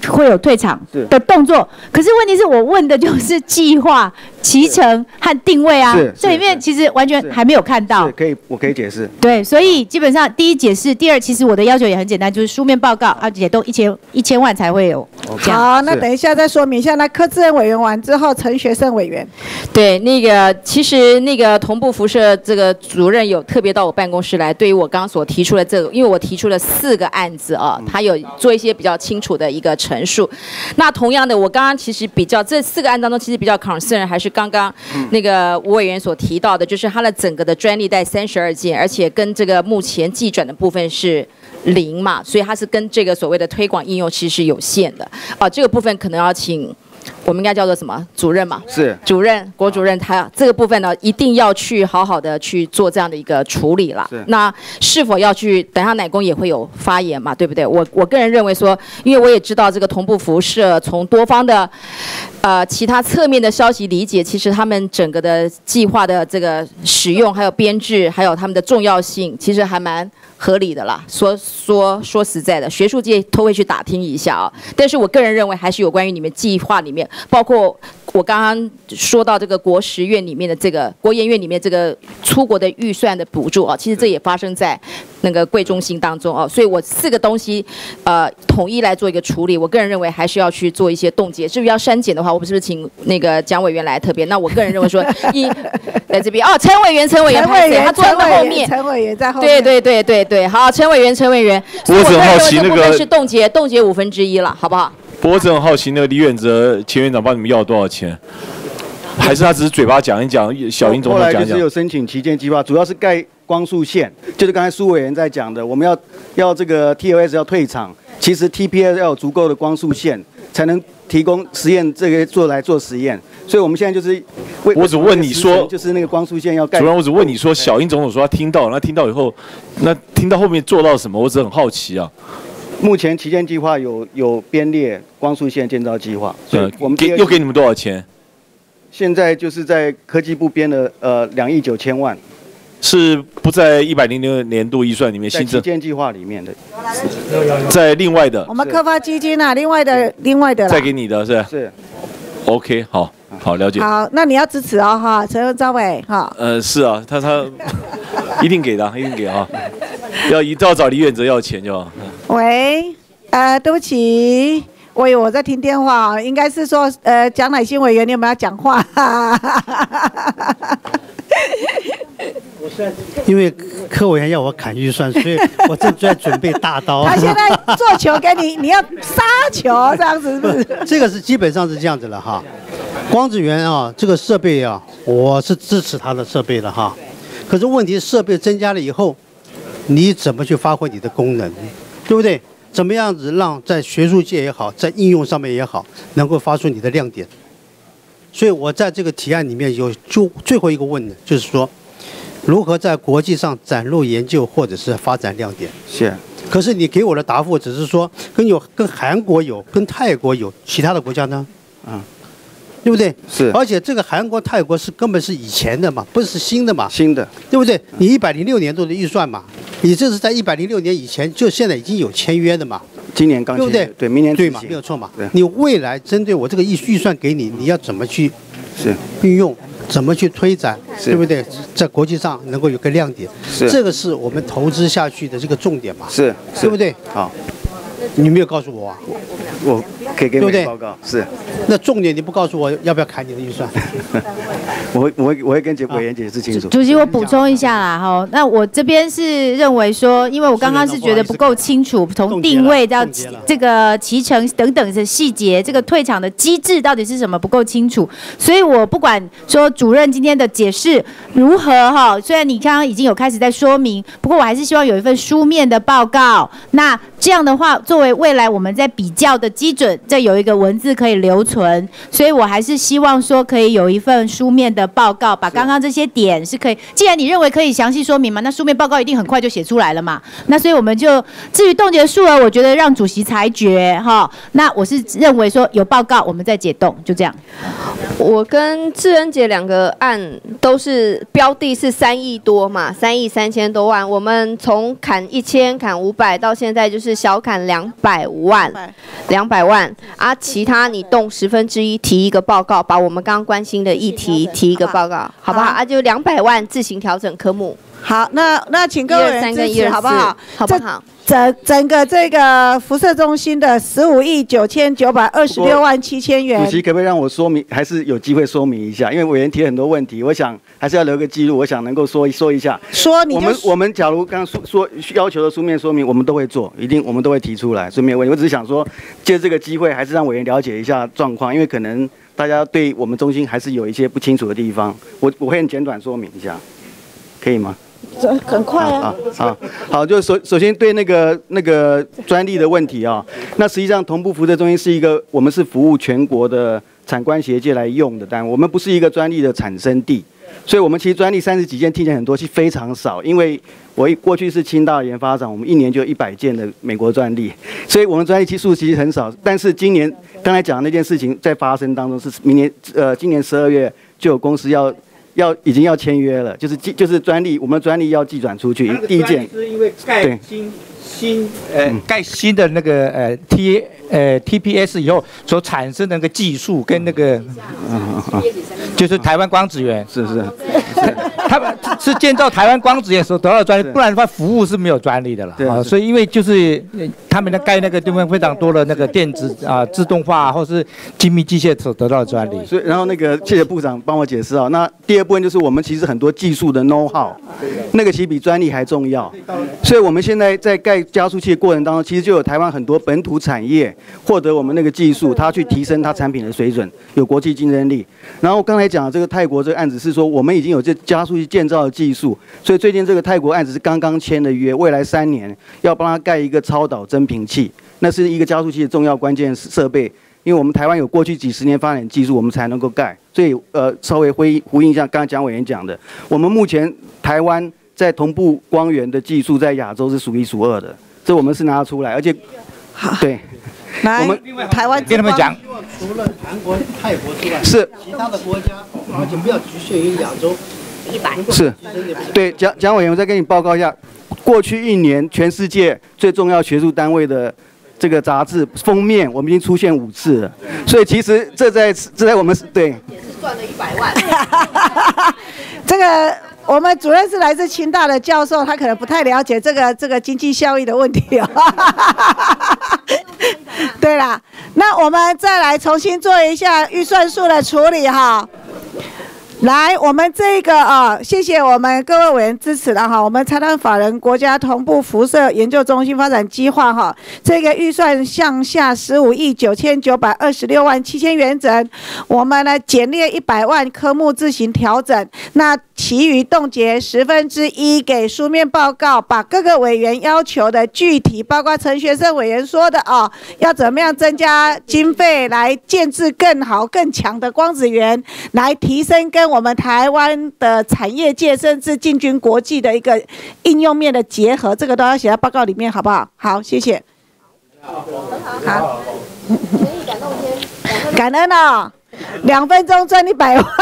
会有退场的动作。可是问题是我问的就是计划、期程和定位啊，这里面其实完全还没有看到。 我可以解释。 对，所以基本上第一解释，第二其实我的要求也很简单，就是书面报告，而且都1000万才会有。 好，那等一下再说明一下。那柯志恩委员完之后，陈学圣委员。 对，那个其实那个同步辐射这个主任有特别到我办公室来，对于我刚刚所提出的这个，因为我提出了4个案子啊，他有做一些比较清楚的一个陈述。那同样的，我刚刚其实比较这4个案当中，其实比较 concern 还是刚刚那个吴委员所提到的，就是他的整个的专利带32件，而且跟这个目前技转的部分是0嘛，所以它是跟这个所谓的推广应用其实是有限的啊，这个部分可能要请。我们应该叫做什么主任嘛？是主任，国主任，他这个部分呢，一定要去好好的去做这样的一个处理啦。那是否要去？等一下乃公也会有发言嘛，对不对？我个人认为说，因为我也知道这个同步辐射，从多方的其他侧面的消息理解，其实他们整个的计划的这个使用，还有编制，还有他们的重要性，其实还蛮合理的啦。说实在的，学术界都会去打听一下啊。但是我个人认为，还是有关于你们计划里面，包括我刚刚说到这个国实院里面的这个国研院里面这个出国的预算的补助啊，其实这也发生在那个贵中心当中啊。所以我4个东西统一来做一个处理。我个人认为还是要去做一些冻结。至于要删减的话，我们是不是请那个蒋委员来特别？那我个人认为说，在这边哦，陈委员，他坐在后面， 陈委员在后面。 对，好，陈委员。 我只很好奇那个是冻结1/5了，好不好？ 不过我只很好奇，那个李远哲前院长帮你们要了多少钱？还是他只是嘴巴讲一讲，小英总统讲一讲？ 后来就是有申请旗舰计划，主要是盖光束线，就是刚才苏委员在讲的，我们要这个 TLS 要退场，其实 TPS 要有足够的光束线，才能提供实验这个做实验。所以我们现在就是我只问你说， 就是那个光束线要盖。 主任，我只问你说，小英总统说他听到，那听到以后，那听到后面做到什么？我只很好奇啊。 目前旗舰计划有编列光束线建造计划，所以我们又给你们多少钱？ 现在就是在科技部编的2亿9千万， 是不在106年度预算里面新增？ 在旗舰计划里面的， 在另外的。 我们科发基金啊，另外的啦。 再给你的是？ 是。 OK， 好了解。 好，那你要支持哦哈，陈昭伟哈。 是啊，他一定给的，一定给啊。要找李远哲要钱就好。 喂，对不起，我在听电话，应该是说蒋乃馨委员，你有没有要讲话？ 因为柯委员要我砍预算，所以我正在准备大刀。 他现在做球给你，你要杀球这样子是不是？ 这个是基本上是这样子了哈。光子源啊，这个设备啊，我是支持它的设备的哈。可是问题设备增加了以后，你怎么去发挥你的功能，对不对？怎么样子让在学术界也好，在应用上面也好，能够发出你的亮点？所以我在这个提案里面就最后一个问的，就是说，如何在国际上展露研究或者是发展亮点？ 是。 可是你给我的答复只是说跟韩国有，跟泰国有，其他的国家呢？对不对？ 是。 而且这个韩国、泰国根本是以前的嘛，不是新的嘛。 新的， 对不对？你106年度的预算嘛，你这是在106年以前就现在已经有签约的嘛。 今年刚签约， 对不对？ 对，明年对嘛，没有错嘛。你未来针对我这个预算给你，你要怎么去运用？怎么去推展，对不对？在国际上能够有个亮点，这个是我们投资下去的这个重点嘛，对不对？ 好， 你没有告诉我啊， 我可以给你报告，是。 那重点你不告诉我，要不要砍你的预算？ 我会跟委员解释清楚。 主席，我补充一下啦，哈，那我这边是认为说，因为我刚刚是觉得不够清楚，从定位到这个期程等等的细节，这个退场的机制到底是什么不够清楚，所以我不管说主任今天的解释如何哈，虽然你刚刚已经有开始在说明，不过我还是希望有一份书面的报告。那这样的话，作为未来我们在比较的基准，这有一个文字可以留存，所以我还是希望说可以有一份书面的报告，把刚刚这些点是可以，既然你认为可以详细说明嘛，那书面报告一定很快就写出来了嘛。那所以我们就至于冻结数额，我觉得让主席裁决哈。那我是认为说有报告，我们再解冻，就这样。 我跟智恩姐2个案都是标的是3亿多嘛，3亿3千多万。我们从砍1000、砍500到现在就是是小砍200万啊，其他你动1/10提一个报告，把我们刚刚关心的议题提一个报告，好不好？啊，就200万自行调整科目。 好，那请各位人支持好不好？ 好不好？ 整个这个辐射中心的15.926元。 主席可不可以让我说明，还是有机会说明一下？因为委员提了很多问题，我想还是要留个记录，我想能够说一下。我们假如刚刚说要求的书面说明，我们都会做，我们都会提出来，所以没有问题。我只是想说，借这个机会，还是让委员了解一下状况，因为可能大家对我们中心还是有一些不清楚的地方，我会很简短说明一下，可以吗？ 很快啊！ 好，就首先对那个专利的问题啊，那实际上同步辐射中心是一个我们是服务全国的产官学界来用的单位，我们不是一个专利的产生地，所以我们其实专利30几件听起来很多，其实非常少，因为我过去是清大研发长，我们1年就100件的美国专利，所以我们专利数其实很少，但是今年刚才讲的那件事情在发生当中，是今年12月就有公司已经要签约了，就是专利，我们的专利要寄转出去。第一件是因为盖新的那个TPS 以后所产生的那个技术跟那个就是台湾光子源是他们是建造台湾光子源所得到的专利，不然的话服务是没有专利的了啊。所以因为就是他们盖那个地方非常多的那个电子自动化或是精密机械所得到的专利。 所以然后谢谢部长帮我解释啊。那第二部分就是我们其实很多技术的 know how， 那个其实比专利还重要。所以我们现在在盖加速器的过程当中，其实就有台湾很多本土产业获得我们那个技术，它去提升它产品的水准，有国际竞争力。然后刚才讲的这个泰国这个案子是说，我们已经有这加速器建造的技术，所以最近这个泰国案子是刚刚签的约，未来3年要帮他盖一个超导增频器，那是一个加速器的重要关键设备。因为我们台湾有过去几10年发展技术，我们才能够盖。所以稍微呼应一下刚才蒋委员讲的，我们目前台湾在同步光源的技术在亚洲是数1数2的，这我们是拿出来，而且对。 我们台湾跟他们讲， 除了韩国、泰国之外， 是其他的国家，而且不要局限于亚洲。 是，对，蒋委员，我再跟你报告一下，过去1年全世界最重要学术单位的这个杂志封面，我们已经出现5次了，所以其实这在我们对也是赚了100万。 这个。我们主任是来自清大的教授，他可能不太了解这个经济效益的问题哦。对啦，那我们再来重新做一下预算数的处理哈。来，我们这个谢谢我们各位委员支持的哈，我们财团法人国家同步辐射研究中心发展计划哈，这个预算项下15.926.7元整，我们呢减列100万科目自行调整，那其余冻结1/10给书面报告，把各个委员要求的具体，包括陈学圣委员说的要怎么样增加经费来建制更好更强的光子源，来提升跟我们台湾的产业界甚至进军国际的一个应用面的结合，这个都要写在报告里面，好不好？好，谢谢。好，感恩2分钟赚100万，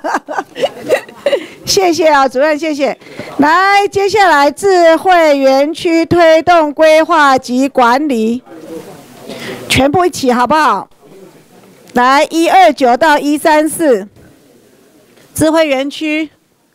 谢谢主任，谢谢。来，接下来智慧园区推动规划及管理，全部一起好不好？来，129到134。智慧园区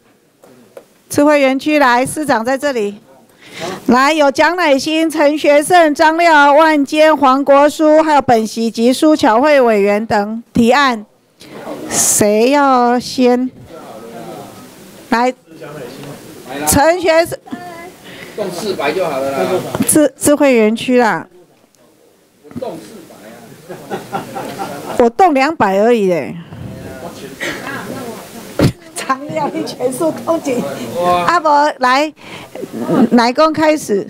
来，市长在这里。来，有蒋乃馨、陈学圣、张廖万坚、黄国书，还有本席及苏巧慧委员等提案。谁要先？来，陈学圣。 动400就好了啦。 智慧园区啦。我动200而已嘞。常料力全数冻结。阿伯来，乃公开始。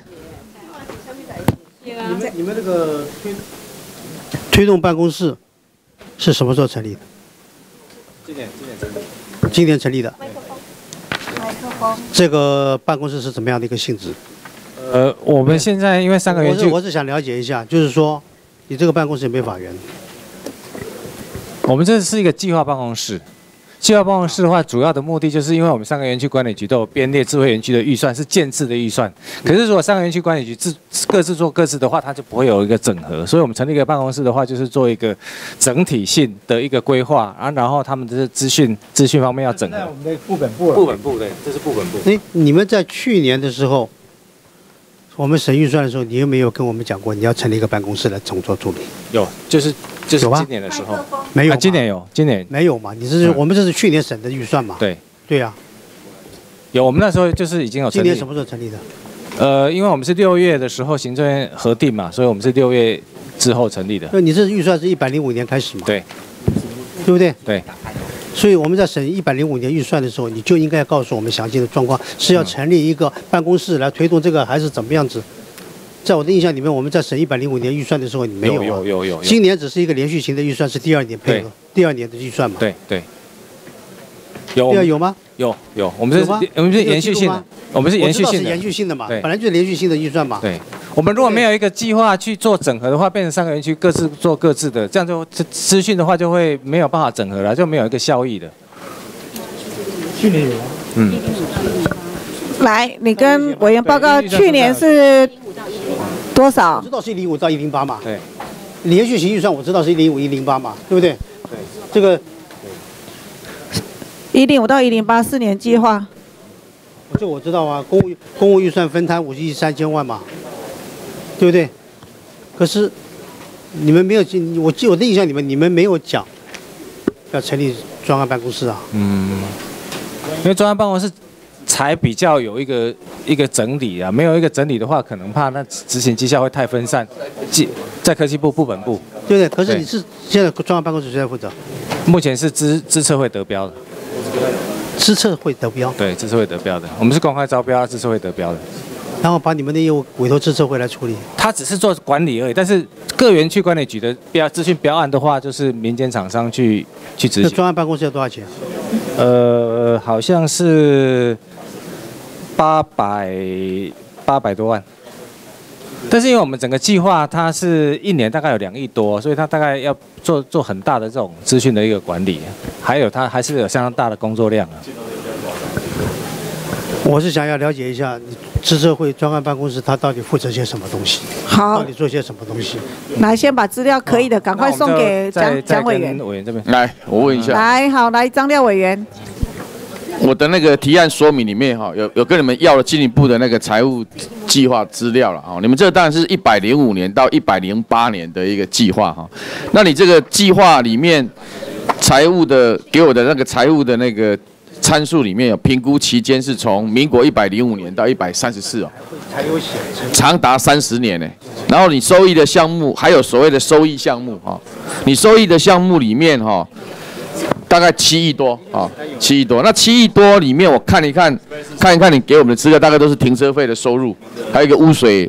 你们这个推动办公室是什么时候成立的？今年成立的。这个办公室是怎么样的一个性质？ 我们现在因为3个园区， 我是想了解一下，就是说，你这个办公室有没有法源？ 我们这是一个计划办公室， 计划办公室的话，主要的目的就是因为我们3个园区管理局都有编列智慧园区的预算，是建制的预算。可是如果3个园区管理局各自做各自的话，它就不会有一个整合。所以我们成立一个办公室的话，就是做一个整体性的一个规划啊，然后他们的资讯方面要整合。 我们的部本部。 部本部对，这是部本部。 你们在去年的时候，我们审预算的时候，你有没有跟我们讲过你要成立一个办公室来总做助理？ 有，就是今年的时候没有、 今年有，今年没有嘛？我们这是去年审的预算嘛？对呀、 有，我们那时候就是已经有成立。 今年什么时候成立的？ 因为我们是6月的时候行政院核定嘛，所以我们是6月之后成立的。 那你这预算是105年开始嘛？ 对， 对不对？ 对。 所以我们在审105年预算的时候，你就应该告诉我们详细的状况，是要成立一个办公室来推动这个，还是怎么样子？在我的印象里面，我们在审105年预算的时候，你没有。 有。 今年只是一个连续型的预算，是第2年配合，第2年的预算嘛？ 对。有吗？ 有，我们是延续性的，我们是延续性的。 是延续性的嘛？本来就是连续性的预算嘛。 对。我们如果没有一个计划去做整合的话，变成3个园区各自做各自的，这样就资讯的话就会没有办法整合了，就没有一个效益的。 去年有。 来，你跟委员报告，去年是多少？ 我知道是105到108嘛。 对。 连续型预算我知道是105、108嘛，对不对？对。这个 105到108 4年计划。 这我知道啊，公务预算分摊5亿3千万嘛。对不对？可是你们没有我的印象里面你们没有讲要成立专案办公室啊。 因为专案办公室才比较有一个整理啊，没有一个整理的话，可能怕那执行绩效会太分散。在科技部部本部， 对不对？可是你是现在专案办公室谁在负责？ 目前是资策会得标的。 资策会得标？ 对，资策会得标的，我们是公开招标，资策会得标的。 然后把你们的业务委托资策会来处理。 他只是做管理而已，但是各园区管理局的资讯标案的话，就是民间厂商去执行。 那专案办公室要多少钱？ 好像是800多万。但是因为我们整个计划它是1年大概有2亿多，所以它大概要做很大的这种资讯的一个管理，还有它还是有相当大的工作量啊。 我是想要了解一下，资策会专案办公室它到底负责些什么东西？ 好， 到底做些什么东西？ 来，先把资料可以的赶快送给蒋委员。 委员这边来，我问一下。 来，好，来张廖委员。 我的那个提案说明里面哈，有跟你们要了进一步的那个财务计划资料了哈。你们这个当然是105年到108年的一个计划哈。那你这个计划里面财务的给我的那个财务的那个参数里面有评估期间是从民国105年到134哦，长达30年呢。然后你收益的项目还有所谓的收益项目哈，你收益的项目里面哈，大概7亿多啊，7亿多。那7亿多里面我看一看你给我们的资料，大概都是停车费的收入，还有一个污水，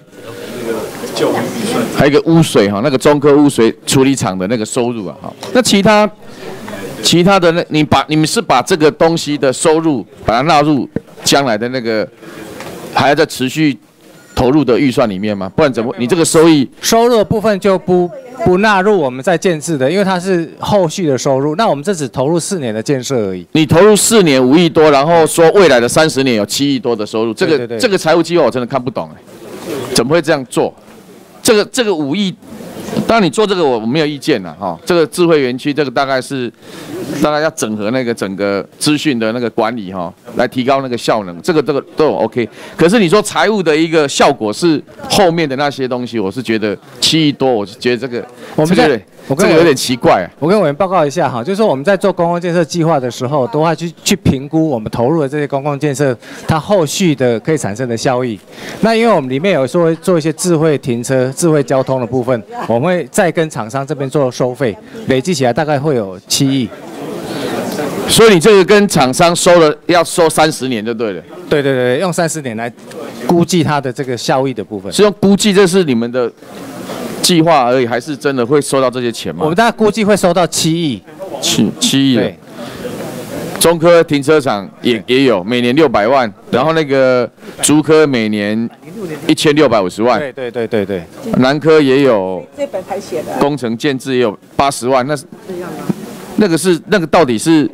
还有一个污水哈，那个中科污水处理厂的那个收入啊，哈。那其他的那你们是把这个东西的收入把它纳入将来的那个还要再持续投入的预算里面吗？不然怎么你这个收入的部分就不纳入我们在建制的，因为它是后续的收入。那我们这只投入4年的建设而已。 你投入4年5亿多，然后说未来的30年有7亿多的收入，这个财务计划我真的看不懂怎么会这样做？这个5亿。当然，你做这个我没有意见了哈。这个智慧园区这个大概要整合那个整个资讯的那个管理哈，来提高那个效能，这个都有 OK。可是你说财务的一个效果是后面的那些东西，我是觉得7亿多，我是觉得这个有点奇怪。 我跟委员报告一下哈，就是说我们在做公共建设计划的时候，都会去评估我们投入的这些公共建设它后续的可以产生的效益。那因为我们里面有说做一些智慧停车、智慧交通的部分，我们会再跟厂商这边做收费，累计起来大概会有7亿。 所以你这个跟厂商要收30年就对了。 对，用30年来估计它的这个效益的部分。 是用估计，这是你们的计划而已，还是真的会收到这些钱吗？ 我们大概估计会收到7亿。 7亿。对。中科停车场也有，每年600万，然后那个竹科每年1650万。 对。 南科也有。 这本才写的。 工程建制也有80万，那个到底是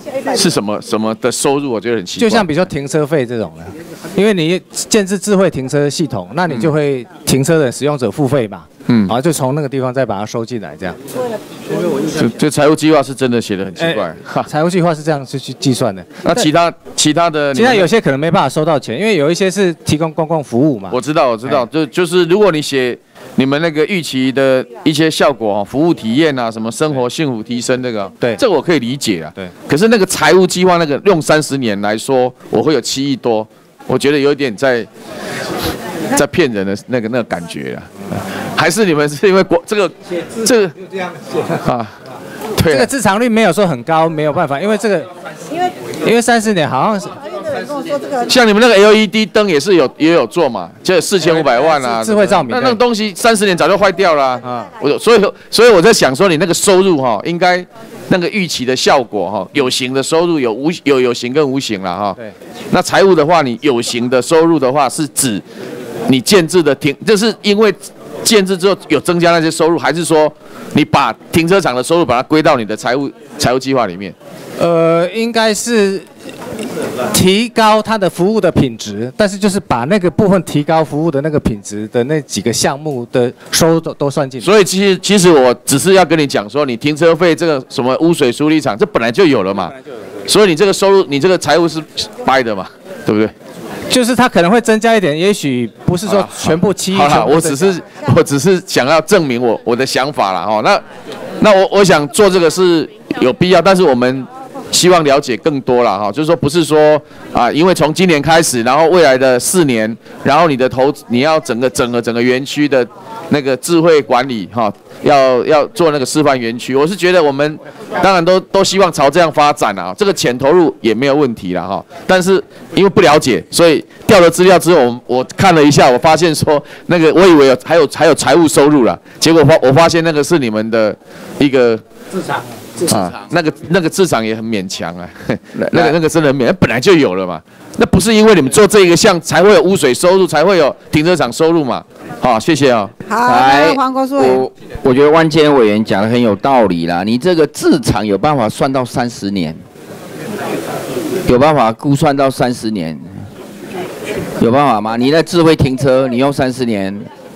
是什么的收入？我觉得很奇怪。 就像比如说停车费这种的，因为你建置智慧停车系统，那你就会停车的使用者付费嘛，然后就从那个地方再把它收进来，这样。 这财务计划是真的写得很奇怪。 财务计划是这样去计算的。 那其他有些可能没办法收到钱，因为有一些是提供公共服务嘛。 我知道，就是如果你写你们那个预期的一些效果服务体验啊，什么生活幸福提升这个， 对， 这个我可以理解啊。 对。 可是那个财务计划那个用30年来说，我会有7亿多，我觉得有点在骗人的那个感觉啊。还是你们是因为这个啊？对， 这个自偿率没有说很高，没有办法，因为30年好像是。 像你们那个 LED 灯也有做嘛，就4500万啊， 智慧照明。 那个东西30年早就坏掉了啊。所以我在想说，你那个收入应该那个预期的效果有形的收入有形跟无形了哈。对。那财务的话，你有形的收入的话，是指你建置的就是因为建置之后有增加那些收入，还是说你把停车场的收入把它归到你的财务计划里面？ 应该是提高它的服务的品质，但是就是把那个部分提高服务的那个品质的那几个项目的收入都算进去。 所以其实我只是要跟你讲说，你停车费这个什么污水处理厂，这本来就有了嘛。所以你这个收入，你这个财务是掰的嘛，对不对？ 就是它可能会增加一点，也许不是说全部7亿。 好了，我只是想要证明我的想法了哦。那我想做这个是有必要，但是我们希望了解更多了哈，就是说不是说因为从今年开始，然后未来的4年，然后你要整个园区的那个智慧管理哈，要做那个示范园区。我是觉得我们当然都希望朝这样发展啊，这个钱投入也没有问题了哈。但是因为不了解，所以调了资料之后，我看了一下，我发现说那个我以为还有财务收入了，结果我发现那个是你们的一个市场。 那个市场也很勉强啊，那个真的很勉强，本来就有了嘛。那不是因为你们做这个项才会有污水收入，才会有停车场收入嘛？好，谢谢啊。 好，黄国书， 我觉得万坚委员讲的很有道理啦。你这个自偿有办法算到30年，有办法估算到30年，有办法吗？你的智慧停车，你用30年。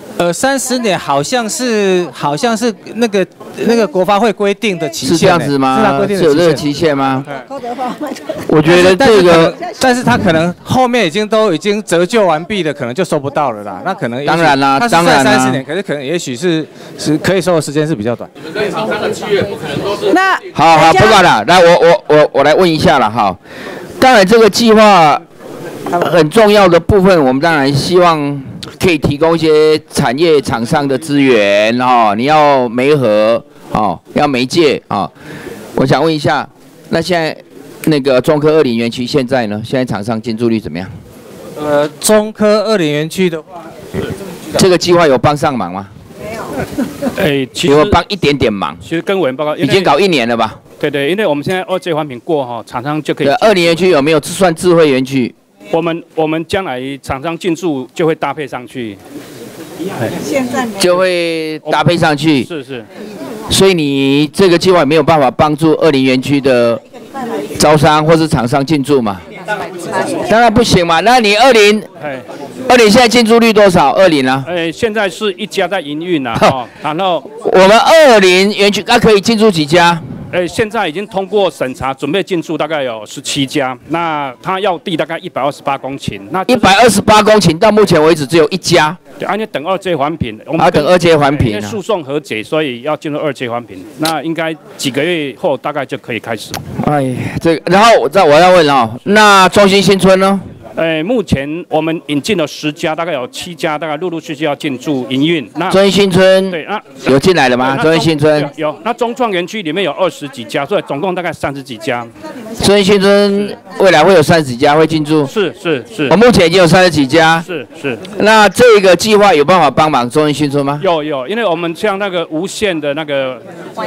30年好像是那个国发会规定的期限， 是这样子吗？是有这个期限吗？我觉得但是他可能后面已经折旧完毕的，可能就收不到了啦。那可能当然啦，当然啦，30年，可是可能也许是可以收的时间是比较短。 那好，不管了，来我来问一下了哈。当然这个计划很重要的部分，我们当然希望可以提供一些产业厂商的资源你要媒合要媒介我想问一下，那现在那个中科20园区现在呢？现在厂商进驻率怎么样？ 中科20园区的话， 这个计划有帮上忙吗？ 没有。其实有帮一点点忙。 其实跟委员报告， 已经搞1年了吧？ 对，因为我们现在2阶环评过厂商就可以。 20园区有没有算智慧园区？ 我们将来厂商进驻就会搭配上去， 现在就会搭配上去。 是。 所以你这个计划没有办法帮助20园区的招商或是厂商进驻嘛？当然不行嘛。那你20现在进驻率多少？20啊？ 现在是1家在营运然后我们20园区可以进驻几家？ 现在已经通过审查，准备进驻大概有17家。那他要地大概128公顷。那 128公顷到目前为止只有1家。 对，而且等2阶环评， 等2阶环评。 因为诉讼和解，所以要进入2阶环评。那应该几个月后大概就可以开始。 然后我要问那中心新村呢？ 目前我们引进了10家，大概有7家，大概陆续要进驻营运。那中心新村对有进来了吗？中心新村有。那中创园区里面有20几家，所以总共大概30几家。 中心新村未来会有30几家会进驻？ 是。 我目前已经有30几家。 是。 那这个计划有办法帮忙中心新村吗？ 有，因为我们像那个无线的那个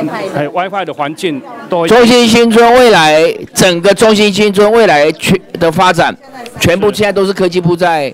WiFi 的环境都。 中心新村未来整个中心新村未来的发展。全部现在都是科技部在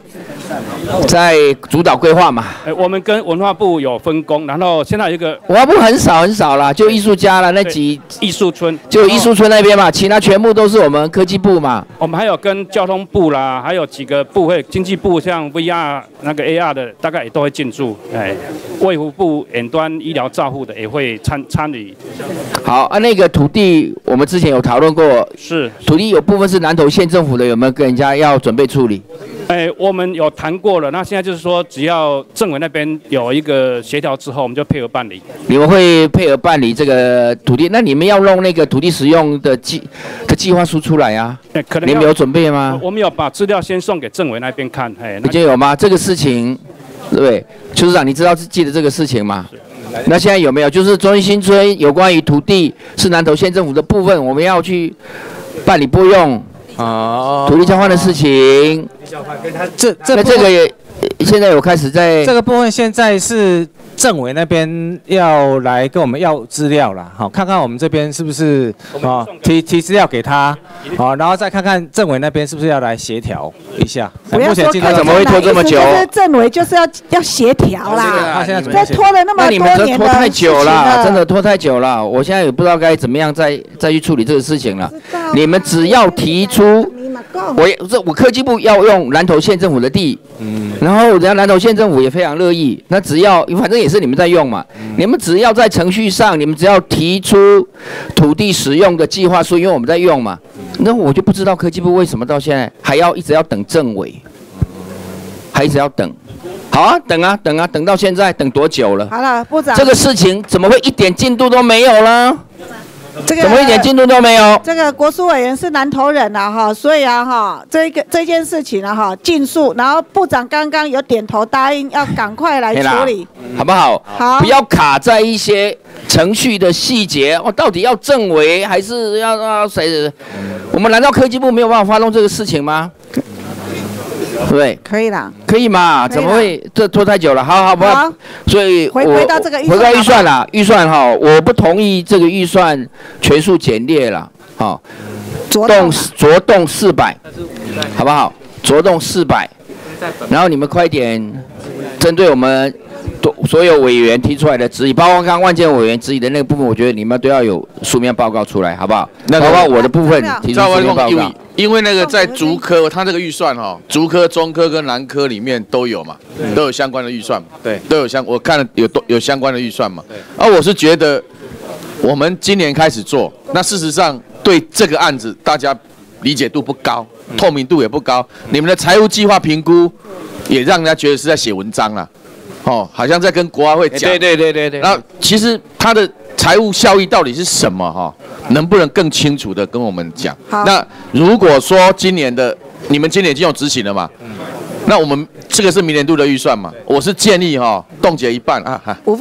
在主导规划嘛。 我们跟文化部有分工，然后现在有一个文化部很少啦，就艺术家啦，那几艺术村， 就艺术村那边嘛，其他全部都是我们科技部嘛。 我们还有跟交通部啦，还有几个部会，经济部像 VR 那个 AR 的，大概也都会进驻。卫福部远端医疗照护的也会参与。 好啊，那个土地我们之前有讨论过， 是土地有部分是南投县政府的，有没有跟人家要准备处理？ 我们有谈过了，那现在就是说，只要政委那边有一个协调之后，我们就配合办理。 你们会配合办理这个土地？那你们要弄那个土地使用的计划书出来啊？ 可能你们有准备吗？ 我们有把资料先送给政委那边看。 已经有吗？这个事情，对不对？邱市长，你记得这个事情吗？那现在有没有？就是中心新村有关于土地是南投县政府的部分，我们要去办理拨用土地交换的事情。 这个也现在有开始在这个部分，现在是政委那边要来跟我们要资料了，好，看看我们这边是不是提资料给他，好，然后再看看政委那边是不是要来协调一下。 不要说他怎么会拖这么久？ 就是政委就是要协调啦， 他现在这拖了那么多年那你们拖太久了，真的拖太久了，我现在也不知道该怎么样再去处理这个事情了。你们只要提出，我科技部要用南投县政府的地，然后人家南投县政府也非常乐意，那只要反正也是你们在用嘛，你们只要在程序上，你们只要提出土地使用的计划书，因为我们在用嘛，那我就不知道科技部为什么到现在还要一直要等政委，还一直要等。好啊，等到现在，等多久了？ 好了，部长， 这个事情怎么会一点进度都没有呢？怎么一点进度都没有？ 这个国书委员是南投人啊，哈，所以啊，哈，这件事情啊，哈，尽速，然后部长刚刚有点头答应，要赶快来处理， 好不好？ 好， 不要卡在一些程序的细节，到底要政委还是要谁？我们难道科技部没有办法发动这个事情吗？对， 可以啦， 可以嘛？怎么会这拖太久了？好，不好。所以回到这个回到预算啦，预算哈，我不同意这个预算全数减列了，好，着动400，好不好？着动400，然后你们快点针对我们所有委员提出来的质疑，包括刚刚万健委员质疑的那个部分，我觉得你们都要有书面报告出来，好不好？包括我的部分提出书面报告。 因为那个在竹科，它这个预算竹科、中科跟南科里面都有嘛，都有相关的预算嘛，对，都有我看了有相关的预算嘛。而我是觉得，我们今年开始做，那事实上对这个案子大家理解度不高，透明度也不高，你们的财务计划评估也让人家觉得是在写文章啦，好像在跟国发会讲。对。然后其实它的财务效益到底是什么能不能更清楚的跟我们讲？那如果说你们今年已经有执行了嘛？那我们这个是明年度的预算嘛？我是建议冻结一半啊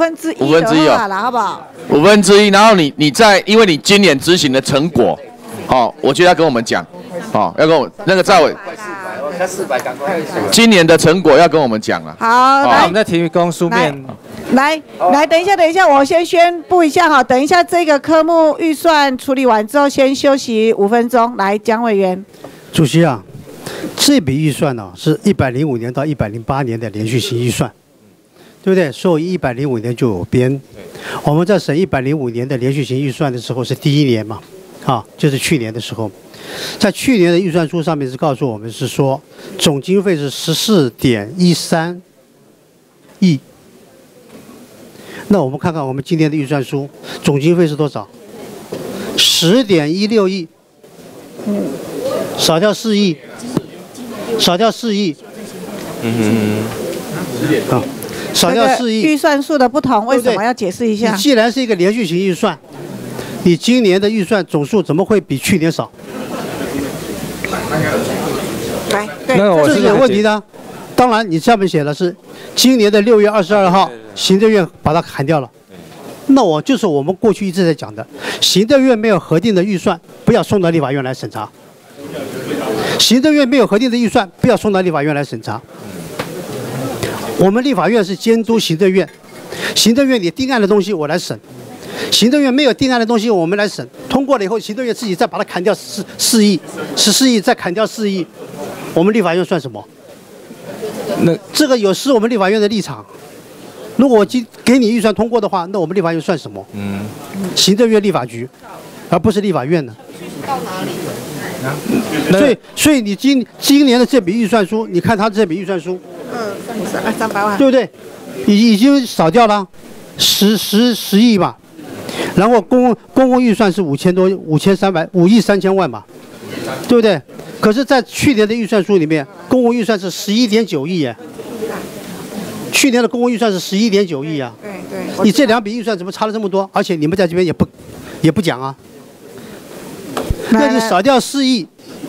1/5好了，好不好 ？1/5，然后你在因为你今年执行的成果，我觉得要跟我们讲，要跟我那个赵伟。今年的成果要跟我们讲了。 好，来， 我们再提供书面。 来，等一下，我先宣布一下哈，等一下这个科目预算处理完之后，先休息5分钟。来，蒋委员。 主席啊，这笔预算呢是105年到108年的连续性预算，对不对？所以105年就有编。我们在审105年的连续性预算的时候是第一年嘛，就是去年的时候。在去年的预算书上面是告诉我们是说，总经费是14.13亿。那我们看看我们今年的预算书，总经费是多少？10.16亿，少掉4亿，少掉4亿，少掉4亿。 预算数的不同，为什么要解释一下？ 你既然是一个连续型预算，你今年的预算总数怎么会比去年少？ 来， 这是有问题的。当然，你上面写的是今年的6月22号，行政院把它砍掉了。那我们过去一直在讲的，行政院没有核定的预算，不要送到立法院来审查。行政院没有核定的预算，不要送到立法院来审查。我们立法院是监督行政院，行政院你定案的东西我来审，行政院没有定案的东西我们来审，通过了以后，行政院自己再把它砍掉4亿，14亿再砍掉4亿，我们立法院算什么？ 那这个有失我们立法院的立场。如果我给你预算通过的话，那我们立法院算什么？行政院立法局，而不是立法院呢？ 到哪里？ 所以你今年的这笔预算书，你看他这笔预算书 ，300万， 对不对？已经少掉了10亿吧，然后公共预算是5亿3000万吧，对不对？可是，在去年的预算书里面，公共预算是11.9亿耶。去年的公共预算是11.9亿啊。对。你这2笔预算怎么差了这么多？而且你们在这边也不讲啊。那你少掉4亿，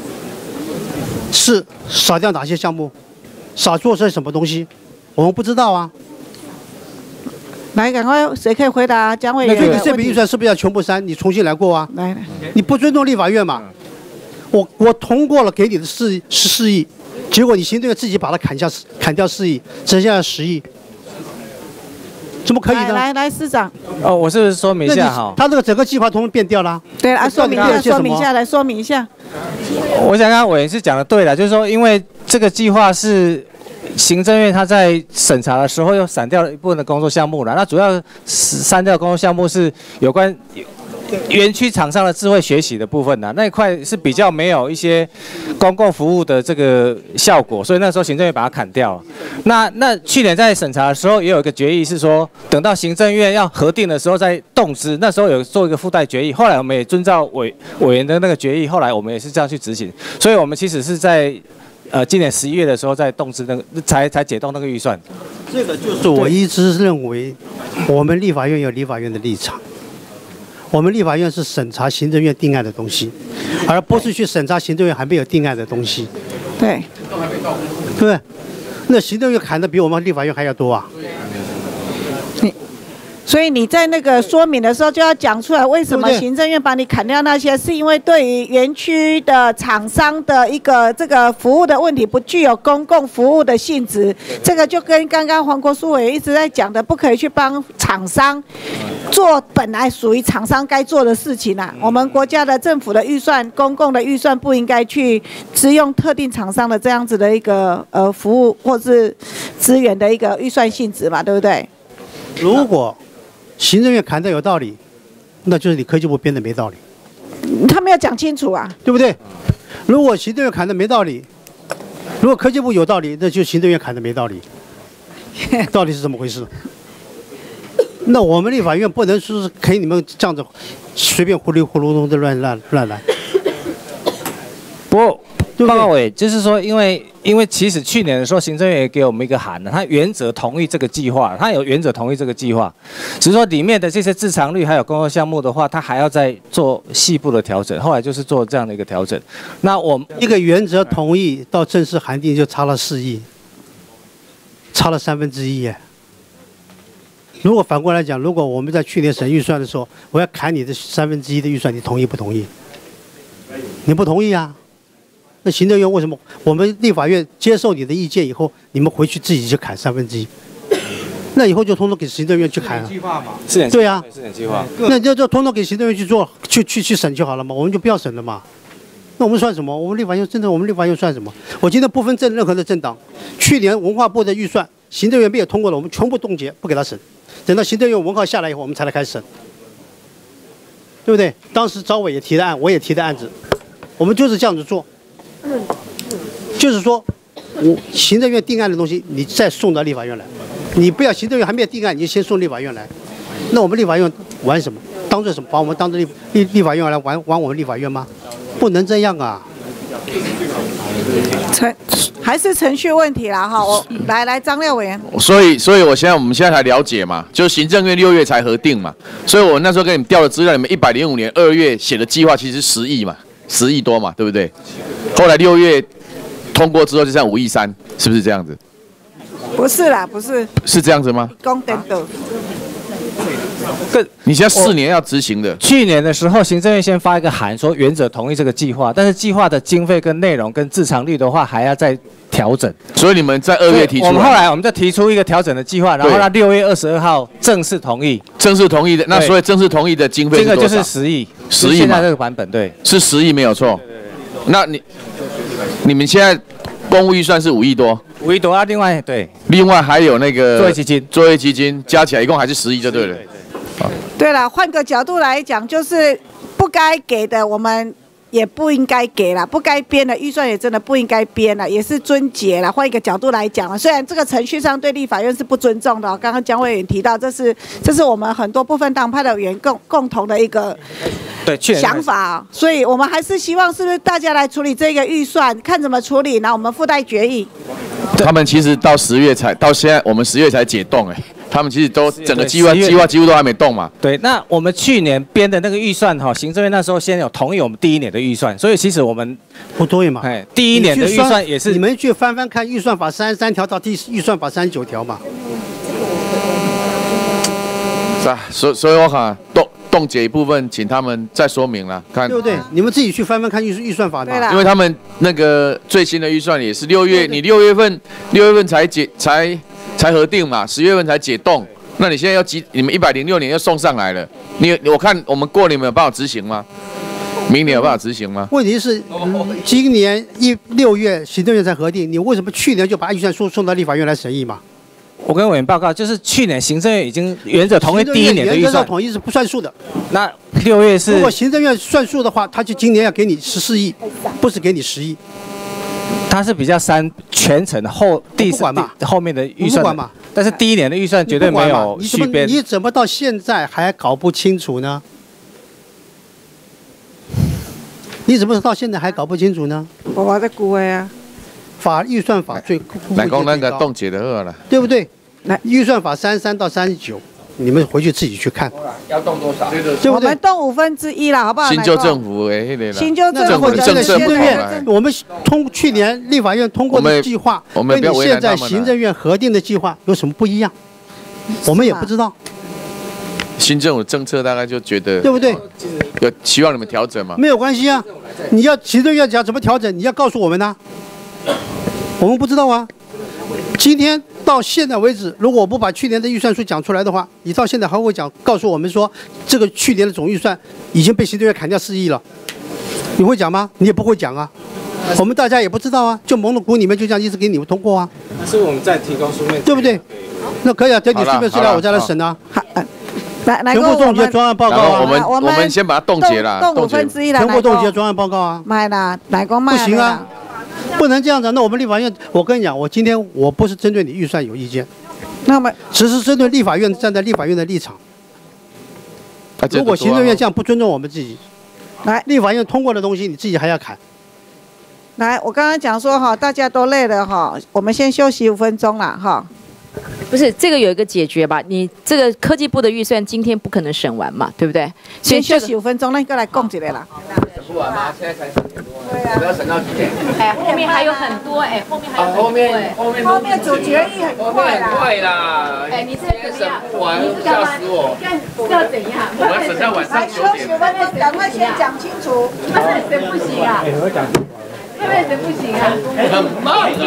是少掉哪些项目？少做些什么东西？我们不知道啊。 来，赶快，谁可以回答蒋委员？ 那你这笔预算是不是要全部删？你重新来过啊？ 来， 你不尊重立法院嘛？我通过了给你的14亿，结果你行政院自己把它砍掉4亿，剩下10亿，怎么可以呢？ 来，市长。 哦，我是不是说明一下哈？ 他这个整个计划通通变掉了。 对啊，说明一下。 我想刚刚委员是讲的对了，就是说，因为这个计划是行政院他在审查的时候又删掉了一部分的工作项目了，那主要删掉的工作项目是有关园区厂商的智慧学习的部分那一块是比较没有一些公共服务的这个效果，所以那时候行政院把它砍掉了。那去年在审查的时候也有一个决议是说，等到行政院要核定的时候再动支，那时候有做一个附带决议，后来我们也遵照委员的那个决议，后来我们也是这样去执行，所以我们其实是在今年11月的时候在动支那个才解冻那个预算。 这个就是我一直认为，我们立法院有立法院的立场。我们立法院是审查行政院定案的东西，而不是去审查行政院还没有定案的东西。 对， 对不对？那行政院砍的比我们立法院还要多啊！ 所以你在那个说明的时候就要讲出来，为什么行政院把你砍掉那些，是因为对于园区的厂商的一个这个服务的问题不具有公共服务的性质，这个就跟刚刚黄国书委员一直在讲的，不可以去帮厂商做本来属于厂商该做的事情我们国家的政府的预算、公共的预算不应该去只用特定厂商的这样子的一个服务或是资源的一个预算性质嘛，对不对？ 如果行政院砍的有道理，那就是你科技部编的没道理。 他们要讲清楚啊， 对不对？如果行政院砍的没道理，如果科技部有道理，那就行政院砍的没道理。到底是怎么回事？那我们立法院不能说是给你们这样子随便糊里糊涂的乱来。 不过，报告委就是说，因为其实去年的时候，行政院也给我们一个函他原则同意这个计划，他有原则同意这个计划，只是说里面的这些自偿率还有工作项目的话，他还要再做细部的调整。后来就是做这样的一个调整。那我们一个原则同意到正式函定就差了4亿，差了1/3耶。如果反过来讲，如果我们在去年审预算的时候，我要砍你的1/3的预算，你同意不同意？你不同意啊？那行政院为什么我们立法院接受你的意见以后，你们回去自己就砍1/3？那以后就通通给行政院去砍啊？ 对啊， 4年计划。 那就通通给行政院去做，去审就好了嘛，我们就不要审了嘛。那我们算什么？我们立法院我们立法院算什么？我今天不分任何的政党，去年文化部的预算，行政院没有通过了，我们全部冻结，不给他审。等到行政院文号下来以后，我们才来开始审，对不对？当时招委也提的案，我也提的案子，我们就是这样子做。就是说，行政院定案的东西，你再送到立法院来，你不要行政院还没有定案，你就先送立法院来。那我们立法院玩什么？当做什么？把我们当做立法院来玩我们立法院吗？不能这样啊！ 还是程序问题啦哈。我来张廖委员。 所以我们现在才了解嘛，就是行政院6月才核定嘛，所以我那时候给你们调的资料，你们105年2月写的计划其实10亿嘛，10亿多嘛，对不对？后来6月通过之后就剩5亿3，是不是这样子？ 不是啦，不是。 是这样子吗？ 公等的。 你现在4年要执行的。 去年的时候，行政院先发一个函，说原则同意这个计划，但是计划的经费跟内容跟自偿率的话，还要再调整。 所以你们在2月提出来， 我们后来就提出一个调整的计划，然后到6月22号正式同意。 正式同意的，那所以正式同意的经费是多少？ 这个就是10亿 ，10亿嘛。 现在这个版本对， 是10亿没有错。那你们现在公务预算是5亿多， 5亿多啊，另外还有那个作业基金加起来一共还是10亿就对了。 对了，换个角度来讲，就是不该给的我们也不应该给了，不该编的预算也真的不应该编了，也是尊节了。换一个角度来讲，虽然这个程序上对立法院是不尊重的，刚刚江委员提到，这是我们很多部分党派的委员共同的一个想法，所以我们还是希望是不是大家来处理这个预算，看怎么处理，然后我们附带决议。 他们其实到现在我们10月才解冻他们其实都整个计划几乎都还没动嘛。 对，那我们去年编的那个预算行政院那时候先有同意我们第一年的预算，所以其实我们不对嘛。 第一年的预算也是你们去翻翻看预算法33条到预算法39条嘛。 是啊，所以我看冻结一部分，请他们再说明了，看对不对？你们自己去翻翻看预算法嘛。 因为他们那个最新的预算也是6月，你6月份才核定嘛，10月份才解冻。那你现在你们106年要送上来了，我看我们过年有办法执行吗？明年有办法执行吗？ 问题是，今年6月行政院才核定，你为什么去年就把预算送到立法院来审议嘛？ 我跟委员报告，就是去年行政院已经原则同意第一年的预算， 统一是不算数的。 那6月是， 如果行政院算数的话，他就今年要给你14亿，不是给你10亿。 它是比较全程后面的预算嘛，但是第一年的预算绝对没有续编。 你怎么到现在还搞不清楚呢？你怎么到现在还搞不清楚呢？ 我在估啊。 预算法最来讲那个冻结的好了， 对不对？来，预算法33到39，你们回去自己去看。 要动多少？ 对不对？ 我们动1/5啦，好不好？ 新旧政府的那个新旧政府的行政院，我们去年立法院通过的计划，跟你现在行政院核定的计划有什么不一样？我们也不知道。 新政府政策大概就觉得， 对不对？ 有希望你们调整吗？ 没有关系啊，你要行政院讲怎么调整，你要告诉我们呢。我们不知道啊。今天到现在为止，如果我不把去年的预算书讲出来的话，你到现在还会告诉我们说，这个去年的总预算已经被行政院砍掉4亿了，你会讲吗？你也不会讲啊。我们大家也不知道啊，就蒙了鼓，你们就这样一直给你们通过啊。 那是我们再提供书面， 对不对？那可以啊，等你书面资料我再来审啊。全部冻结专案报告啊！ 我们先把它冻结了， 冻1/5啦， 全部冻结专案报告啊！ 买啦，哪个卖？ 不行啊，不能这样子。那我们立法院，我跟你讲，我今天我不是针对你预算有意见， 那么只是针对立法院站在立法院的立场。如果行政院这样不尊重我们自己，来立法院通过的东西，你自己还要砍。 来，我刚刚讲说哈，大家都累了哈，我们先休息5分钟啦哈。 不是这个有一个解决吧？你这个科技部的预算今天不可能审完嘛，对不对？ 先休息5分钟，那你过来讲一个啦。 审不完吗？现在才3点多，我们要审到几点？ 后面还有很多后面还有后面主决议很快啦。 快啦！ 你这个审不完，吓死我！ 要怎样？ 我们审到晚上9点。 休息5分钟，赶快先讲清楚。 不是谁不行啊？会不会谁不行啊？ 很慢的，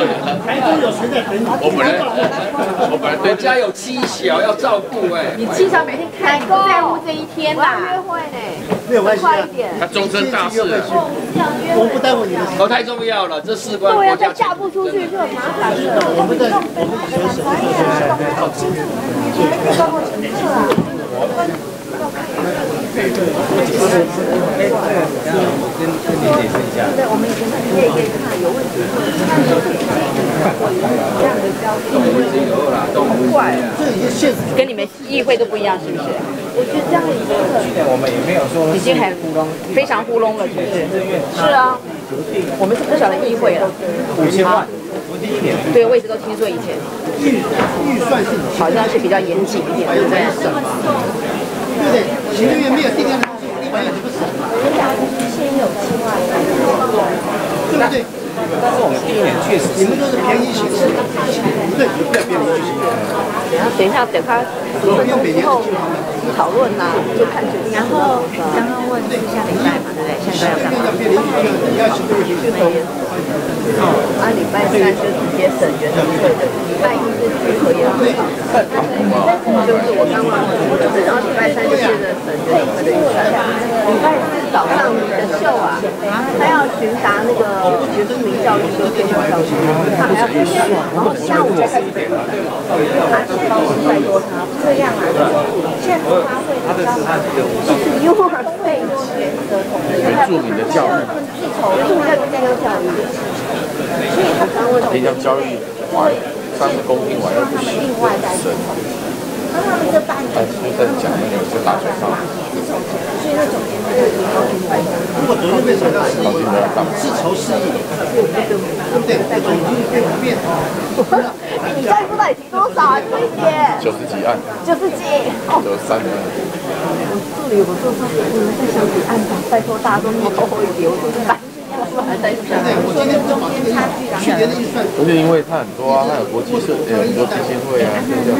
我本来对家有妻小要照顾你妻小每天看，不在乎这一天啦。 约会呢， 没有关系， 快一点。 他终身大事了， 我不耽误你的事。 太重要了，这事关对呀，再嫁不出去就很麻烦了。 我们也可以看有问题，这样的交易怪了， 跟你们议会都不一样，是不是？ 我觉得这样已经已经很糊弄，非常糊弄了，是不是？是啊，我们是不小的议会了，5000万。对，我一直都听说以前预算是好像是比较严谨一点，对不对？ 对不对？行政院没有定量的东西，立法院怎么审？ 先有计划， 对不对？ 但是我们第一年确实， 你们都是便宜行事，对，你不要便宜行事。 等一下，等他10分钟之后讨论呐，就看决定。 然后刚刚问是下礼拜嘛，对不对？下礼拜要干嘛？礼拜3就直接审原则会的，礼拜1是聚合研讨会，就是我刚忘了，然后礼拜3就接着审原则会的预算。礼拜4早上你的秀啊， 他要巡查那个原住民教育跟偏乡教育，他还要分析，然后下午才开始北现在100多他这样啊，现在他会你知道吗？就是幼儿费学的同学， 原住民的教育， 原住民教育，所以他刚问偏向教育完，3个公听完要不行，神。 他们这半年在讲那个就打水仗， 所以那总监就是如果昨天被手到失忆，是仇视意，对不对？在总监在里面。你在不到底提多少啊？多一点。 90几案。 90几。 93案。 助理，我做说你们在小组案场，拜托大家都多厚一点，我说100。我今天中间差距，去年的预算不是因为它很多啊，它有国际社，很多基金会啊，对不对？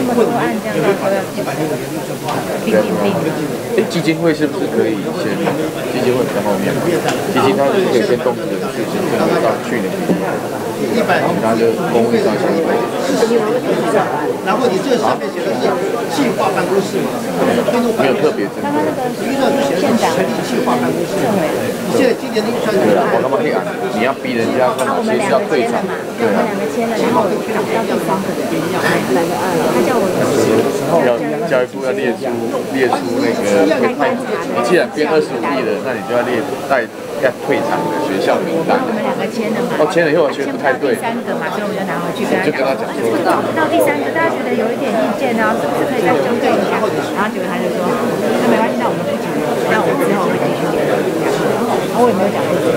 基金会是不是可以先？基金会比较后面，基金它是可以先动这个事情，到去年底，其他就公会上先会。 然后你这上面写的是计划办公室嘛？ 没有特别针对。 预算就写的是成立计划办公室。你现在今年的预算是？ 我他妈可以按，你要逼人家说哪些是要退场，对啊。 然后我就找到第3个人要哪个案了，他叫我教育部要列出那个会派，你既然编25亿了，那你就要列要退场的学校名单。 我们2个签的嘛。 哦，签了以后我觉得不太对。 第3个嘛，所以我们就拿回去跟他讲说，到第3个大家觉得有一点意见呢，是不是可以再纠正一下？然后结果他就说，那没关系，那我们不讲，那我们之后会继续联络一下。然后我也没有讲这个。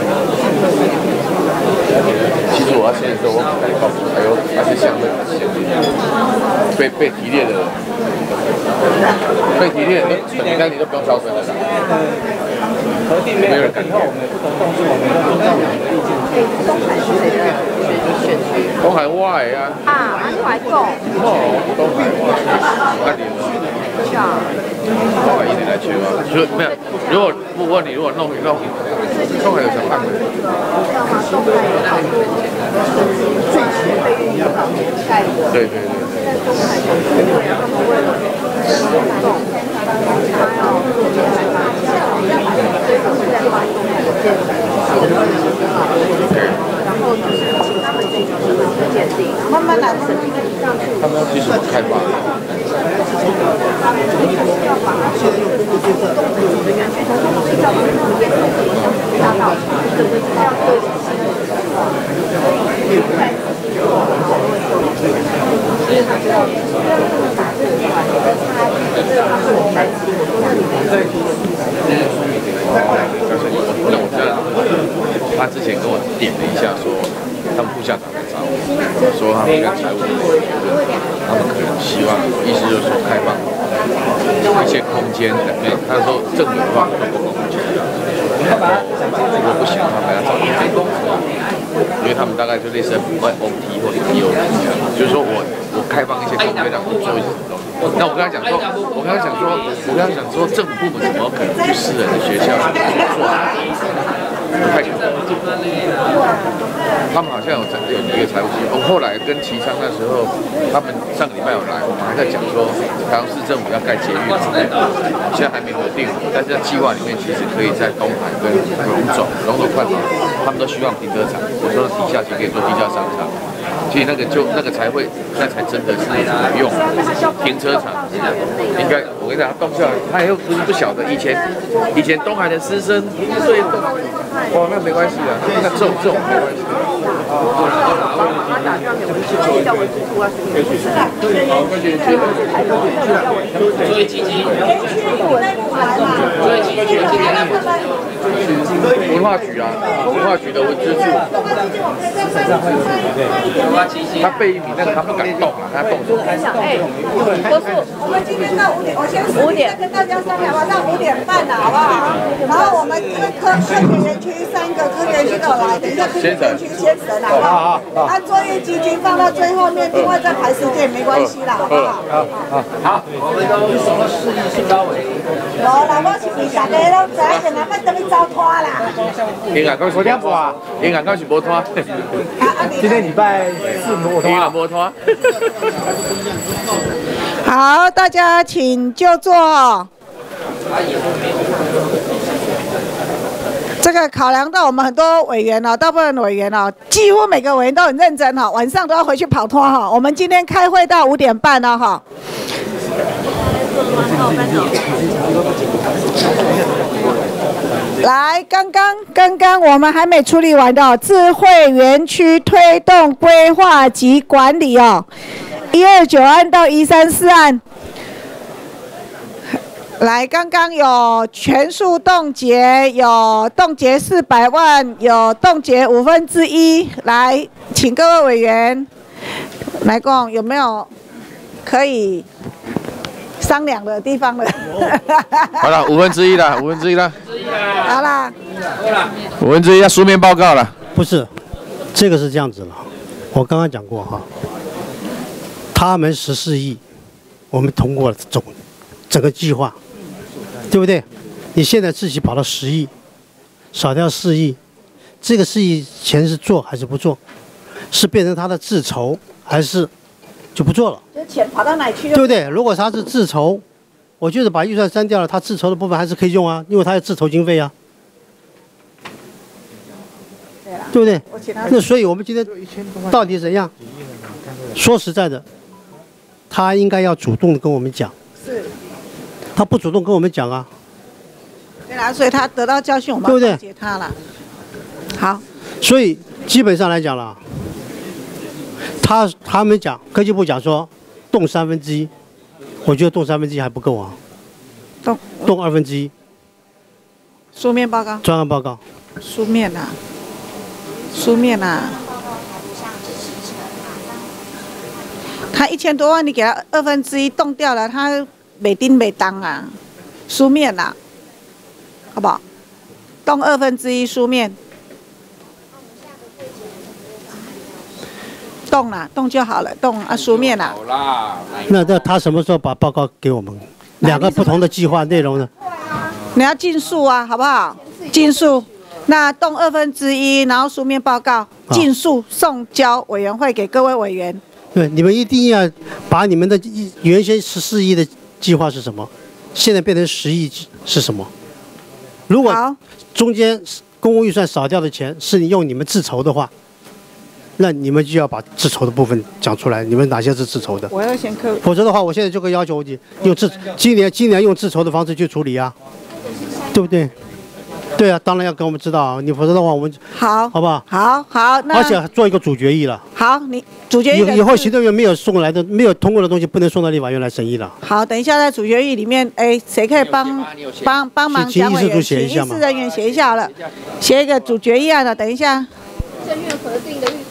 其实我要签的时候，我可能告诉他，哎呦，那些项目被提列的人，被提列的人，应该你都不用招生的啦。没有人敢填。东海外啊。 啊，哪里外讲？ 哦，东海外，那你呢？东海一年来去吗？就没有。如果不问你，如果弄一弄，东海有什么办法？对对对。 慢慢来， 他们要技术开发。要把现在用动物的园区从动物制造到动物园大到整个这样对新的他之前跟我点了一下，说他们副校长来找我，说他们跟财务部，他们可能希望，意思就是说开放一些空间里面。他说政府的话会不够，如果不行的话，还要找一间公司，因为他们大概就类似 OT 或者 PO 这样，就是说我开放一些空间让我做一些什么东西。那我跟他讲说，政府部门怎么可能去私人的学校去做？不太可能。他们好像有一个财务计划。我后来跟齐昌那时候，他们上个礼拜有来，我们还在讲说，台中市政府要盖捷运之类的，现在还没核定。但是在计划里面，其实可以在东海跟龙总快跑，他们都希望停车场。我说底下其实可以做地下商场。所以那个才会，那才真的是有用。停车场应该，我跟你讲，动校他又不晓得以前东海的师生对，哇，那没关系的，那这种没关系。文化局啊，文化局的文资处。他背1米，但是他不敢动啊，他动什么？ 我们今天到5点，我先5点跟大家商量吧，到5点半了，好不好？然后我们因为科学园区3个科学园区都来，等一下科学园区先审，好不好？按作业基金放到最后面，另外再排时间也没关系啦，好不好？ 好，我们都什么事宜是高伟？ 无啦，我是为大家拢知影，就慢慢等你走拖啦。 因啊，刚是两波，因啊，刚是无拖。 今天礼拜4无拖。 无拖。 好，大家请就坐。这这个考量到我们很多委员哦，大部分委员哦，几乎每个委员都很认真哈，晚上都要回去跑脱哈。我们今天开会到5点半了哈。来，刚刚我们还没处理完的智慧园区推动规划及管理哦，129案到134案。来，刚刚有全数冻结，有冻结400万，有冻结1/5。来，请各位委员来讲，有没有可以商量的地方了？ 好了，1/5了，1/5了。 好啦 ，1/5要书面报告了。 不是，这个是这样子了，我刚刚讲过哈，他们14亿，我们通过了整个计划。对不对？你现在自己跑到10亿，少掉4亿，这个4亿钱是做还是不做？是变成他的自筹，还是就不做了？ 这钱跑到哪去了？ 对不对？如果他是自筹，我就是把预算删掉了，他自筹的部分还是可以用啊，因为他有自筹经费啊，对不对？那所以我们今天到底怎样？说实在的，他应该要主动的跟我们讲。 是。 他不主动跟我们讲啊， 对啦，所以他得到教训，我们要了解他了。好， 所以基本上来讲了，他们讲科技部讲说动1/3，我觉得动1/3还不够啊，动1/2， 书面报告， 专案报告， 书面啊，书面啊，他1000多万，你给他1/2动掉了，他。没叮没当啊，书面啦，好不好？动1/2书面，动啦，动就好了，动啊，书面啦。 那他什么时候把报告给我们？2个不同的计划内容呢？ 你要尽速啊，好不好？尽速。那动1/2，然后书面报告，尽速送交委员会给各位委员。 对，你们一定要把你们的原先14亿的计划是什么？现在变成10亿是什么？如果中间公共预算少掉的钱是你用你们自筹的话，那你们就要把自筹的部分讲出来，你们哪些是自筹的？ 我要先科。 否则的话，我现在就会要求你用今年用自筹的方式去处理啊，对不对？对啊，当然要跟我们知道啊，你否则的话我们好不好？ 好，那而且做一个主决议了。 好，你主决议以后行政院没有通过的东西，不能送到立法院来审议了。 好，等一下在主决议里面，哎，谁可以帮忙讲委员？请议事人员写一下好了，写一个主决议案了。等一下。政院核定的预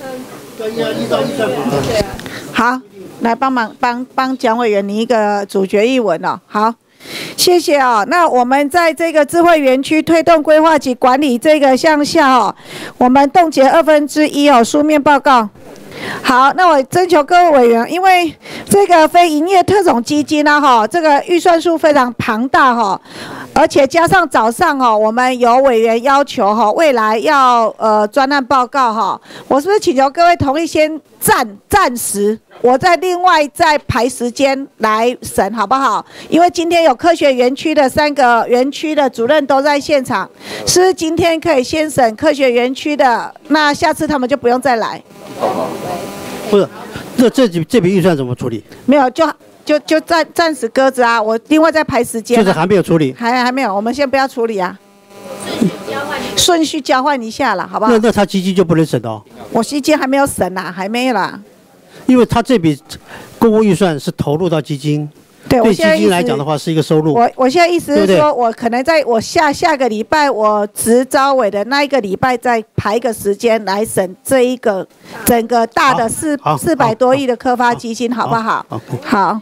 算。好，来帮蒋委员拟一个主决议文哦。好。谢谢哦。那我们在这个智慧园区推动规划及管理这个项下哦，我们冻结1/2哦，书面报告。好，那我征求各位委员，因为这个非营业特种基金啊，哈，这个预算数非常庞大哈，而且加上早上哦，我们有委员要求哈，未来要专案报告哈，我是不是请求各位同意先暂时，我再另外再排时间来审，好不好？因为今天有科学园区的3个园区的主任都在现场，是不是今天可以先审科学园区的？那下次他们就不用再来。 不是，这笔预算怎么处理？ 没有，就暂时搁着啊，我另外再排时间。 就是还没有处理。 还没有，我们先不要处理啊。顺序交换一下了，好不好？ 那他基金就不能审哦。 我基金还没有审啦，还没啦。 因为他这笔公共预算是投入到基金。对基金来讲的话是一个收入。 我现在意思是说，我可能在我下个礼拜我执招委的那一个礼拜再排个时间来审这一个整个大的400多亿的科发基金，好不好？好。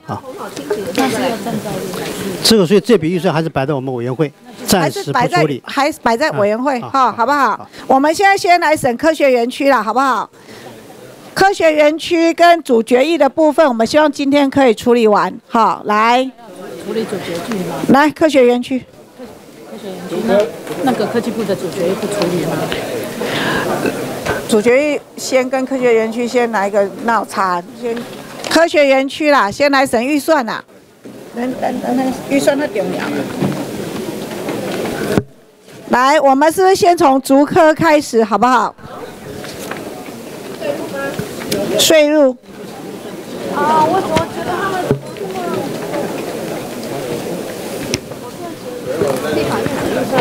这个所以这笔预算还是摆在我们委员会，暂时不处理， 还摆在委员会，好不好？我们现在先来审科学园区了，好不好？科学园区跟主决议的部分，我们希望今天可以处理完。好，来处理主决议吗？ 来，科学园区。 科学园区那个科技部的主决议不处理吗？ 主决议先跟科学园区先来一个闹叉，先科学园区啦，先来审预算啦。等，预算太重要了。 来，我们是不是先从竹科开始，好不好？税入。 我怎么觉得他们立法院的预算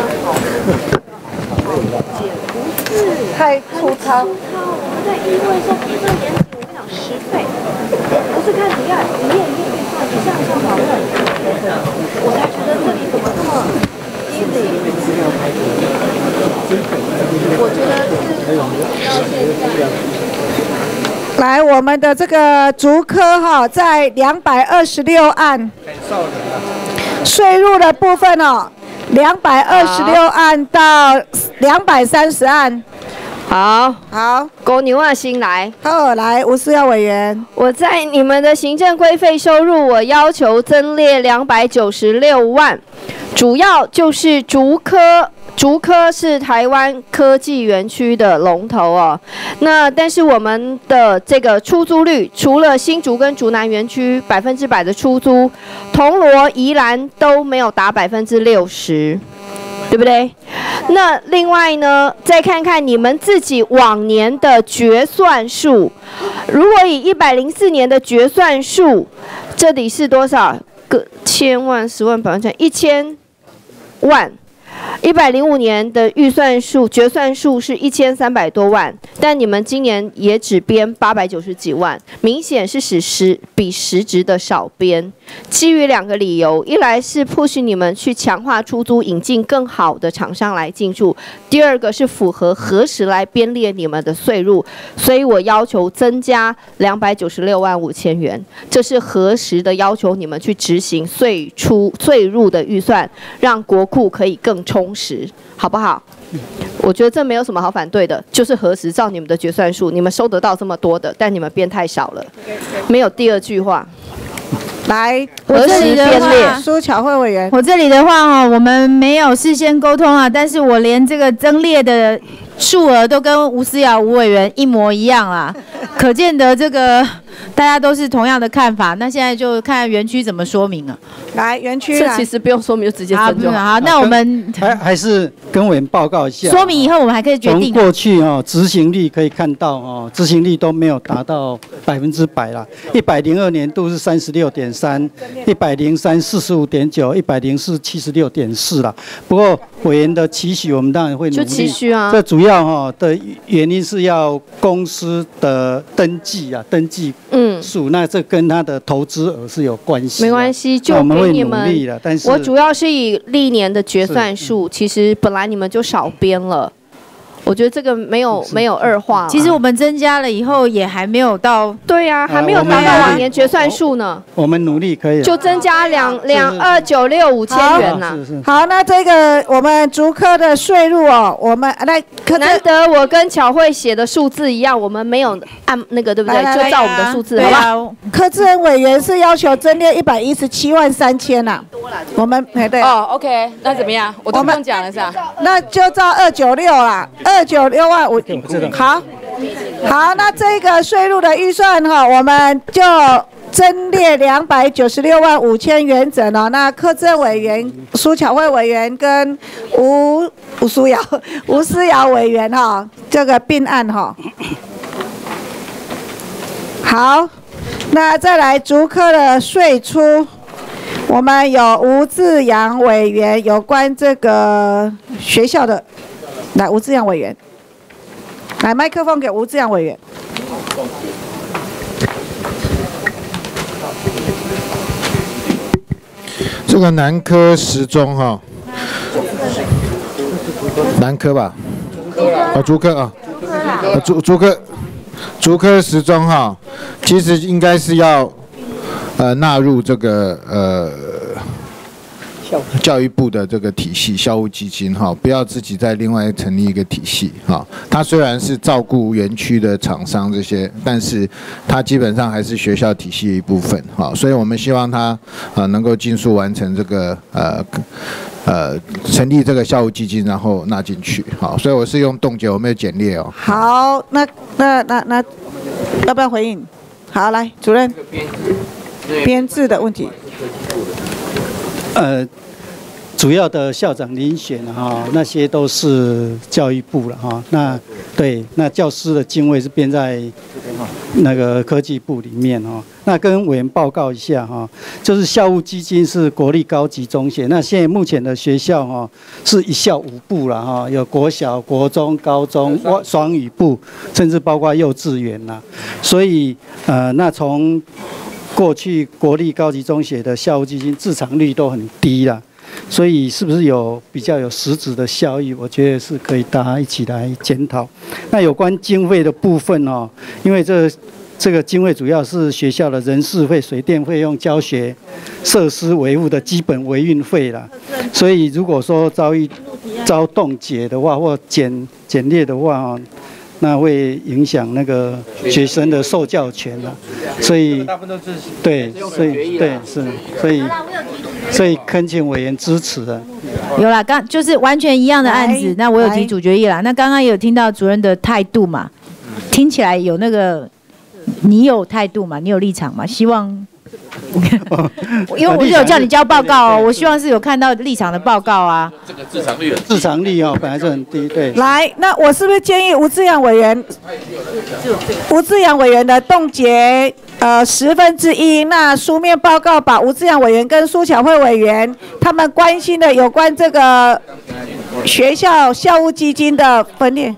好， 太粗糙。 我在议会说不是严谨，我跟你讲10倍，不是看你要一页预算，你这样说讨论，我才觉得这里怎么这么easy。我觉得是到现在。 来，我们的这个竹科哈，在226案，税入的部分哦，226案到230案。 好， 好， 狗牛啊，新来。 好，来，吴思耀委员， 我在你们的行政规费收入，我要求增列296万，主要就是竹科。竹科是台湾科技园区的龙头哦，那但是我们的这个出租率，除了新竹跟竹南园区100%的出租，铜锣、宜兰都没有达60%，对不对？那另外呢，再看看你们自己往年的决算数，如果以104年的决算数，这里是多少个千万、10万、100万、1000万。105年的预算数决算数是1300多万，但你们今年也只编890几万，明显是比实质的少编。基于2个理由，一来是 push 你们去强化出租，引进更好的厂商来进驻；第二个是符合核实来编列你们的税入，所以我要求增加296万5千元，这是核实的要求，你们去执行税入的预算，让国库可以更充实，好不好？我觉得这没有什么好反对的，就是核实照你们的决算数，你们收得到这么多的，但你们编太少了，没有第二句话。 来， 我这里的话， 苏巧慧委员， 我这里的话哈，我们没有事先沟通啊，但是我连这个增列的数额都跟吴思瑶吴委员一模一样啦，可见得这个大家都是同样的看法。那现在就看园区怎么说明了。 来，园区这其实不用说明，就直接增就好。 好，那我们还是跟委员报告一下。 说明以后我们还可以决定。 从过去执行率可以看到执行率都没有达到100%啦。102年度是36.3%，103 45.9%，104 76.4%啦。不过委员的期许，我们当然会努力。 就期许啊。 这主要的原因是要公司的登记数，那这跟他的投资额是有关系。 没关系，就给你们。我主要是以历年的决算数，其实本来你们就少编了。我觉得这个没有二化。 其实我们增加了以后，也还没有到。 对呀，还没有达到往年决算数呢。 我们努力可以。 就增加22965五千元呐。 好，那这个我们竹科的税入哦，我们来难得我跟巧慧写的数字一样，我们没有按那个对不对？就照我们的数字，好吧？ 柯志恩委员是要求增列117万3千呐。我们对。 哦 ，OK， 那怎么样？我都不用讲了是吧？ 那就照296啦。296万5，好，那这个税入的预算哈，我们就增列296万5千元整哦。那柯震委员、苏巧慧委员跟吴思瑶委员哈，这个并案哈。好，那再来竹科的税出，我们有吴志阳委员有关这个学校的，来，吴志阳委员。来，麦克风给吴志阳委员。 这个南科时钟哈，南科吧，竹科啊，竹科时钟哈，其实应该是要纳入这个教育部的这个体系校务基金哈，不要自己再另外成立一个体系哈。它虽然是照顾园区的厂商这些，但是它基本上还是学校体系的一部分哈。所以我们希望它能够尽速完成这个成立这个校务基金，然后纳进去好。所以我是用冻结，我没有简列哦。 好，那要不要回应？好，来主任，编制的问题。 主要的校长遴选那些都是教育部了那对，那教师的经费是编在那个科技部里面那跟委员报告一下就是校务基金是国立高级中学，那现在目前的学校是一校5部了有国小、国中、高中、双语部，甚至包括幼稚园啦。所以那从过去国立高级中学的校务基金自偿率都很低啦。所以是不是比较有实质的效益？我觉得是可以大家一起来检讨。那有关经费的部分因为这个经费主要是学校的人事费、水电费用、教学设施维护的基本维运费啦。所以如果说遭冻结的话，或减列的话那会影响那个学生的受教权了。所以对，所以恳请委员支持的。 有啦，就是完全一样的案子，那我有提主决议啦。那刚刚也有听到主任的态度嘛，听起来有那个你有态度嘛，你有立场嘛，希望。因为我是有叫你交报告我希望是有看到立场的报告啊。 这个自偿率本来就很低，对。 来，那我是不是建议吴志阳委员的冻结1/10？那书面报告把吴志阳委员跟苏巧慧委员他们关心的有关这个学校校务基金的分裂。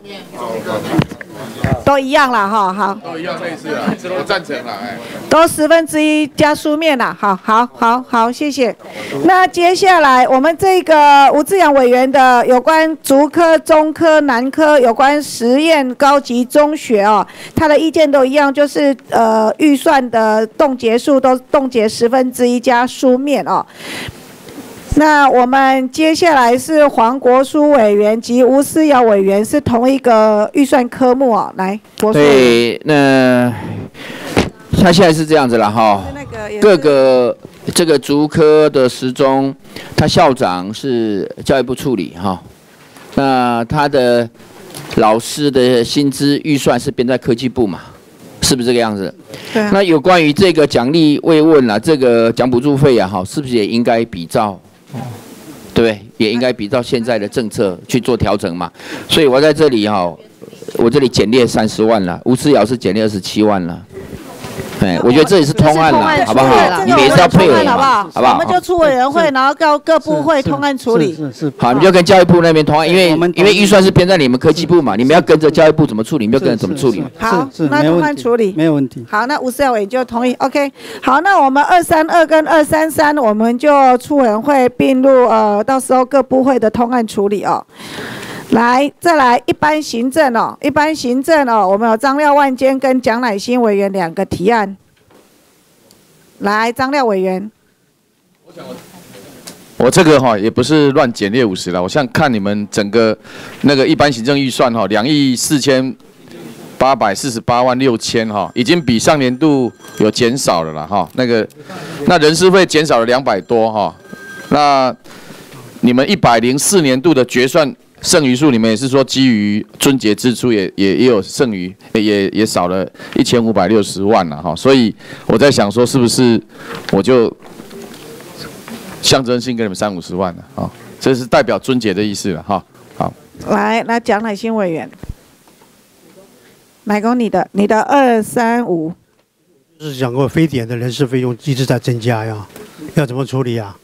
都一样啦好。 都一样类似啦，我赞成啦都1/10加书面啦，好，谢谢。那接下来我们这个吴志阳委员的有关竹科、中科、南科有关实验高级中学他的意见都一样，就是预算的冻结数都冻结1/10加书面那我们接下来是黄国书委员及吴思瑶委员是同一个预算科目来，国书。 对，那他现在是这样子了各个这个竹科的时钟，他校长是教育部处理那他的老师的薪资预算是编在科技部嘛，是不是这个样子？ 对啊。 那有关于这个奖励慰问这个奖补助费是不是也应该比照？对不对？也应该比照现在的政策去做调整嘛。所以我在这里我这里减列30万了，吴思瑶是减列27万了。我觉得这也是通案了，好不好？你们也是要配合嘛，好不好？ 我们就出委员会，然后各部会通案处理。 是。好，你就跟教育部那边通案，因为预算是编在你们科技部嘛，你们要跟着教育部怎么处理，你们就跟着怎么处理。 好，那通案处理没有问题。 好，那吴思瑶委员就同意 ，OK。好，那我们232跟233，我们就出委员会并入到时候各部会的通案处理来，再来一般行政我们有张廖万坚跟蒋乃馨委员2个提案。来，张廖委员。 我这个也不是乱减列50了，我想看你们整个那个一般行政预算24848万6千已经比上年度有减少了啦那人事费减少了200多那你们104年度的决算剩余数，你们也是说基于春节支出也有剩余，也少了1560万了所以我在想说，是不是我就象征性给你们30-50万了这是代表春节的意思了好。 来蒋乃馨委员，乃公你的235， 就是讲过非典的人事费用一直在增加呀，要怎么处理啊？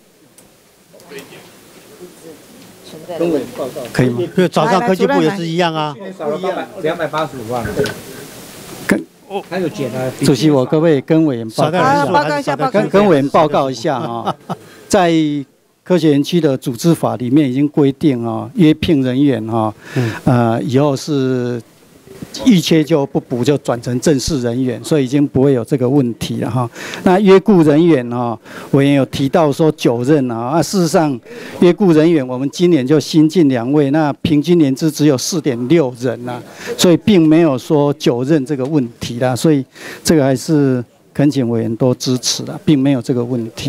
可以吗？对，早上科技部也是一样啊。 少了285万。还有减了。 主席，我可不可以跟委员报告一下？跟委员报告一下在科学园区的组织法里面已经规定约聘人员以后是预缺就不补，就转成正式人员，所以已经不会有这个问题了那约雇人员委员有提到说9任事实上约雇人员我们今年就新进2位，那平均年资只有4.6人所以并没有说9任这个问题啦，所以这个还是恳请委员多支持啦，并没有这个问题。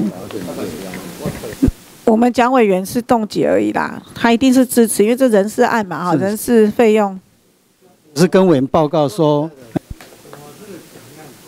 我们蒋委员是冻结而已啦，他一定是支持，因为这人事案嘛人事费用。 是跟委员报告说，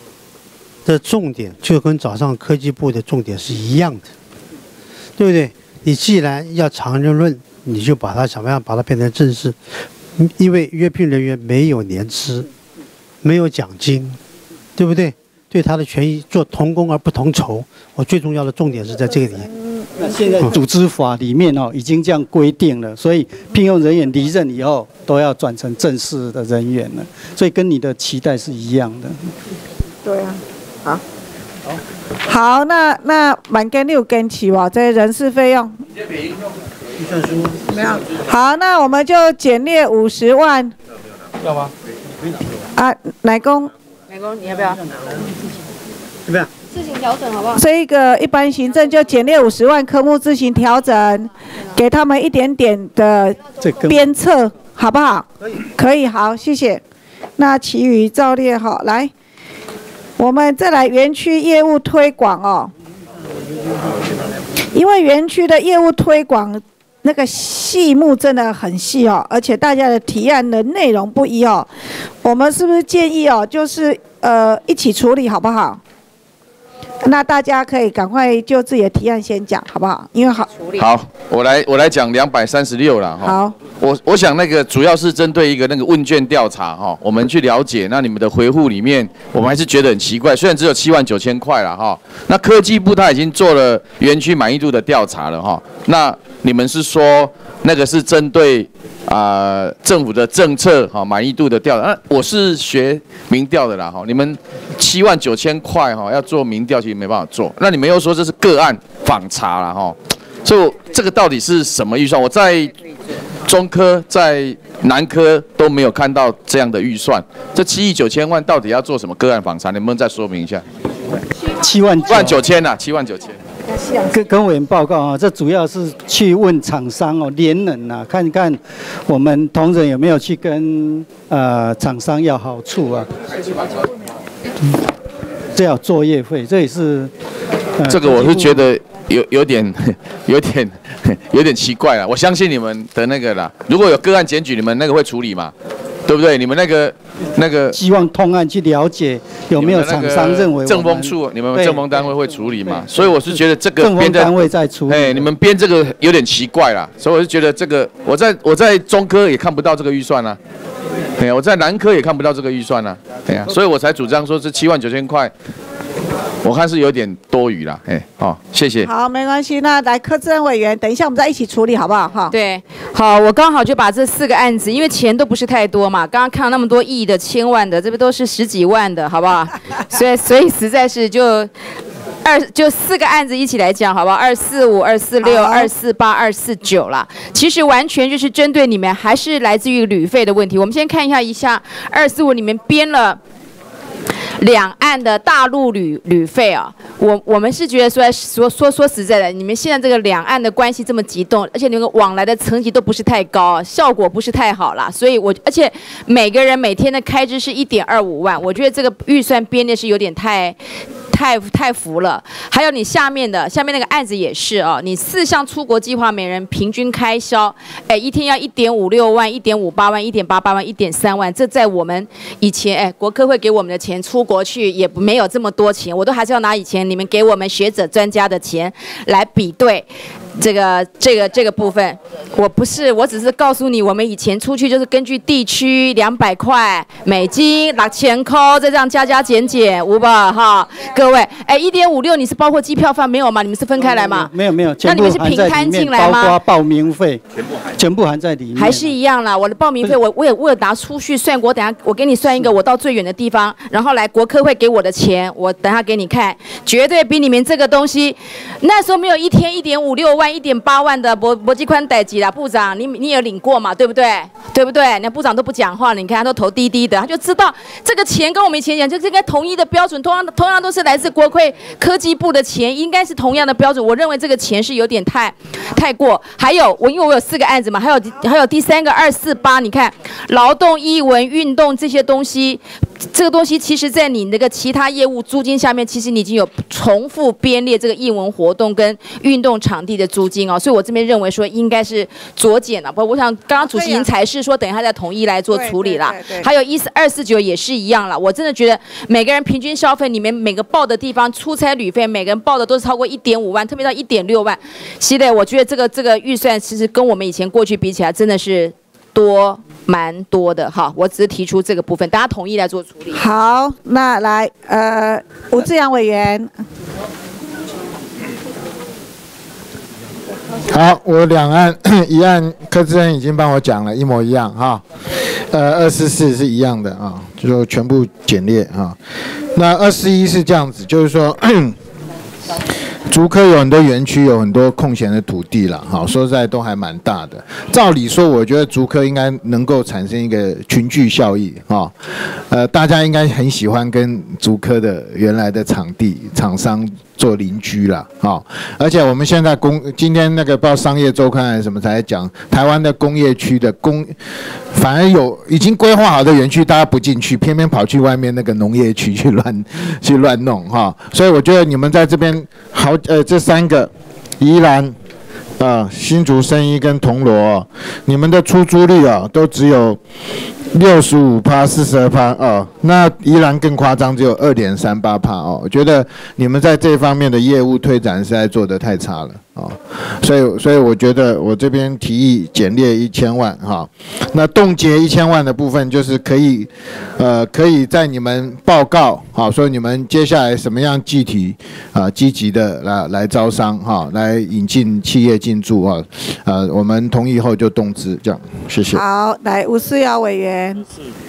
的重点就跟早上科技部的重点是一样的，对不对？ 你既然要常人论，你就把它想办法把它变成正式，因为约聘人员没有年资，没有奖金，对不对？对他的权益做同工而不同酬，我最重要的重点是在这个里面。 那现在组织法里面已经这样规定了，所以聘用人员离任以后都要转成正式的人员了，所以跟你的期待是一样的。 对啊，好。好，那满跟6跟7哇，这些人事费用。 预算书没有。好，那我们就简略50万。 要吗？ 啊，乃公， 你要不要？ 要不要？ 自行调整好不好？ 这个一般行政就简略50万，科目自行调整，给他们一点点的鞭策，好不好？可以，好，谢谢。那其余照列好，来。我们再来园区业务推广哦，因为园区的业务推广那个细目真的很细哦，而且大家的提案的内容不一哦，我们是不是建议哦，就是一起处理好不好？那大家可以赶快就自己的提案先讲好不好？因为好， 我来讲236了哈。 好。 我想那个主要是针对一个那个问卷调查哈，我们去了解，那你们的回复里面，我们还是觉得很奇怪，虽然只有79000块了哈，那科技部他已经做了园区满意度的调查了哈，那你们是说那个是针对政府的政策哈满意度的调查，我是学民调的啦哈，你们79000块哈要做民调其实没办法做，那你们又说这是个案访查了哈，所以这个到底是什么预算？我在中科在南科都没有看到这样的预算，这7亿9千万到底要做什么个案访查？能不能再说明一下 ？7万 9千呐，7万9千。 跟委员报告啊，这主要是去问厂商联能啊，看看我们同仁有没有去跟厂商要好处啊。这要作业费，这也是。 这个我是觉得有点奇怪了。我相信你们的那个啦，如果有个案检举，你们那个会处理嘛？对不对？你们那个希望通案去了解有没有厂商认为政风处，你们政风单位会处理嘛？所以我是觉得这个政风单位在处理。 你们编这个有点奇怪啦，所以我是觉得这个我在中科也看不到这个预算啊。对啊，我在南科也看不到这个预算啊。对啊，所以我才主张说是7万9千块。我看是有点多余啦，谢谢。 好，没关系，那来柯志恩委员，等一下我们再一起处理，好不好？哈。 对，好，我刚好就把这4个案子，因为钱都不是太多嘛，刚刚看到那么多亿的、千万的，这边都是10几万的，好不好？所以实在是就4个案子一起来讲，好不好？245、246、248、249啦。其实完全就是针对你们，还是来自于旅费的问题。我们先看一下245里面编了。两岸的大陆旅费啊，我们是觉得说实在的，你们现在这个两岸的关系这么激动，而且那个往来的层级都不是太高，效果不是太好啦，所以而且每个人每天的开支是1.25万，我觉得这个预算编列是有点太浮了。还有你下面那个案子也是哦，你4项出国计划每人平均开销，一天要1.56万、1.58万、1.88万、1.3万，这在我们以前国科会给我们的钱出国去也没有这么多钱，我都还是要拿以前你们给我们学者专家的钱来比对。这个部分，我只是告诉你，我们以前出去就是根据地区200块美金6000块，再这样加减500哈。各位，1.56你是包括机票费没有吗？你们是分开来吗？ 没有， 那你们是平摊进来吗？ 包括报名费，全部含在里面。 还是一样啦，我的报名费我有拿出去算过，等下我给你算一个我到最远的地方，然后来国科会给我的钱，我等下给你看，绝对比你们这个东西，那时候没有一天1.56万。1.8万的博基宽代级啦，部长，你也领过嘛，对不对？对不对？那部长都不讲话了，你看他都头低低的，他就知道这个钱跟我们以前讲，就是应该统一的标准，同样都是来自国会科技部的钱，应该是同样的标准。我认为这个钱是有点太过。还有因为我有4个案子嘛，还有第3个248，你看劳动、艺文、运动这些东西， 这个东西其实在你那个其他业务租金下面，其实你已经有重复编列这个艺文活动跟运动场地的租金哦，所以我这边认为说应该是酌减了。不，我想刚刚主席您才是说等一下再统一来做处理啦。还有249也是一样了，我真的觉得每个人平均消费里面每个报的地方出差旅费，每个人报的都是超过1.5万，特别到1.6万。是的，我觉得这个预算其实跟我们以前过去比起来，真的是蛮多的哈。我只是提出这个部分，大家统一来做处理。 好，那来吴志阳委员。 好，我两案一案柯志恩已经帮我讲了，一模一样哈。244是一样的啊，就全部简列啊。那241是这样子，就是说。竹科有很多园区，有很多空闲的土地了，好，说实在都还蛮大的。照理说，我觉得竹科应该能够产生一个群聚效益啊，大家应该很喜欢跟竹科的原来的场地厂商做邻居啦，啊，而且我们现在今天那个不知道商业周刊还是什么才讲，台湾的工业区的反而有已经规划好的园区，大家不进去，偏偏跑去外面那个农业区去乱弄哈，所以我觉得你们在这边这3个宜兰。新竹、生医跟铜锣，你们的出租率都只有65%、42%那宜兰更夸张，只有2.38%我觉得你们在这方面的业务推展实在做得太差了所以我觉得我这边提议简列1000万那冻结1000万的部分就是可以在你们报告说你们接下来什么样具体积极的来招商来引进企业进驻我们同意后就动资这样，谢谢。 好，来吴思瑶委员。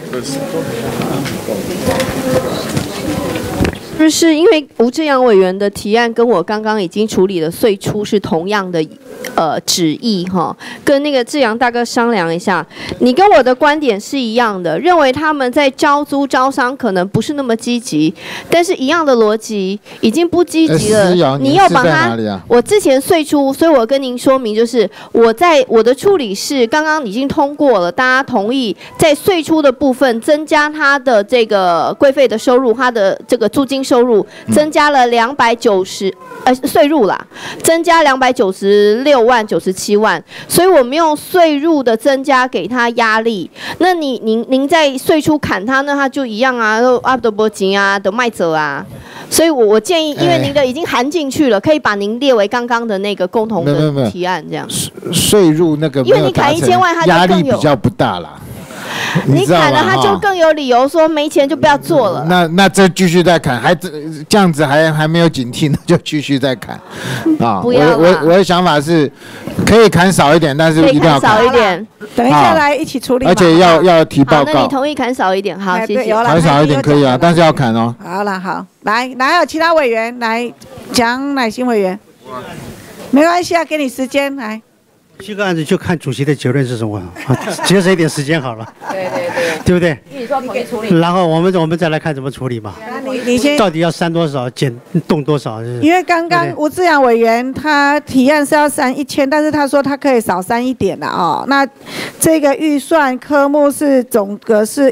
就是因为吴志阳委员的提案跟我刚刚已经处理的岁出是同样的旨意哈，跟那个志阳大哥商量一下，你跟我的观点是一样的，认为他们在招租招商可能不是那么积极，但是一样的逻辑已经不积极了，你又把它，我之前岁出，所以我跟您说明就是我的处理是刚刚已经通过了，大家同意在岁出的部分增加他的这个规费的收入，他的这个租金收入增加了290税入啦，增加296万97万，所以我们用税入的增加给他压力。那您在税出砍他，那他就一样啊，都不钱啊，都卖走啊。所以我建议，因为您的已经含进去了，可以把您列为刚刚的那个共同的提案这样。 税入那个没有达成，因为你砍 1000万，它就压力比较不大啦。 你砍了他就更有理由说没钱就不要做了。 那这继续再砍，这样子还没有警惕，那就继续再砍啊！我的想法是，可以砍少一点，但是一定要少一点。 等一下来一起处理。 而且要提报告。 那你同意砍少一点？好，谢谢。 砍少一点可以啊，但是要砍哦。 好了，好，来，还有其他委员来讲，乃新委员，没关系啊，给你时间来。 这个案子就看主席的结论是什么，节省一点时间好了。对不对？ 你说统一处理。 然后我们再来看怎么处理嘛。 你先到底要删多少，动多少？ 因为刚刚吴志阳委员他提案是要删1000，但是他说他可以少删一点的那这个预算科目是总额是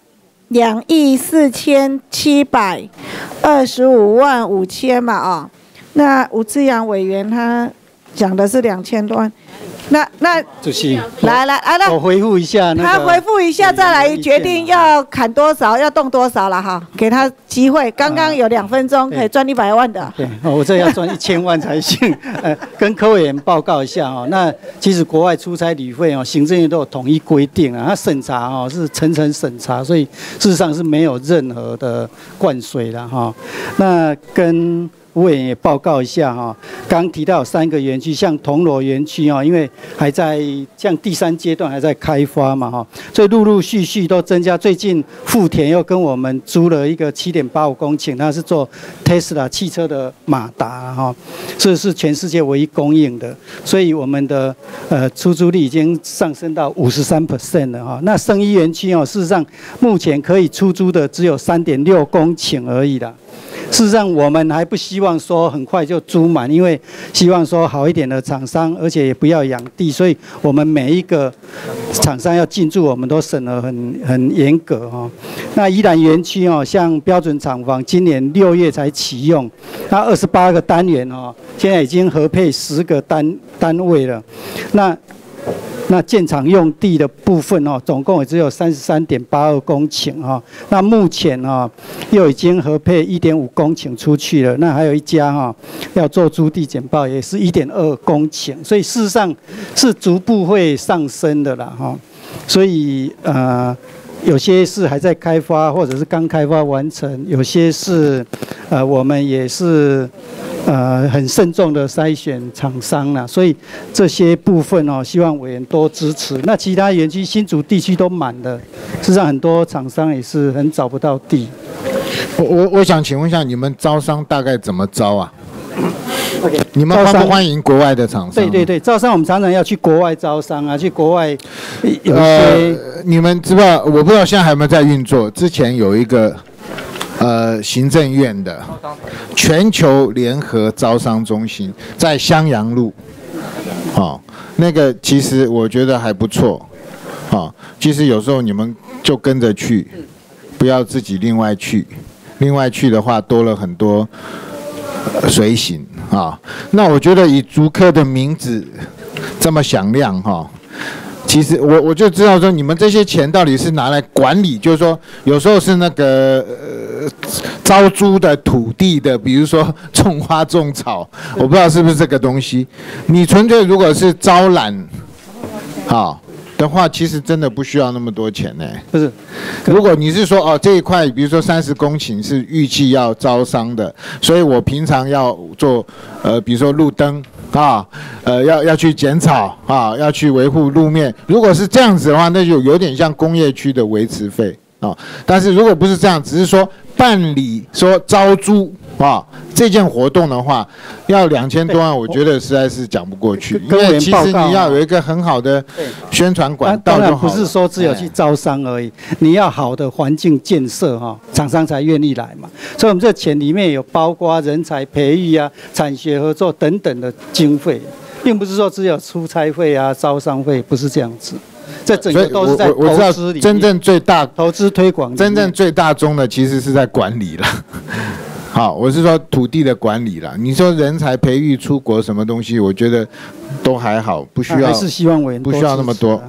24725万5千嘛那吴志阳委员他讲的是2000多万。那主席， 来， 我回复一下他回复一下，再来决定要砍多少，要动多少了哈，给他机会。刚刚有2分钟可以赚100万的。 对，我这要赚1000万才行。跟柯委员报告一下那其实国外出差旅费行政院都有统一规定它审查是层层审查，所以事实上是没有任何的灌水的那跟我也报告一下刚提到3个园区，像铜锣园区因为还在像第3阶段还在开发嘛所以陆陆续续都增加。最近富田又跟我们租了一个7.85公顷，它是做 Tesla 汽车的马达这是全世界唯一供应的，所以我们的出租率已经上升到53% 了那生医园区事实上目前可以出租的只有3.6公顷而已啦。 事实上，我们还不希望说很快就租满，因为希望说好一点的厂商，而且也不要养地，所以我们每一个厂商要进驻，我们都审核很严格哈。那宜兰园区哦，像标准厂房，今年6月才启用，那28个单元哦，现在已经合配10个单位了。那建厂用地的部分哦，总共也只有33.82公顷哈。那目前哦，又已经合配1.5公顷出去了。那还有一家哈，要做租地简报，也是1.2公顷。所以事实上是逐步会上升的啦哈。所以有些是还在开发，或者是刚开发完成；有些是我们也是很慎重的筛选厂商啦，所以这些部分哦，希望委员多支持。那其他园区新竹地区都满了，事实上很多厂商也是很找不到地。 我想请问一下，你们招商大概怎么招啊？你们欢不欢迎国外的厂商？ 对，招商我们常常要去国外招商啊，去国外有些。 你们知道？我不知道现在还有没有在运作。之前有一个行政院的全球联合招商中心在襄阳路，那个其实我觉得还不错，其实有时候你们就跟着去，不要自己另外去，另外去的话多了很多随行啊。那我觉得以竹科的名字这么响亮哈。其实我就知道说，你们这些钱到底是拿来管理，就是说有时候是那个招租的土地的，比如说种花种草，我不知道是不是这个东西。你纯粹如果是招揽，的话，其实真的不需要那么多钱呢。 不是， 如果你是说这一块，比如说30公顷是预计要招商的，所以我平常要做比如说路灯。要去剪草要去维护路面。如果是这样子的话，那就有点像工业区的维持费但是如果不是这样，只是说办理说招租这件活动的话，要2000多万，我觉得实在是讲不过去。因为其实你要有一个很好的宣传管道就好了。当然不是说只有去招商而已，你要好的环境建设厂商才愿意来嘛。所以我们这钱里面有包括人才培育啊、产学合作等等的经费，并不是说只有出差费啊、招商费，不是这样子。这整个都是在投资里面。 真正最大投资推广， 真正最大宗的其实是在管理了。好，我是说土地的管理啦。你说人才培育出国什么东西，我觉得都还好，不需要， 还是希望委员不需要那么多。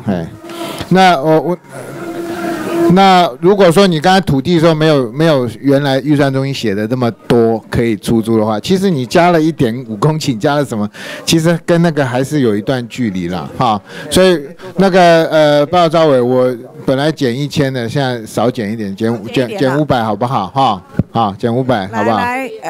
那如果说你刚才土地的时候没有原来预算中心写的那么多可以出租的话，其实你加了1.5公顷，加了什么，其实跟那个还是有一段距离啦所以那个报告招委，我本来减1000的，现在少减一点，减500好不好减500好不好？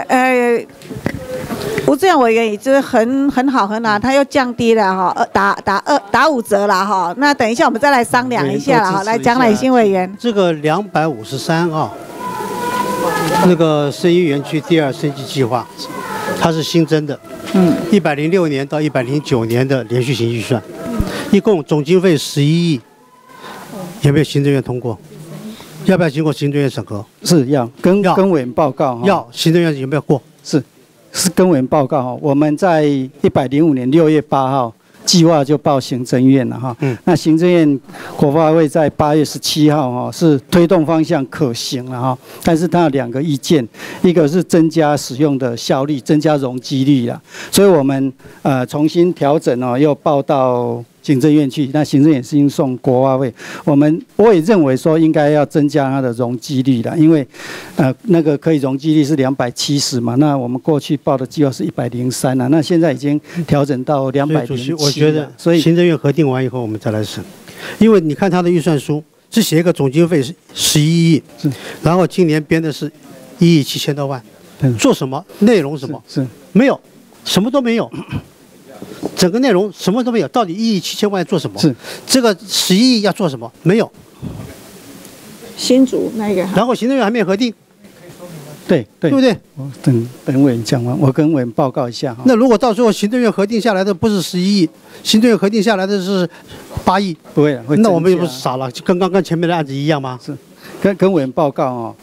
吴志远委员也是很好，他又降低了打5折了那等一下我们再来商量一下了来，蒋乃馨委员， 这个253那个生医园区第2升级计划，它是新增的，106年到109年的连续性预算，一共总经费11亿，有没有行政院通过？要不要经过行政院审核？ 是要跟委员报告要行政院有没有过？ 是跟委员报告我们在105年6月8号计划就报行政院了那行政院国发会在8月17号是推动方向可行了但是它有2个意见，一个是增加使用的效率，增加容积率啦，所以我们重新调整又报到行政院去，那行政院是应送国发会。我也认为说应该要增加它的容积率啦，因为那个可以容积率是270嘛，那我们过去报的计划是103啦，那现在已经调整到207。 主席，我觉得所以行政院核定完以后我们再来审，因为你看他的预算书是写一个总经费是11亿，然后今年编的是1亿7000多万，做什么？内容什么？ 是没有，什么都没有。整个内容什么都没有，到底1亿7000万做什么？是这个11亿要做什么？没有。 新竹那个， 然后行政院还没有核定， 对不对？ 等委员讲完，我跟委员报告一下那如果到时候行政院核定下来的不是11亿，行政院核定下来的是8亿， 不会， 那我们也不是傻了，就跟刚刚前面的案子一样吗？ 是，跟委员报告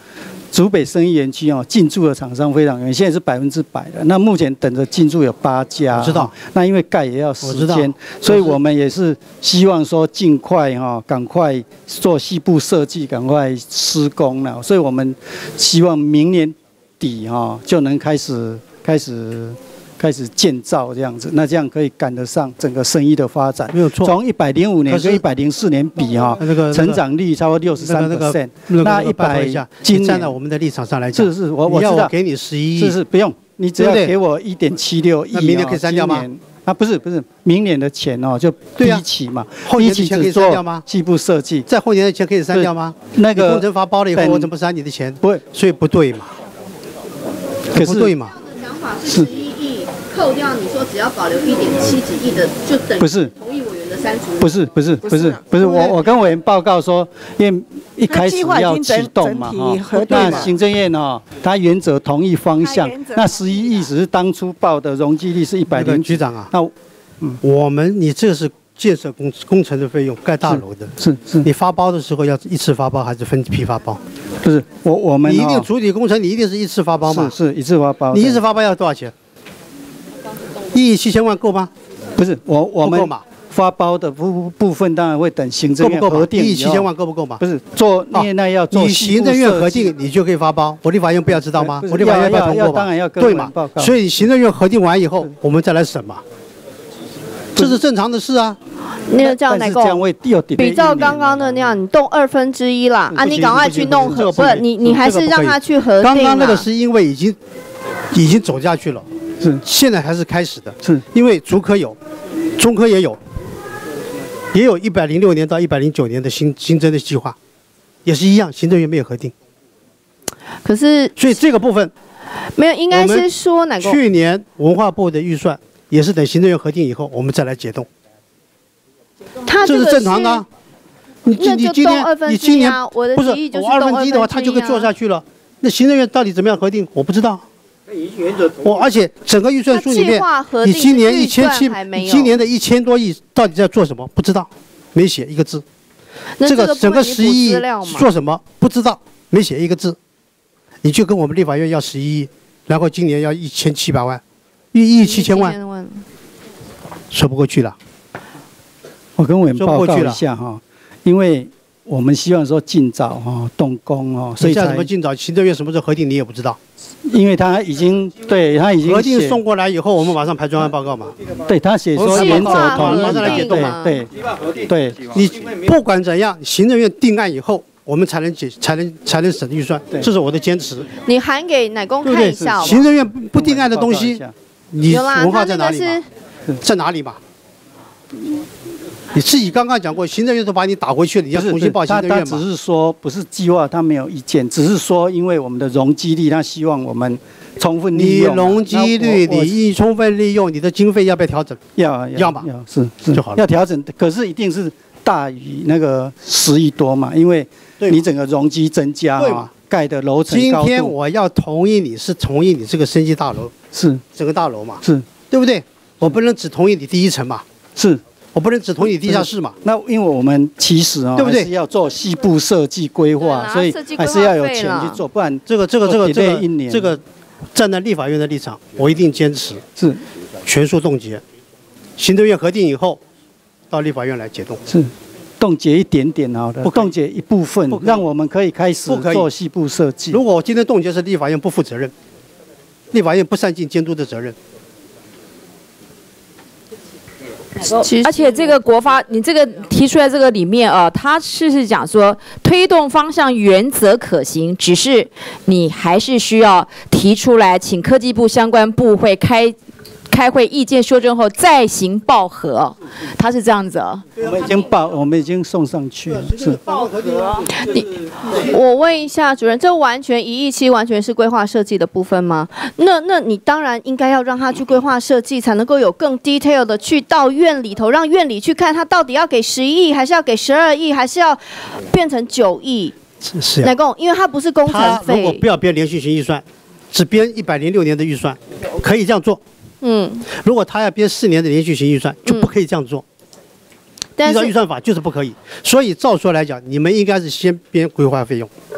竹北生医园区进驻的厂商非常远，现在是100%的。那目前等着进驻有8家， 我知道。 那因为盖也要时间，所以我们也是希望说尽快赶快做细部设计，赶快施工了。所以我们希望明年底就能开始建造这样子，那这样可以赶得上整个生医的发展。 没有错， 从105年跟104年比成长率超过63%。那100， 今站在我们的立场上来讲， 是我知道， 我给你11亿， 是不用，你只要给我1.76亿， 那明年可以删掉吗？ 啊，不是，明年的钱就第一期嘛， 后年的钱可以删掉吗？ 细部设计， 在后年的钱可以删掉吗？ 那个工程发包了以后，我怎么删你的钱？ 不会， 所以不对嘛， 可是不对嘛。 想法是11亿，扣掉你说只要保留1.7几亿的，就等于不是同意委员的删除。 不是，我跟委员报告说，因为一开始要启动嘛，那行政院他原则同意方向，那11亿只是当初报的容积率是100。 局长啊，那你这是建设工程的费用，盖大楼的， 是， 你发包的时候要一次发包还是分批发包？ 不是，我们你一定主体工程，你一定是一次发包嘛？ 是一次发包。 你一次发包要多少钱？1亿7千万够吗？ 不是，我们够嘛？ 发包的部分当然会等行政院核定。 1亿7千万够不够嘛？ 不是那要做。 你行政院核定，你就可以发包。我立法院不要知道吗？我立法院要通过嘛？ 当然要对嘛？所以行政院核定完以后，我们再来审嘛。这是正常的事啊。 那个叫哪个？比照刚刚的那样，你动1/2啦，啊，你赶快去弄核，不是你还是让他去核定。 刚刚那个是因为已经走下去了， 是现在还是开始的， 是因为竹科有，中科也有106年到109年的新增的计划，也是一样，行政院没有核定。 可是， 所以这个部分没有，应该是说哪个？ 去年文化部的预算也是等行政院核定以后，我们再来解冻。这是正常的啊。你今年我的提议就是动 2/2的话，它就会做下去了。那行政院到底怎么样核定，我不知道。而且整个预算书里面，你今年今年的1000多亿到底在做什么？不知道，没写一个字。这个整个11亿做什么？不知道，没写一个字。你就跟我们立法院要11亿，然后今年要1700万，1亿7千万，说不过去了。 我跟委员报告一下因为我们希望说尽早动工所以才怎么尽早？行政院什么时候核定你也不知道， 因为他已经核定送过来以后，我们马上排专案报告嘛。 对他写说原则同意， 马上来解冻嘛。 对， 你不管怎样，行政院定案以后，我们才能审预算，这是我的坚持。 你喊给乃公看一下。 行政院不定案的东西，你文化在哪里嘛？在哪里嘛？你自己刚刚讲过，行政院都把你打回去了，你要重新报行政院嘛？ 他只是说不是计划，他没有意见，只是说因为我们的容积率，他希望我们充分利用。 你容积率你充分利用，你的经费要不要调整？要嘛， 是就好了。要调整，可是一定是大于那个10亿多嘛，因为你整个容积增加盖的楼层高度。 今天我要同意你是同意你这个升级大楼， 是整个大楼嘛， 是对不对？我不能只同意你第一层嘛， 是。 我不能只同意地下室嘛？ 那因为我们其实对不对？ 还是要做细部设计规划，所以还是要有钱去做，不然这个站在立法院的立场，我一定坚持是全数冻结，行政院核定以后，到立法院来解冻， 是冻结一点点好的，冻结一部分，让我们可以开始做细部设计。 如果我今天冻结是立法院不负责任，立法院不善尽监督的责任。 而且这个国发，你这个提出来这个里面它是讲说推动方向原则可行，只是你还是需要提出来，请科技部相关部会开会意见修正后再行报核，他是这样子我们已经送上去了，是报核。 我问一下主任，这完全1亿7完全是规划设计的部分吗？那你当然应该要让他去规划设计，才能够有更 detail 的去到院里头，让院里去看他到底要给11亿，还是要给12亿，还是要变成9亿？ 是哪共？因为它不是工程费。 如果不要编连续性预算，只编106年的预算，可以这样做。如果他要编4年的连续性预算，就不可以这样做。依照预算法就是不可以。所以照说来讲，你们应该是先编规划费用，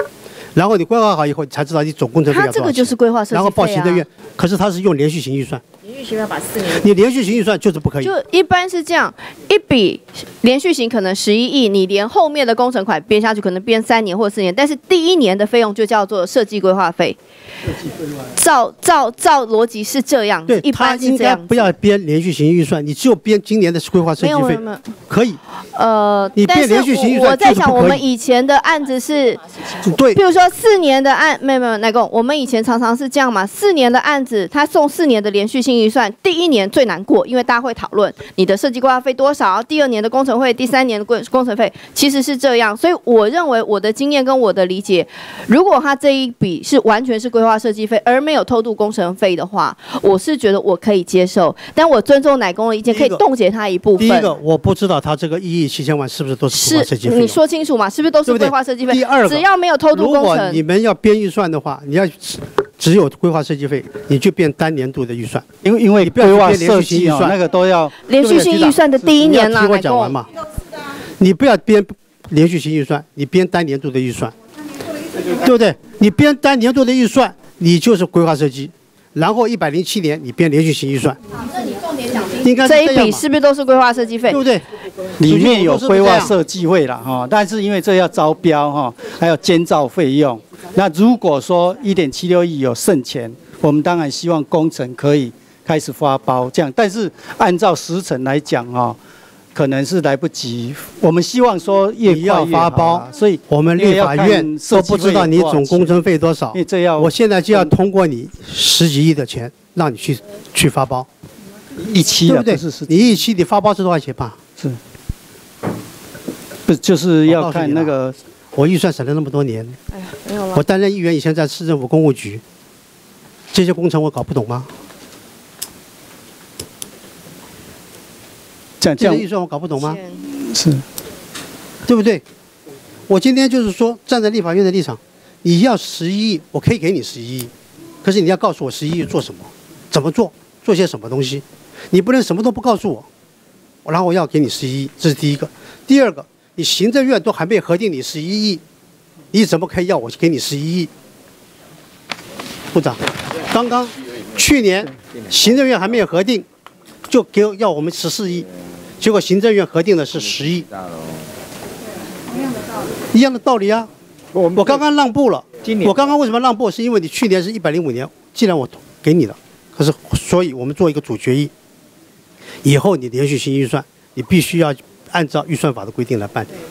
然后你规划好以后，你才知道你总工程费要多少钱。 它这个就是规划设计费啊。 然后报行政院，可是它是用连续型预算。 连续型要把4年。 你连续型预算就是不可以。 就一般是这样，一笔连续型可能11亿，你连后面的工程款编下去，可能编3年或4年，但是第1年的费用就叫做设计规划费。照逻辑是这样， 对， 一般他应该不要编连续型预算，你只有编今年的规划设计费，可以。你编连续型预算我在想，我们以前的案子是， 对， 比如说4年的案，没有，乃公，我们以前常常是这样嘛，4年的案子，他送4年的连续性预算，第1年最难过，因为大家会讨论你的设计规划费多少，第2年的工程费，第3年的工程费，其实是这样。所以我认为我的经验跟我的理解，如果他这一笔是完全是规划设计费，而没有偷渡工程费的话，我是觉得我可以接受，但我尊重乃公的意见，可以冻结他一部分。 第一个，我不知道他这个1亿7千万是不是都是规划设计费？ 你说清楚嘛，是不是都是规划设计费？ 第二个， 只要没有偷渡工程， 如果你们要编预算的话，你要只有规划设计费，你就编单年度的预算， 因为规划设计啊，那个都要连续性预算的第1年啦， 听我讲完嘛。你不要编连续性预算，你编单年度的预算，对不对？你编单年度的预算，你就是规划设计，然后107年你编连续性预算。 那你重点讲应该这一笔是不是都是规划设计费？ 对不对？ 里面有规划设计费啦哈，但是因为这要招标哈，还有监造费用。那如果说1.76亿有剩钱，我们当然希望工程可以开始发包这样，但是按照时程来讲哈，可能是来不及。我们希望说越快越好发包， 所以我们立法院都不知道你总工程费多少， 因为这要我现在就要通过你10几亿的钱让你去发包 ，17 对不对？你17你发包是多少钱吧？ 是，不就是要看那个？ 我预算省了那么多年， 哎呀，没有了。 我担任议员以前在市政府公务局，这些工程我搞不懂吗？这些预算我搞不懂吗？ 是， 对不对？我今天就是说站在立法院的立场，你要11亿，我可以给你11亿，可是你要告诉我11亿做什么，怎么做，做些什么东西，你不能什么都不告诉我，然后我要给你11亿，这是第一个。第二个，你行政院都还没核定你11亿，你怎么可以要我给你11亿？部长，刚刚去年行政院还没有核定，就要我们14亿，结果行政院核定的是10亿，一样的道理啊。我刚刚让步了，我刚刚为什么让步？是因为你去年是105年，既然我给你了，可是所以我们做一个主决议，以后你连续性预算，你必须要按照预算法的规定来办理。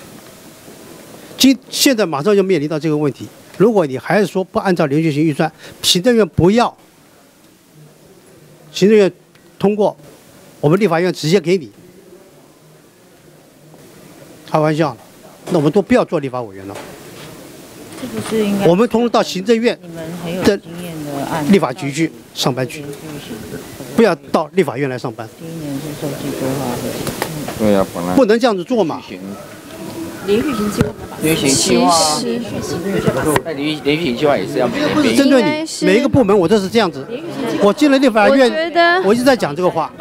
现在马上就面临到这个问题，如果你还是说不按照连续性预算，行政院不要，行政院通过，我们立法院直接给你，开玩笑了，那我们都不要做立法委员了。 这不是应该我们通到行政院的立法局去上班去，不要到立法院来上班。 第1年是设计规划的。 对呀，本来不能这样子做嘛。 连续型计划， 连续型计划，那连续型计划也是要每年不是针对你每一个部门，我都是这样子。我进了立法院，我一直在讲这个话。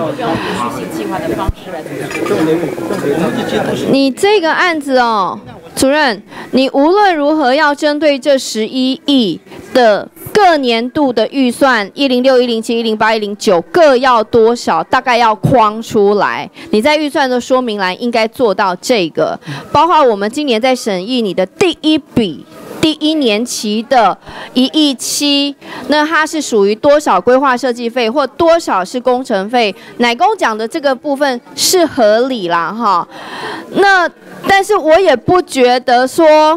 你这个案子哦，主任，你无论如何要针对这11亿的各年度的预算，106、107、108、109各要多少，大概要框出来。你在预算的说明栏应该做到这个，包括我们今年在审议你的第1笔。第1年期的1亿7，那它是属于多少规划设计费或多少是工程费？乃公讲的这个部分是合理啦，哈。那但是我也不觉得说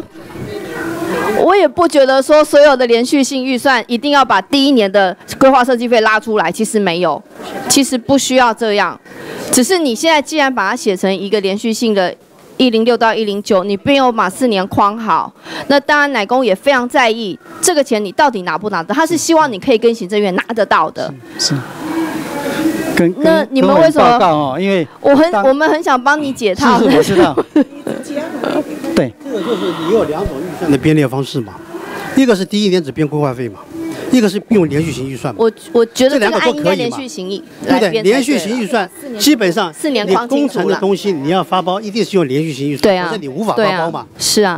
所有的连续性预算一定要把第1年的规划设计费拉出来，其实没有，其实不需要这样，只是你现在既然把它写成一个连续性的。106到109，你并有把4年框好，那当然乃公也非常在意这个钱你到底拿不拿得，他是希望你可以跟行政院拿得到的。 是。 那你们为什么？ 哦，因为我们很想帮你解套。 是，我知道。对， 这个就是你有2种预算的编列方式嘛，一个是第1年只编规划费嘛。一个是用连续型预算嘛， 我觉得这2个都可以连嘛， 续型对不对？连续型预算基本上 4年你工程的东西你要发包，一定是用连续型预算， 对啊， 可是你无法发包嘛。 是啊，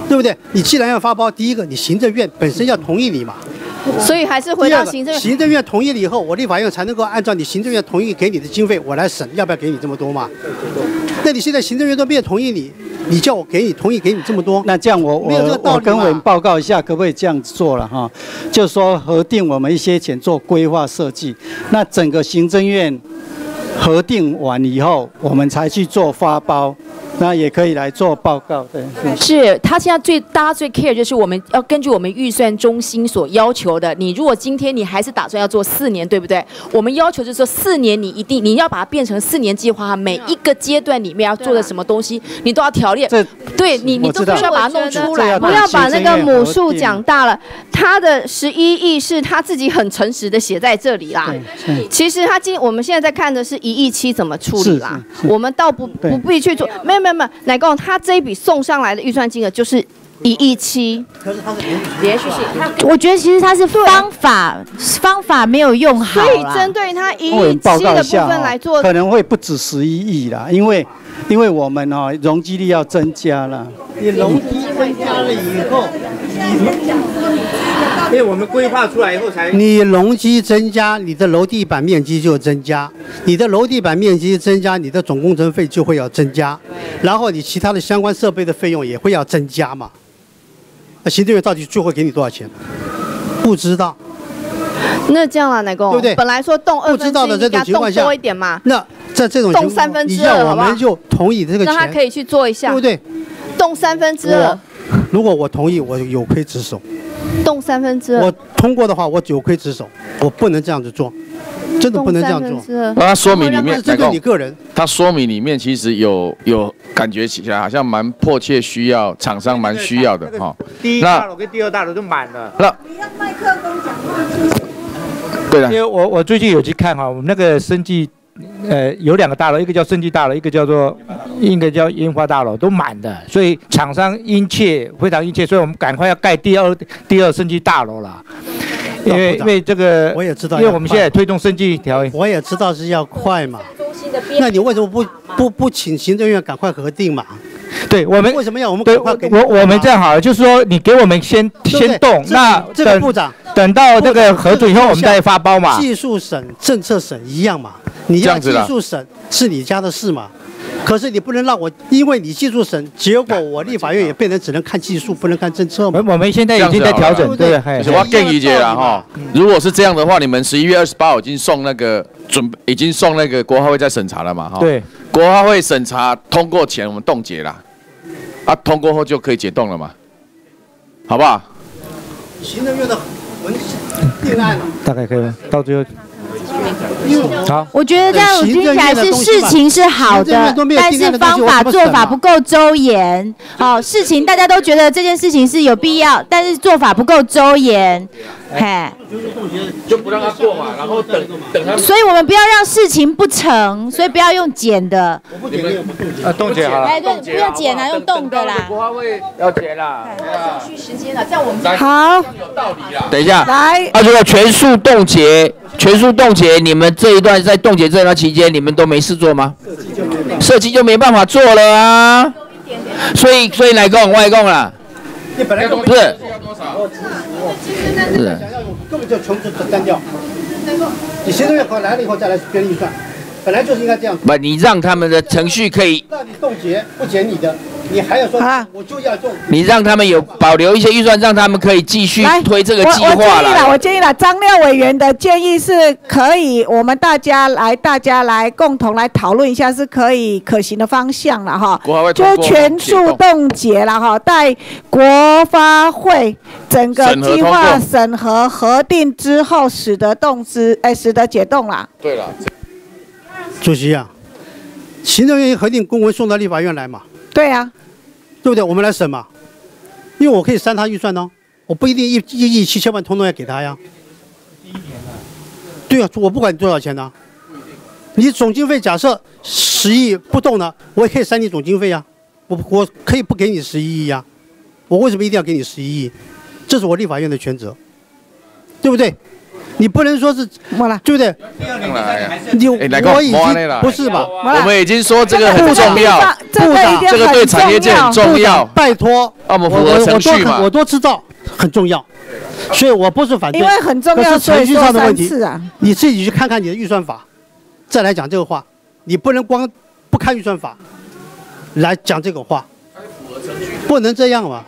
对不对？你既然要发包，第一个你行政院本身要同意你嘛。 所以还是回到行政院。 行政院同意了以后，我立法院才能够按照你行政院同意给你的经费，我来审要不要给你这么多嘛？那你现在行政院都没有同意你，你叫我给你同意给你这么多， 那这样我跟委员报告一下，可不可以这样做了哈？就是说核定我们一些钱做规划设计，那整个行政院核定完以后，我们才去做发包。那也可以来做报告，对。 是他现在大家最 care 就是我们要根据我们预算中心所要求的。你如果今天你还是打算要做4年，对不对？我们要求就是说4年你要把它变成4年计划，每一个阶段里面要做的什么东西，你都要条列。对你都必须要把它弄出来， 不要把那个母数讲大了。他的11亿是他自己很诚实的写在这里啦。其实我们现在在看的是1亿7怎么处理啦。我们倒不必去做，没有。乃共他这一笔送上来的预算金额就是1亿7，可是他是连续性。 我觉得其实他是方法没有用好， 所以针对他1亿7的部分来做， 可能会不止11亿啦，因为我们容积率要增加了。 你容积增加了以后， 因为我们规划出来以后才。 你容积增加，你的楼地板面积就增加，你的楼地板面积增加，你的总工程费就会要增加，然后你其他的相关设备的费用也会要增加嘛。那行政院到底最后给你多少钱？不知道。 那这样啊，乃公， 对不对？ 本来说动2分之1， 不知道的这种情况下， 多一点嘛。 那在这种情况下， 动2/3， 你要我们就同意这个钱， 让他可以去做一下， 对不对？ 动2/3。 如果我同意，我有亏职守。 动2/3。 我通过的话，我有亏职守，我不能这样子做，真的不能这样做。 他说明里面， 针对你个人， 他说明里面其实有感觉起来好像蛮迫切需要，厂商蛮需要的哈。 第一大楼跟第二大楼都满了。 你要麦克风讲话。 对的， 因为我最近有去看哈，我们那个生技。有2个大楼，一个叫生技大楼，一个叫烟花大楼，都满的，所以厂商非常殷切，所以我们赶快要盖第二生技大楼了。因为这个我也知道， 因为我们现在推动生技条例， 我也知道是要快嘛。那你为什么不请行政院赶快核定嘛？ 对我们为什么要我们赶快给？ 我们这样好了，就是说你给我们先动，那这个部长等到那个核准以后，我们再发包嘛。 技术审、政策审一样嘛。你要技术审是你家的事嘛，可是你不能让我因为你技术审，结果我立法院也变成只能看技术，不能看政策嘛。 我们现在已经在调整，对。 我要建议了哈，如果是这样的话，你们11月28号已经送那个国发会在审查了嘛哈？ 对， 国发会审查通过前我们冻结啦，通过后就可以解冻了嘛，好不好？ 行政院的文定案大概可以了，到最后。 好，我觉得这样听起来是事情是好的，但是方法做法不够周延。好，事情大家都觉得这件事情是有必要，但是做法不够周延。嘿， 就不让他过嘛，然后等他。 所以我们不要让事情不成，所以不要用剪的。 冻结好了。 哎，对，不要剪啊，用冻的啦。 国发会要剪啦， 持续时间了，这样我们好。 有道理啦。 等一下， 来， 如果全数冻结，你们这一段在冻结这段期间，你们都没事做吗？设计就没办法做了啊。所以来供外供啦。 你本来不是。 是。根本就穷直单调。你行政院来了以后再来编预算，本来就是应该这样。 不，你让他们的程序可以。 让你冻结不减你的，你还要说我就要做。 你让他们有保留一些预算，让他们可以继续推这个计划了。 我建议了，张廖委员的建议是可以，我们大家来共同来讨论一下，是可行的方向了哈。就全数冻结了哈，待国发会整个计划审核核定之后，使得解冻啦。 对了。 主席啊，行政院核定公文送到立法院来嘛？ 对啊， 对不对？我们来审嘛，因为我可以删他预算呢，我不一定1亿7千万通通要给他呀。对啊，我不管你多少钱呢，你总经费假设10亿不动呢，我也可以删你总经费呀，我可以不给你11亿呀，我为什么一定要给你11亿？这是我立法院的权责，对不对？ 你不能说是对不对？我已经不是吧？ 我们已经说这个很重要，这个对产业界很重要。 拜托， 我们符合程序嘛？ 我都知道很重要，所以我不是反对。 因为很重要， 所以说3次啊。 你自己去看看你的预算法，再来讲这个话。你不能光不看预算法来讲这个话，不能这样嘛。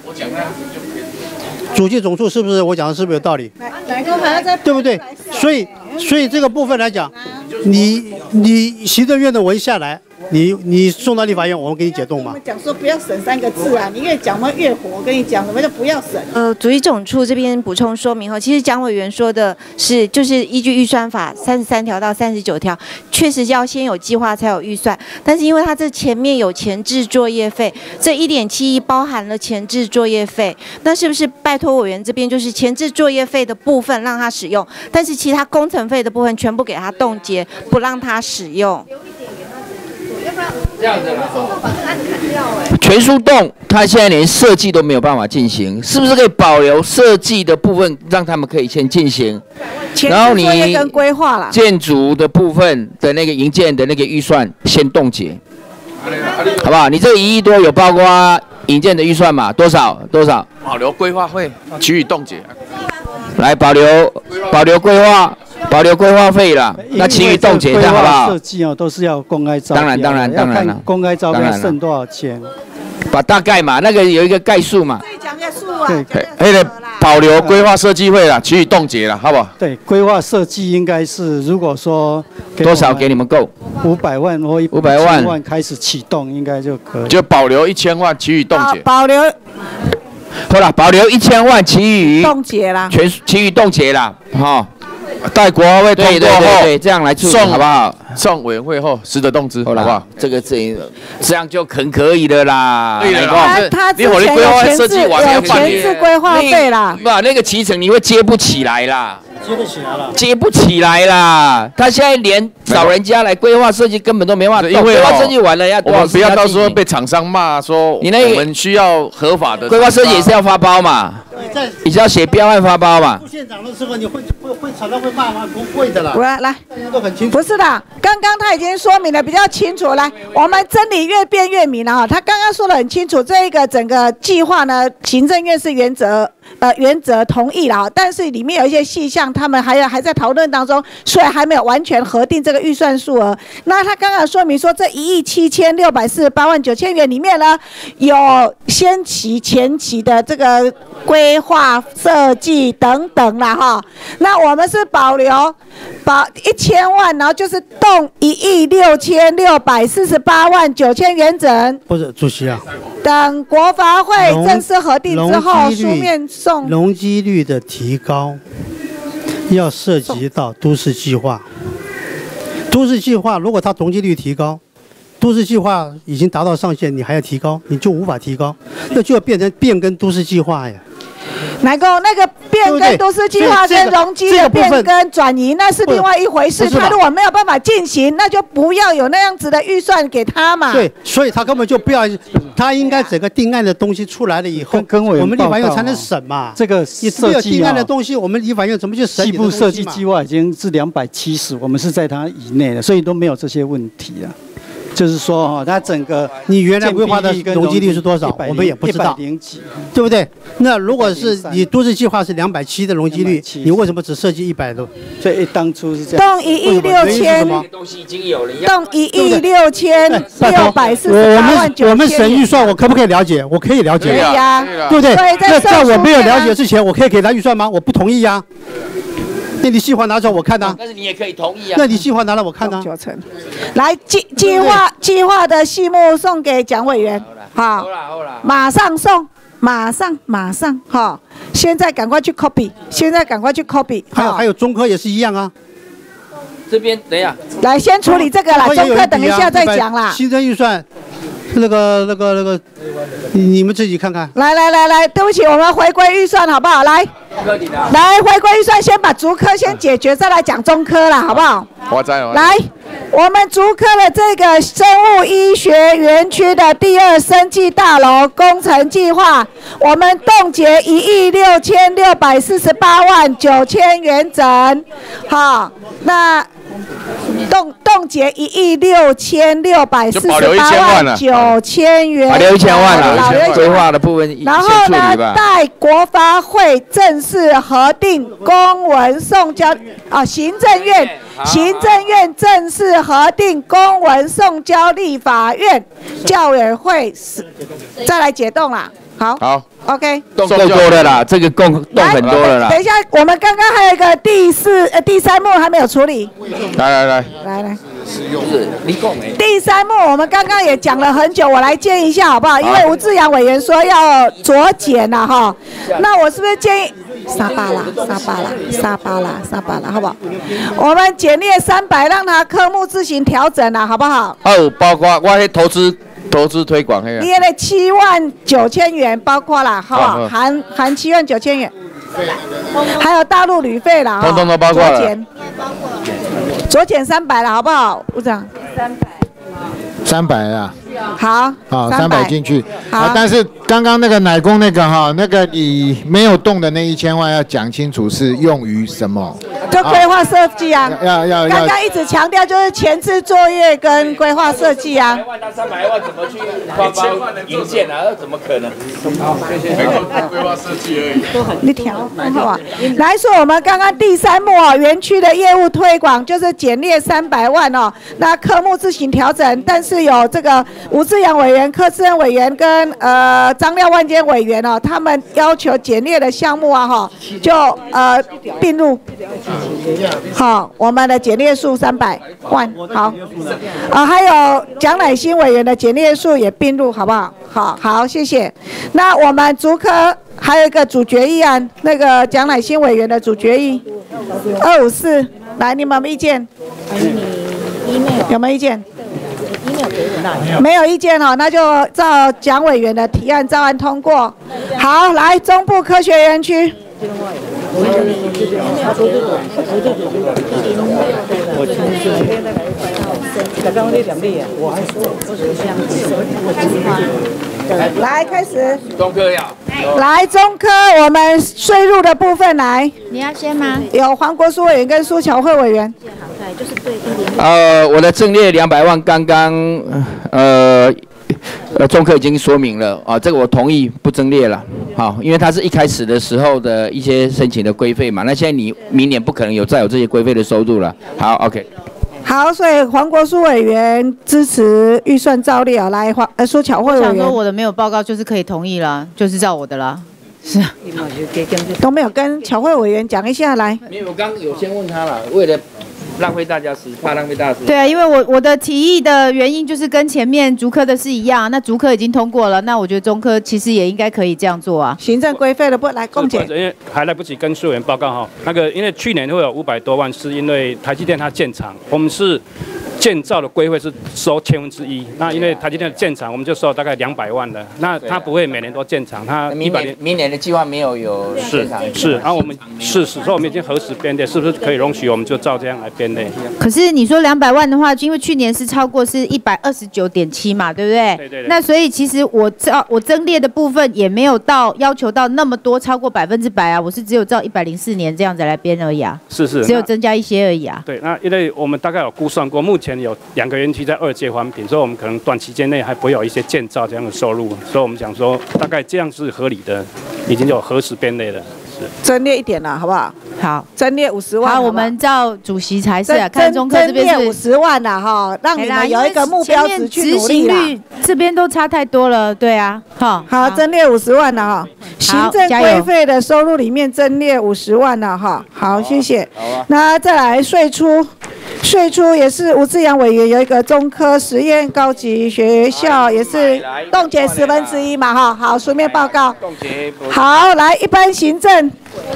主计总数是不是我讲的是不是有道理？对不对？所以这个部分来讲，你行政院的文下来，你送到立法院，我们给你解冻嘛。 我们讲说不要省3个字啊，你越讲我们越火。我跟你讲，什么叫不要省？ 主计总处这边补充说明后，其实蒋委员说的是，就是依据预算法33条到39条，确实要先有计划才有预算，但是因为它这前面有前置作业费，这1.7亿包含了前置作业费，那是不是拜托委员这边就是前置作业费的部分让他使用，但是其他工程费的部分全部给他冻结，不让他使用？ 这样子嘛，全数冻，他现在连设计都没有办法进行，是不是可以保留设计的部分，让他们可以先进行？然后你跟规划啦， 建筑的部分的那个营建的那个预算先冻结，好不好？你这1亿多有包括营建的预算嘛？多少？ 保留规划费，给予冻结。 来保留规划费啦，那其余冻结，这样好不好？ 设计都是要公开招标， 当然了， 公开招标剩多少钱？ 把大概嘛，那个有一个概数嘛。 讲个数啊。 对，保留规划设计费啦，给予冻结啦，好不好？ 对，规划设计应该是，如果说多少给你们够 ？500万或100万开始启动，应该就可以。 就保留1000万，给予冻结。 保留。 好了，保留1000万，其余冻结啦， 其余冻结啦，哈。 待国发会通过后， 这样来处理好不好？ 送委员会后，实得动之，好不好？ 这样就很可以的啦。 他之前有前置规划费啦， 不，那个期程你会接不起来啦。 接不起来啦！他现在连找人家来规划设计根本都没办法， 因为规划设计完了要我们不要到时候被厂商骂说你那我们需要合法的规划设计也是要发包嘛，你是要写标案发包嘛。 副县长的时候你会厂商会骂吗？不会的啦。 来， 大家都很清楚。 不是的，刚刚他已经说明的比较清楚。来，我们真理越辩越明了哈。他刚刚说的很清楚，这一个整个计划呢，行政院是原则同意了，但是里面有一些细项，他们还在讨论当中，所以还没有完全核定这个预算数额。那他刚刚说明说，这17648.9千元里面呢，有前期的这个规划设计等等啦哈。那我们是保1000万，然后就是动16648.9千元整。 不是主席啊。 等国发会正式核定之后，书面送。 容积率的提高，要涉及到都市计划。都市计划如果它容积率提高，都市计划已经达到上限，你还要提高，你就无法提高，那就要变成变更都市计划呀。 那个变更都市计划跟容积的变更转移，那是另外一回事。他如果没有办法进行，那就不要有那样子的预算给他嘛。 对，所以他根本就不要，他应该整个定案的东西出来了以后，我们立法院才能审嘛。 这个你没有定案的东西，我们立法院怎么去审？ 西部设计计划已经是270，我们是在它以内的，所以都没有这些问题啊。就是说哈，它整个你原来规划的容积率是多少，我们也不知道 ，100几， 对不对？那如果是你都市计划是270的容积率，你为什么只设计100多？ 所以当初是这样。 动16648.9千。 我们审预算，我可不可以了解？我可以了解。 可以呀， 对不对？那在我没有了解之前，我可以给他预算吗？我不同意呀。那你计划拿出来我看呐， 但是你也可以同意啊。 那你计划拿来我看呐。 来计划的细目送给蒋委员，好，马上送，马上哈，现在赶快去 copy， 还有中科也是一样啊。 这边等一下， 来先处理这个啦，中科等一下再讲啦。 新增预算，那个，你们自己看看。 来，对不起，我们回归预算好不好？来。 来回归预算，先把竹科先解决，再来讲中科啦，好不好？ 我知道。 来，我们竹科的这个生物医学园区的第2生技大楼工程计划，我们冻结16648万9千元整，好，那冻结16648万9千元， 保留1000万了，规划的部分先然后呢，待国发会正式核定公文送交行政院正式核定公文送交立法院教委会再来解冻啦。好 ，OK， 动够多了啦，这个动很多了啦。 等一下，我们刚刚还有一个第3幕还没有处理。 来， 第3幕我们刚刚也讲了很久，我来建议一下好不好？因为吴志阳委员说要酌减啦哈，那我是不是建议沙巴啦，好不好？我们减列300，让它科目自行调整啦，好不好？ 包括我迄投资推广那个。 列了7万9千元，包括啦，好不好？含7万9千元，还有大陆旅费啦， 通通都包括了。 酌减300了，好不好，部长 ？300啊。 好 ，300进去。 好， 但是刚刚那个奶工那个那个你没有动的那1000万要讲清楚是用于什么？ 就规划设计啊。 要。 刚刚一直强调就是前置作业跟规划设计啊。 300万到300万怎么去发包营建啊？怎么可能？ 规划设计而已。 你调好吧。来说我们刚刚第3幕园区的业务推广就是减列300万哦，那科目自行调整，但是有这个吴志阳委员、柯志恩委员跟张廖万坚委员哦，他们要求减列的项目啊就并入。好，我们的减列数300万，好，还有蒋乃馨委员的减列数也并入，好不好？好，谢谢。那我们竹科还有一个主决议案，那个蒋乃馨委员的主决议254，来，你们有没有意见？有没有意见？没有意见哦，那就照蒋委员的提案照案通过。好，来中部科学园区。来开始。 中科要。 来中科，我们税入的部分来。 你要先吗？ 有黄国书委员跟苏巧慧委员。 我的正列200万，刚刚中科已经说明了啊，这个我同意不增列了，好，因为它是一开始的时候的一些申请的规费嘛，那现在你明年不可能再有这些规费的收入了，好 ，OK。 好，所以黄国书委员支持预算照列啊，来苏巧慧委员。 我想说我的没有报告就是可以同意了，就是照我的啦。是啊， 都没有跟巧慧委员讲一下来。 没有，我刚有先问他了，为了浪费大家时，怕浪费大家时间。 对啊，因为我的提议的原因就是跟前面竹科的是一样，那竹科已经通过了，那我觉得中科其实也应该可以这样做啊。 行政规费的不来共检， 因为还来不及跟市委员报告哈，那个因为去年会有500多万，是因为台积电它建厂，我们是建造的规费是收1/1000，那因为台积电的建厂，我们就收大概200万的，那它不会每年都建厂，它明年的计划没有建厂是，然后我们所以我们已经核实编列，是不是可以容许我们就照这样来编列？ 可是你说200万的话，因为去年是超过是129.7嘛，对不对？ 对。 那所以其实我增列的部分也没有要求到那么多，超过100%啊，我是只有照104年这样子来编而已啊。 是， 只有增加一些而已啊。 对，那因为我们大概有估算过，目前有2个园区在2阶环评，所以我们可能短期间内还不会有一些建造这样的收入，所以我们想说大概这样是合理的，已经有核实编列了。 增列一点了，好不好？ 好， 增列50万。 好，我们照主席才是啊，看中科这边是 50万了哈，让你们有一个目标值去努力啦。 执行率这边都差太多了，对啊， 好，增列50万了哈。行政规费的收入里面增列50万了哈。好，谢谢。那再来税出。税出也是吴志阳委员有一个中科实验高级学校，也是冻结1/10嘛哈。好，书面报告。好，来一般行政。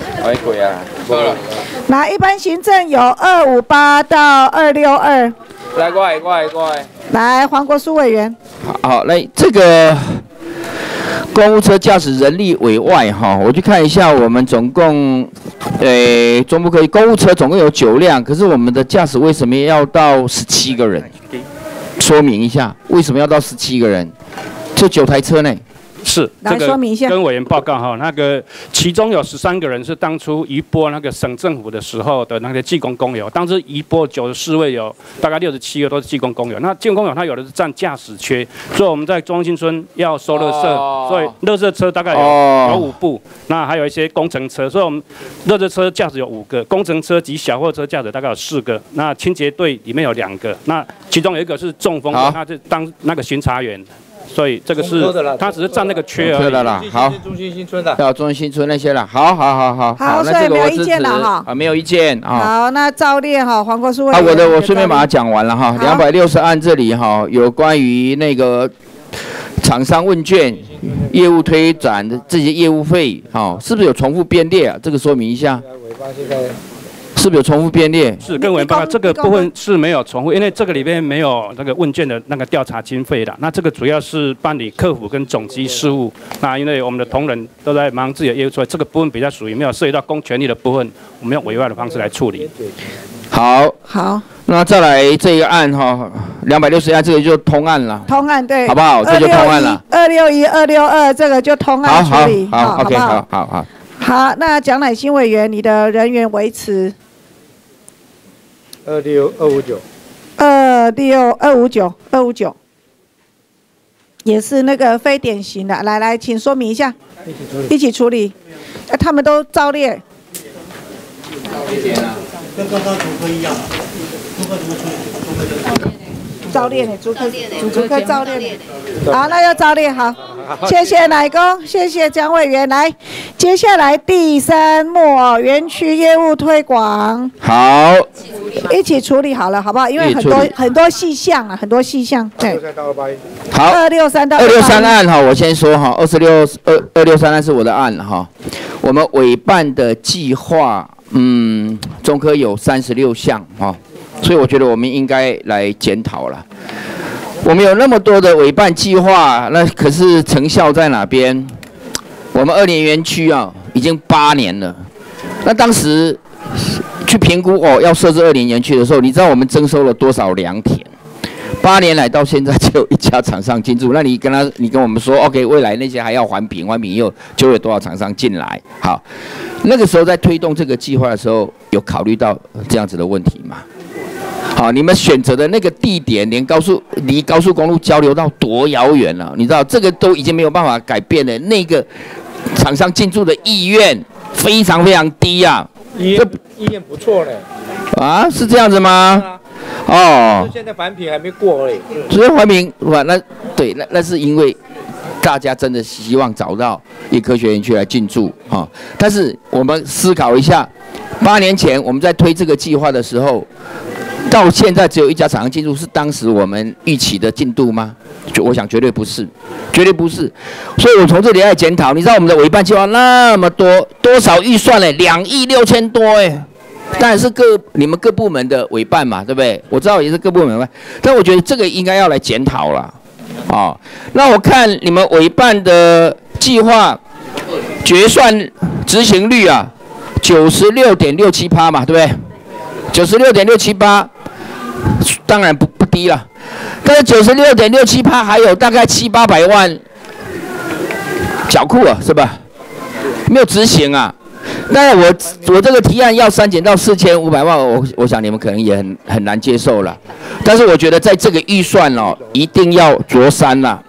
来一般行政有258到262。 来，过来。 来，黄国书委员。 好，来这个公务车驾驶人力委外哈，我去看一下，我们总共，中部科技公务车总共有9辆，可是我们的驾驶为什么要到17个人？说明一下，为什么要到17个人？这9台车呢？ 是， 来说明一下。 跟委员报告哈，那个其中有13个人是当初移拨那个省政府的时候的那个技工工友，当时移拨94位有大概67个都是技工工友。那技工工友他有的是占驾驶缺，所以我们在中心村要收垃圾，所以垃圾车大概有5部，那还有一些工程车，所以我们垃圾车驾驶有5个，工程车及小货车驾驶大概有4个，那清洁队里面有2个，那其中有一个是中风的，他是当那个巡查员。所以这个是，他只是占那个缺而已。 啦，好， 中心新村的， 要中心新村那些了，好， 所以没有意见了哈。 啊，没有意见啊。 好，那照例哈，黄国书委员。 我顺便把它讲完了哈。260案这里哈，有关于那个厂商问卷、业务推展的这些业务费，哈，是不是有重复编列啊？这个说明一下。是不是有重复编列？ 是跟委员报告，这个部分是没有重复，因为这个里面没有那个问卷的那个调查经费的。那这个主要是办理客服跟总机事务。那因为我们的同仁都在忙自己的业务，所以这个部分比较属于没有涉及到公权力的部分，我们用委外的方式来处理。 好，那再来这个案哈，260案这个就通案了。 通案对， 好不好？这就通案了。 261、262这个就通案处理， 好 ，OK， 好。 好，那蒋乃馨委员，你的人员维持。259，也是那个非典型的。来，请说明一下。一起处理。他们都照列。 跟刚刚主科一样，主科怎么处理？ 照列呢，主科照列。好，那就照列好。谢谢乃公，谢谢蒋委员。来，接下来第3幕园区业务推广。 好， 一起处理好了，好不好？因为很多细项啊，很多细项。对。 好 ，263到 263案哈，我先说哈，263案是我的案哈。我们委办的计划，中科有36项哈，所以我觉得我们应该来检讨了。我们有那么多的委办计划，那可是成效在哪边？我们2年园区啊，已经8年了。那当时去评估要设置2年园区的时候，你知道我们征收了多少良田？8年来到现在只有1家厂商进驻。那你跟我们说 ，OK， 未来那些还要环评又就有多少厂商进来？好，那个时候在推动这个计划的时候，有考虑到这样子的问题吗？好，你们选择的那个地点，离高速公路交流道多遥远了？你知道这个都已经没有办法改变了。那个厂商进驻的意愿非常非常低啊。 意愿不错嘞。 啊，是这样子吗？哦。 现在环评还没过而已。 所以环评，那是因为大家真的希望找到一科学园区来进驻啊。但是我们思考一下，8年前我们在推这个计划的时候。到现在只有1家厂商进驻，是当时我们预期的进度吗？我想绝对不是，绝对不是。所以我从这里来检讨，你知道我们的委办计划那么多少预算嘞？2亿6千多哎，当然是你们各部门的委办嘛，对不对？我知道也是各部门委办，但我觉得这个应该要来检讨了。那我看你们委办的计划决算执行率啊，96.67%嘛，对不对？96.678%，当然不低了，但是96.678%还有大概700-800万缴库啊，是吧？没有执行啊。但是我这个提案要删减到4500万，我想你们可能也很难接受了。但是我觉得在这个预算一定要着删了。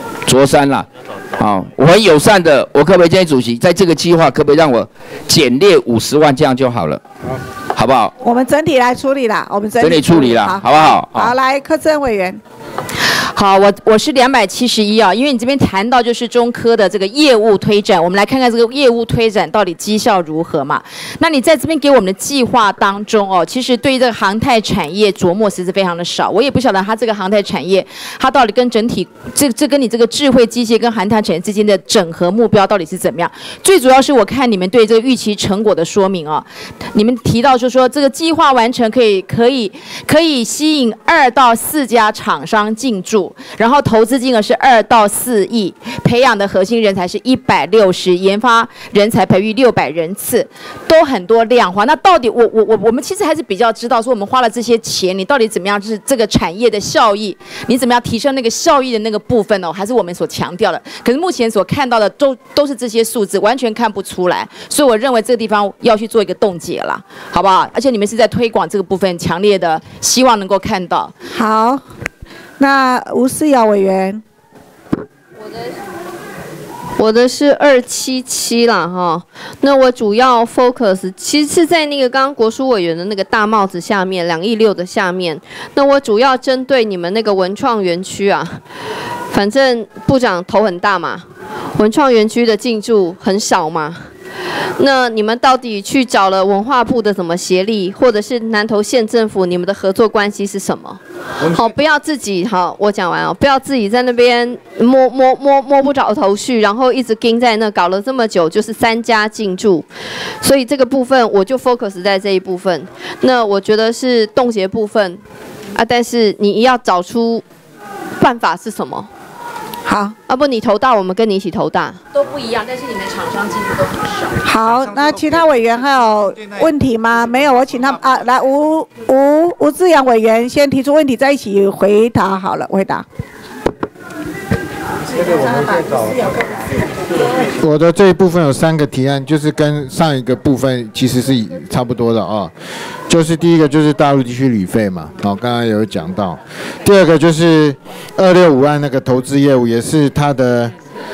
我很友善的，我可不可以建议主席，在这个计划可不可以让我减列50万，这样就好了，好不好？ 我们整体来处理啦，好不好？ 好，来柯志恩委员。 好，我是271啊，因为你这边谈到就是中科的这个业务推展，我们来看看这个业务推展到底绩效如何嘛？那你在这边给我们的计划当中其实对于这个航太产业琢磨实是非常的少，我也不晓得它这个航太产业它到底跟整体这跟你这个智慧机械跟航太产业之间的整合目标到底是怎么样？最主要是我看你们对这个预期成果的说明你们提到就是说这个计划完成可以吸引2到4家厂商进驻。 数，然后投资金额是2到4亿，培养的核心人才是160，研发人才培育600人次，都很多量化。那到底我们其实还是比较知道说我们花了这些钱，你到底怎么样就是这个产业的效益，你怎么样提升那个效益的那个部分哦，还是我们所强调的。可是目前所看到的都是这些数字，完全看不出来，所以我认为这个地方要去做一个冻结了，好不好？而且你们是在推广这个部分，强烈的希望能够看到。 好，那吴思瑶委员。 我的是277啦哈，那我主要 focus 其实是在那个刚刚国书委员的那个大帽子下面2.6亿的下面，那我主要针对你们那个文创园区啊，反正部长头很大嘛，文创园区的进驻很少嘛。那你们到底去找了文化部的什么协力，或者是南投县政府，你们的合作关系是什么？好，不要自己好，我讲完哦，不要自己在那边摸不着头绪，然后一直盯在那搞了这么久，就是3家进驻，所以这个部分我就 focus 在这一部分。那我觉得是冻结部分啊，但是你要找出办法是什么？ 好， 要不你头大，我们跟你一起头大， 都不一样，但是你们厂商进度都很少。 好，那其他委员还有问题吗？没有，我请他啊，来吴志阳委员先提出问题，再一起回答好了，回答。 我的这一部分有3个提案，就是跟上一个部分其实是差不多的啊。就是第一个就是大陆地区旅费嘛，刚刚有讲到。第二个就是265案那个投资业务，也是它的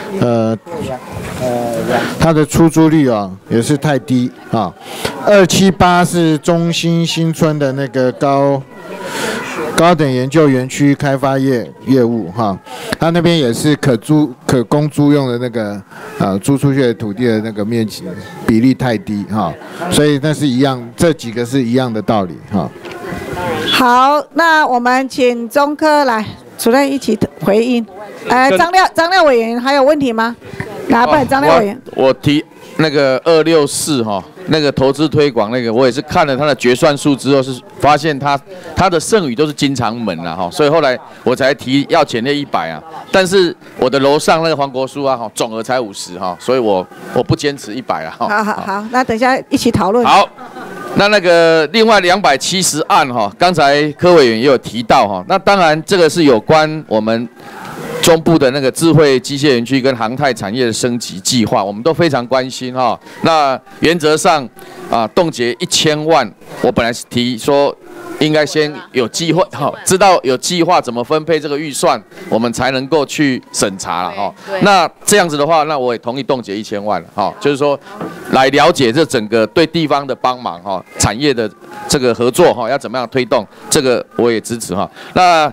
出租率啊也是太低啊。278是中兴新村的那个高等研究园区开发业务哈，它那边也是可供租用的那个租出去的土地的那个面积比例太低哈，所以那是一样，这几个是一样的道理哈。 好，那我们请中科来主任一起回应。张廖委员还有问题吗？来，不然张廖委员。 我提那个264哈，那个投资推广那个，我也是看了他的决算数之后，是发现他的剩余都是经常门啦哈，所以后来我才提要减列100啊。但是我的楼上那个黄国书啊哈，总额才50哈，所以我不坚持100啊哈。 好，那等一下一起讨论。 好，那个另外270案哈，刚才柯委员也有提到哈，那当然这个是有关我们中部的那个智慧机械园区跟航太产业的升级计划，我们都非常关心哈。那原则上冻结1000万，我本来是提说应该先有计划哈，知道有计划怎么分配这个预算，我们才能够去审查了哈。那这样子的话，那我也同意冻结1000万了哈，就是说来了解这整个对地方的帮忙哈，产业的这个合作哈，要怎么样推动，这个我也支持哈。那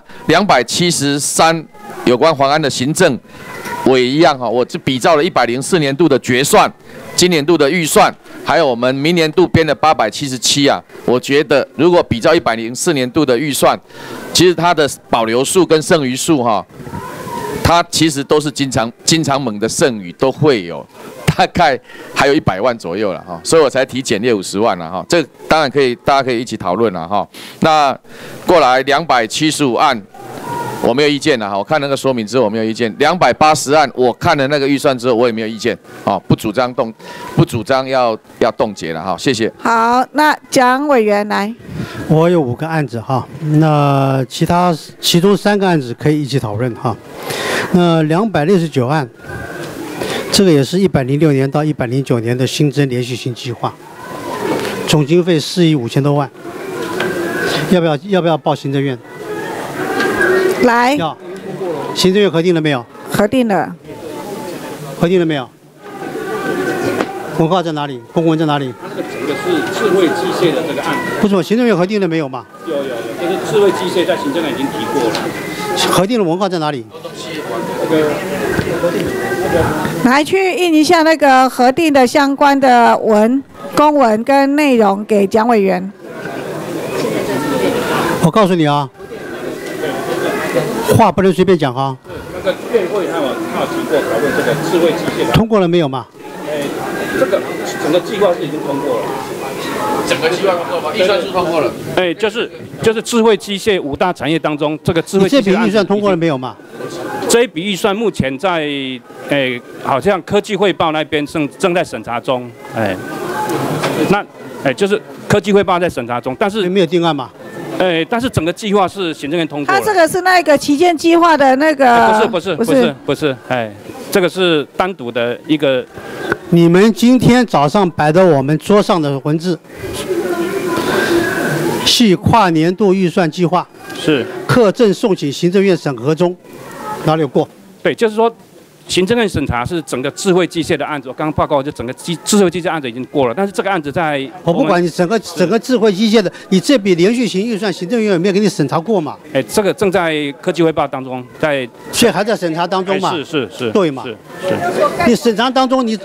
273有关黄安的行政，我也一样哈，我就比照了104年度的决算，今年度的预算，还有我们明年度编的877啊，我觉得如果比照104年度的预算，其实它的保留数跟剩余数哈，它其实都是经常猛的剩余都会有。大概还有100万左右了哈，所以我才提减列50万了哈。这当然可以，大家可以一起讨论了哈。那过来275案，我没有意见了哈。我看那个说明之后我没有意见。280案，我看了那个预算之后我也没有意见啊，不主张要冻结了哈。谢谢。 好，那蒋委员来。 我有5个案子哈，那其中3个案子可以一起讨论哈。那269案。这个也是106年到109年的新增连续性计划，总经费4亿5000多万，要不要报行政院？ 来， 要。行政院核定了没有？ 核定了。 核定了没有？文化在哪里？公文在哪里？ 它这个整个是智慧机械的这个案子。 不是，行政院核定了没有嘛？ 有，就是智慧机械在行政院已经提过了。 核定的文化在哪里？ 来去印一下那个核定的相关的公文跟内容给蒋委员。 我告诉你啊，话不能随便讲哈。 那个院会他有提过讨论这个智慧机械的。 通过了没有嘛？ 这个整个计划是已经通过了。 整个计划通过吗？预算书通过了。 就是智慧机械5大产业当中，这个智慧机械这笔预算通过了没有嘛？ 这一笔预算目前在好像科技汇报那边正在审查中，就是科技汇报在审查中，但是没有定案嘛？ 但是整个计划是行政院通过了。 他这个是那个旗舰计划的那个， 不是，这个是单独的一个。 你们今天早上摆到我们桌上的文字，系跨年度预算计划， 是课正送请行政院审核中，哪里有过？ 对，就是说。行政院审查是整个智慧机械的案子，我刚刚报告就整个智慧机械案子已经过了，但是这个案子在我不管你整个智慧机械的，你这笔连续型预算，行政院有没有给你审查过嘛？ 这个正在科技汇报当中， 所以还在审查当中嘛？ 是， 对嘛？是。你审查当中你，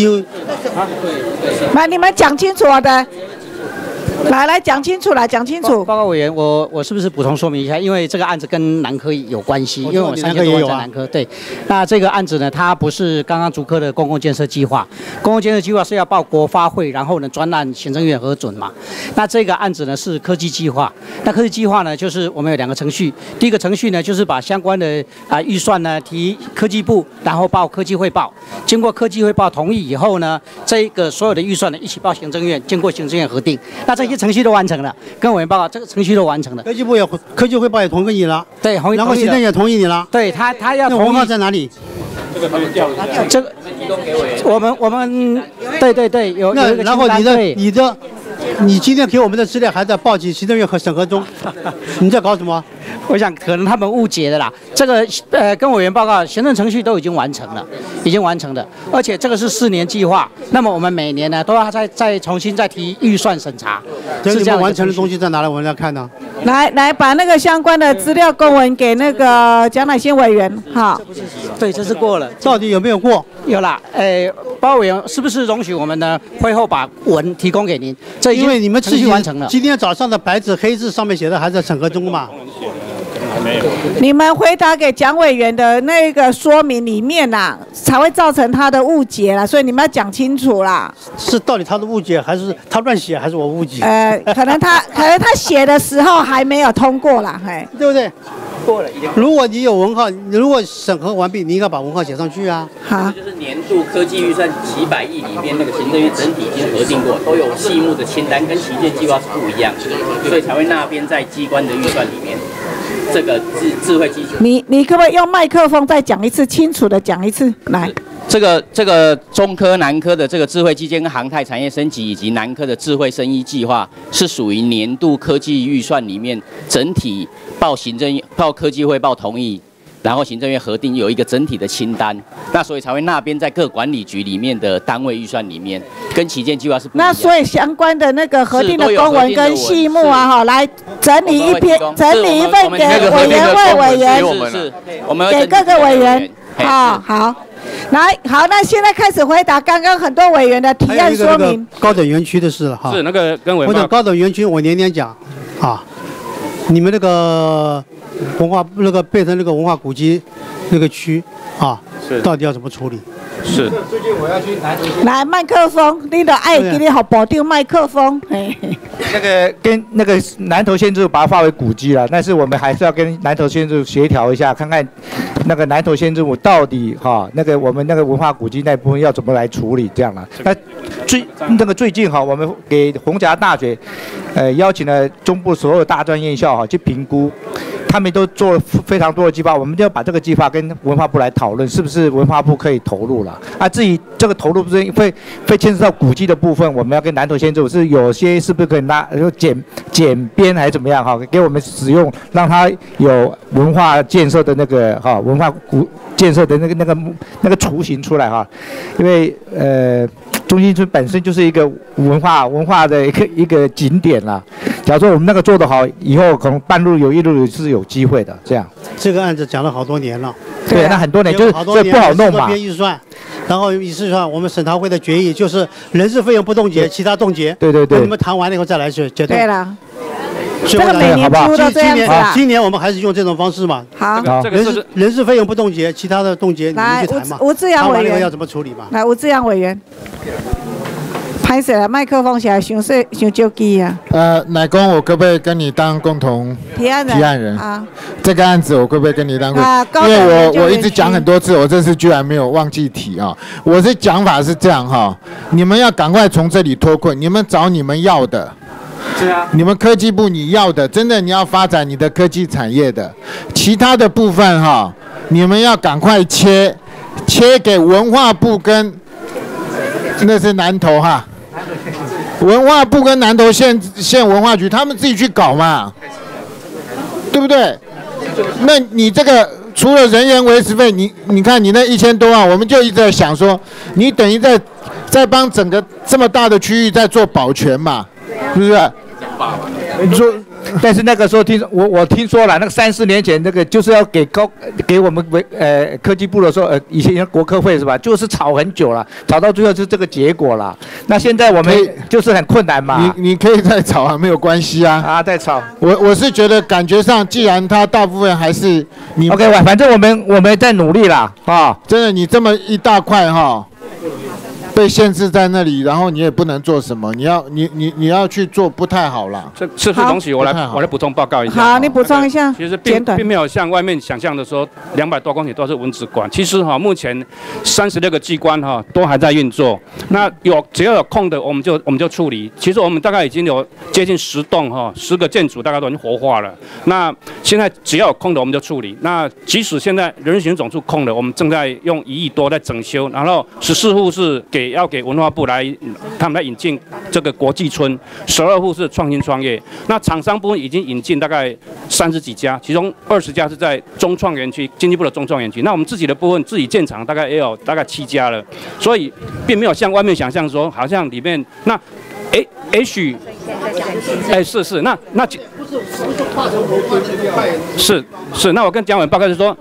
来你们讲清楚的。来讲清楚，讲清楚。 报告委员，我是不是补充说明一下？因为这个案子跟南科有关系，因为我3千多万在南科。对，那这个案子呢，它不是刚刚竹科的公共建设计划，公共建设计划是要报国发会，然后呢专案行政院核准嘛。那这个案子呢是科技计划，那科技计划呢就是我们有2个程序，第一个程序呢就是把相关的预算呢提科技部，然后报科技汇报，经过科技汇报同意以后呢，这个所有的预算呢一起报行政院，经过行政院核定。那这些程序都完成了，跟委员报告，这个程序都完成了。 科技汇报也同意你了， 对，然后行政也同意你了。 对他要同意。 那文化在哪里？ 这个他们调一下。 这个提供给委员。我们对有那然后你今天给我们的资料还在报起行政院和审核中，你在搞什么？ 我想可能他们误解的啦。这个跟委员报告，行政程序都已经完成了，而且这个是4年计划，那么我们每年呢都要再重新提预算审查。 是这样完成的东西在哪里？我们来看呢？ 来把那个相关的资料公文给那个蒋乃馨委员，好。 对，这是过了。 到底有没有过？ 有啦。报告委员是不是容许我们呢会后把文提供给您？这因为你们程序完成了。 今天早上的白纸黑字上面写的还在审核中嘛？ 你们回答给蒋委员的那个说明里面啦，才会造成他的误解啦，所以你们要讲清楚啦。 是到底他的误解，还是他乱写，还是我误解？ 可能他写的时候还没有通过啦， 对不对？ 过了。 如果你有文号，如果审核完毕，你应该把文号写上去啊。 好。 这就是年度科技预算几百亿里面那个行政院整体已经核定过，都有细目的清单，跟旗舰计划是不一样，所以才会那边在机关的预算里面。这个智慧机械， 你可不可以用麦克风再讲一次，清楚的讲一次？来， 这个中科、南科的这个智慧基建跟航太产业升级，以及南科的智慧生医计划，是属于年度科技预算里面整体报科技汇报同意，然后行政院核定有一个整体的清单，那所以才会那边在各管理局里面的单位预算里面，跟旗舰计划是不一样。 那所以相关的那个核定的公文跟细目啊，来整理一份给委员会委员，给各个委员。好。好，那现在开始回答刚刚很多委员的提案说明。 高等园区的事了哈。 是那个跟委员。 我讲高等园区，我年讲啊，你们那个变成那个文化古迹那个区啊，到底要怎么处理？ 是。 最近我要去南投。 来麦克风，你的爱给你好保定麦克风。 那个跟那个南投县政府把它划为古迹了，但是我们还是要跟南投县政府协调一下，看看那个南投县政府到底那个我们那个文化古迹那部分要怎么来处理这样了。那最近我们给洪甲大学邀请了中部所有大专院校去评估。他们都做了非常多的计划，我们就要把这个计划跟文化部来讨论，是不是文化部可以投入了？至于这个投入不是会牵涉到古迹的部分，我们要跟南投县政府是有些是不是可以减编还是怎么样给我们使用，让它有文化建设的那个文化建设的那个雏形出来因为中心村本身就是一个文化的一个景点啦。假如说我们那个做得好，以后可能半路有一路是有机会的。这样， 这个案子讲了好多年了。 对，那很多年就是所以不好弄嘛。 编预算，然后预算我们审查会的决议就是人事费用不冻结，其他冻结。 对。 等你们谈完了以后再来决定。 对了。 这个每年出都这样子啊。 今年我们还是用这种方式嘛。 好。 人事费用不冻结，其他的冻结你们去谈嘛。 吴志阳委员要怎么处理嘛？ 来，吴志阳委员。 拍摄麦克风起来伤少机啊。 奶公，我可不可以跟你当共同提案人啊？ 这个案子我可不可以跟你当共？因为我一直讲很多次，我这次居然没有忘记提啊。我的讲法是这样哈，你们要赶快从这里脱困，你们找你们要的。是啊，你们科技部你要的，真的你要发展你的科技产业的，其他的部分哈，你们要赶快切给文化部跟那是南投哈，文化部跟南投县文化局他们自己去搞嘛，对不对？那你这个除了人员维持费，你看你那1000多万，我们就一直在想说，你等于在帮整个这么大的区域在做保全嘛。是不是？ 你说，但是那个时候我听说了，那个3、4年前那个就是要给我们科技部的时候，以前国科会是吧？就是吵很久了，吵到最后是这个结果了。那现在我们就是很困难嘛。 你可以再吵啊，没有关系啊。 啊，再吵。 我是觉得感觉上，既然他大部分还是你 OK， 反正我们在努力啦啊！ 真的，你这么一大块哈。被限制在那里，然后你也不能做什么，你要去做不太好啦。 是东西，我来补充报告一下。 好，你补充一下。 其实并没有像外面想象的说200多公顷都是蚊子馆。其实目前36个机关都还在运作。那只要有空的，我们就处理。其实我们大概已经有接近10栋10个建筑大概都已经活化了。那现在只要有空的我们就处理。那即使现在人行总处空的，我们正在用1亿多在整修，然后14户是要给文化部他们来引进这个国际村，12户是创新创业。那厂商部分已经引进大概30几家，其中20家是在中创园区，经济部的中创园区。那我们自己的部分自己建厂大概也有大概7家了，所以并没有像外面想象说好像里面那是那我跟蒋委员报告是说。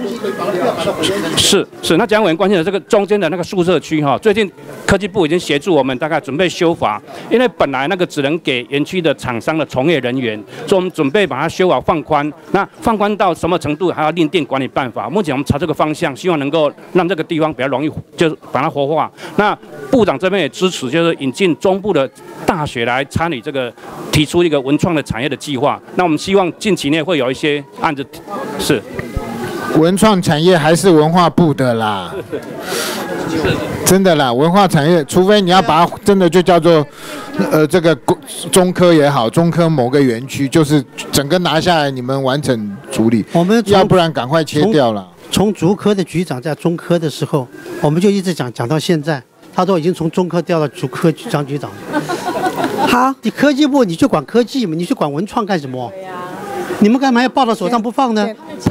那蒋委员关心的这个中间的那个宿舍区最近科技部已经协助我们大概准备修法，因为本来那个只能给园区的厂商的从业人员，所以我们准备把它修法放宽。那放宽到什么程度，还要另定管理办法。目前我们朝这个方向，希望能够让这个地方比较容易，就是把它活化。那部长这边也支持，就是引进中部的大学来参与这个，提出一个文创的产业的计划。那我们希望近期内会有一些案子是。 文创产业还是文化部的啦，真的啦，文化产业，除非你要把它真的就叫做，这个中科也好，中科某个园区，就是整个拿下来，你们完整处理，要不然赶快切掉了。 从竹科的局长在中科的时候，我们就一直讲到现在，他都已经从中科调到竹科张局长。 好， 你科技部你去管科技嘛，你去管文创干什么？你们干嘛要抱到手上不放呢？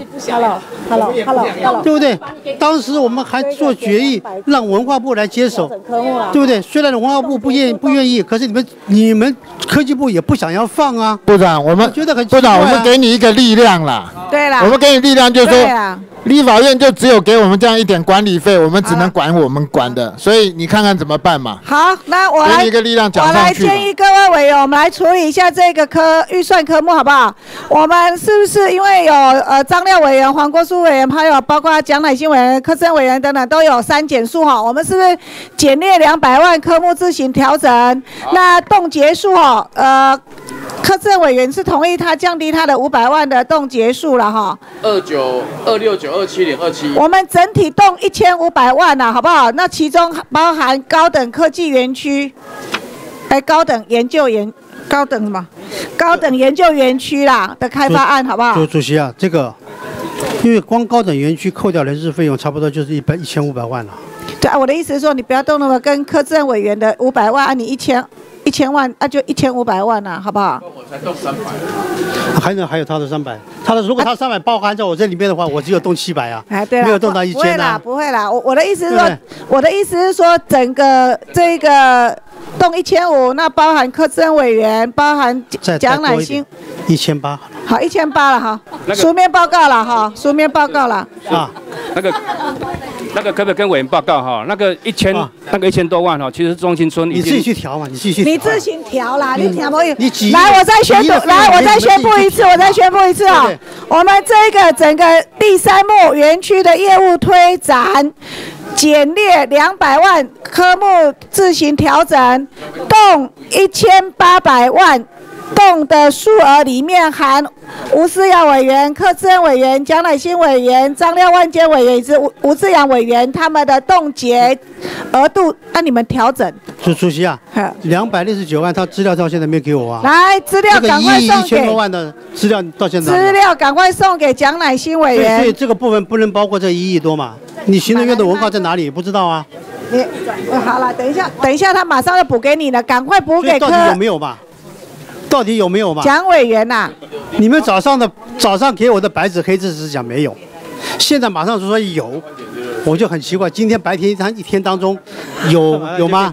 对不对？当时我们还做决议，让文化部来接手，对不对？虽然文化部不愿意，可是你们科技部也不想要放啊。 部长，我们觉得很部长，我们给你一个力量啦。 对啦， 我们给你力量，就是说，立法院就只有给我们这样一点管理费，我们只能管我们管的，所以你看看怎么办嘛。 好，那我来给你一个力量讲上去。 我来建议各位委员，我们来处理一下这个预算科目，好不好？我们是不是因为有张廖委员、黄国书委员，还有包括蒋乃馨委员、柯震委员等等都有删减数哈？我们是不是减列200万科目自行调整？那冻结数柯震委员是同意他降低他的500万的冻结数了哈。 29、269、270、27。 我们整体冻1500万呐，好不好？那其中包含高等科技园区，高等研究园区啦的开发案，好不好？ 主席啊，这个因为光高等园区扣掉人事费用，差不多就是1500万了。 对啊，我的意思是说，你不要动那么跟柯震委员的500万，你1000万，就1500万啊，好不好？ 我才动300。 还有他的300，如果他300包含在我这里面的话，我只有动700啊。 对啦， 没有动到1000啊。 不会啦，我的意思是说，整个这个动1500，那包含柯震委员，包含蒋乃馨 ，1800。 好，1800了哈，书面报告了哈，书面报告了啊，那个可不可以跟委员报告哈？那个1000多万哈，其实中心村你自己去调嘛，你自行调啦，你调不？ 你来，我再宣布一次啊！我们这个整个第3幕园区的业务推展， 减列200万，科目自行调整，动1800万。动的数额里面含吴思瑶委员、柯志恩委员、蒋乃馨委员、张廖万坚委员以及吴志阳委员他们的冻结额度，按你们调整。 主席啊，269万，他资料到现在没有给我啊。 来，资料赶快送给。 这个1亿1000多万的资料到现在。 资料赶快送给蒋乃馨委员。 所以这个部分不能包括这1亿多嘛？你行政院的文告在哪里？不知道啊。 好了，等一下，他马上就补给你了，赶快补给柯。 到底有没有嘛？到底有没有嘛？ 蒋委员呐， 你们早上给我的白纸黑字是讲没有，现在马上就说有，我就很奇怪，今天白天一天当中有吗？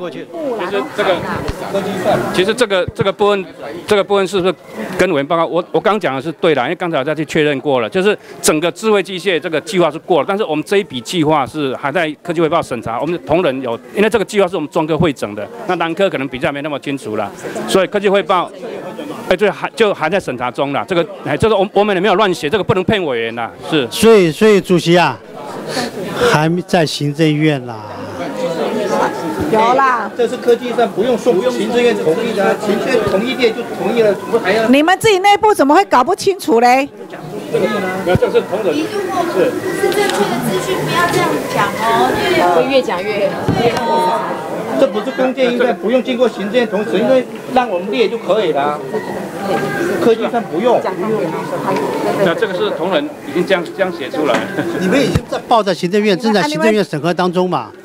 其实这个部分是不是跟委员报告？我刚讲的是对的，因为刚才我再去确认过了，就是整个智慧机械这个计划是过了，但是我们这一笔计划是还在科技汇报审查，我们的同仁有，因为这个计划是我们专科会整的，那南科可能比较没那么清楚了，所以科技汇报。就还在审查中了，这个我们也没有乱写，这个不能骗委员啦，是。 所以主席啊，还在行政院啦。 有啦， 这是科技上不用送行政院同意的，行政院同意列就同意了，怎么还要？ 你们自己内部怎么会搞不清楚嘞？ 没有，这是同仁。是正确的资讯，不要这样讲哦， 会越讲越。 这不是公建预算，不用经过行政院同意，因为让我们列就可以了。科技上不用。 那这个是同仁已经这样写出来。 你们已经在报在行政院，正在行政院审核当中嘛。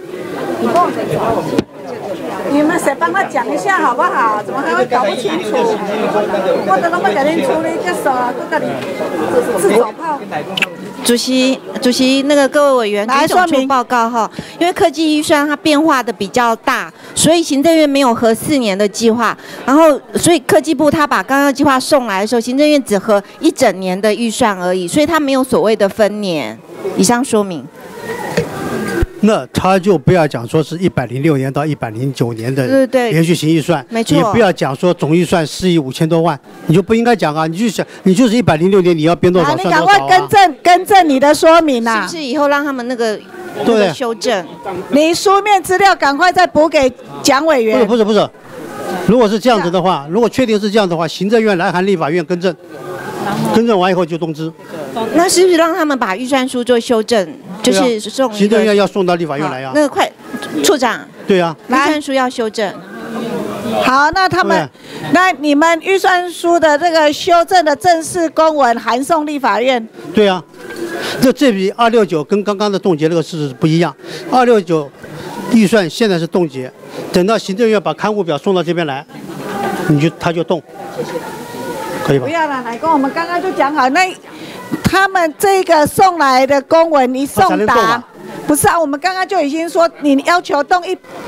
你们谁帮他讲一下好不好？怎么还会搞不清楚？我都那么给您处理这手啊，都给你自走炮。 主席，那个各位委员，来说明报告哈。因为科技预算它变化的比较大，所以行政院没有核4年的计划，然后所以科技部他把刚刚计划送来的时候，行政院只核1整年的预算而已，所以他没有所谓的分年。以上说明。 那他就不要讲说是106年到109年的连续性预算， 没错。 也不要讲说总预算4亿5000多万，你就不应该讲啊！你就想，你就是106年你要编多少算多少啊！ 你赶快更正你的说明啊！ 是不是以后让他们那个修正？ 你书面资料赶快再补给蒋委员。 不是，如果是这样子的话，如果确定是这样的话，行政院来函立法院更正，更正完以后就通知。 那是不是让他们把预算书做修正？就是送行政院要送到立法院来啊。 那个快，处长。 对啊。 预算书要修正。 好，那他们，那你们预算书的这个修正的正式公文函送立法院。 对啊，这笔269跟刚刚的冻结那个事实不一样。269预算现在是冻结，等到行政院把刊物表送到这边来，他就动，可以吧？ 不要了，乃公，我们刚刚就讲好，那他们这个送来的公文一送达。不是啊，我们刚刚就已经说，你要求动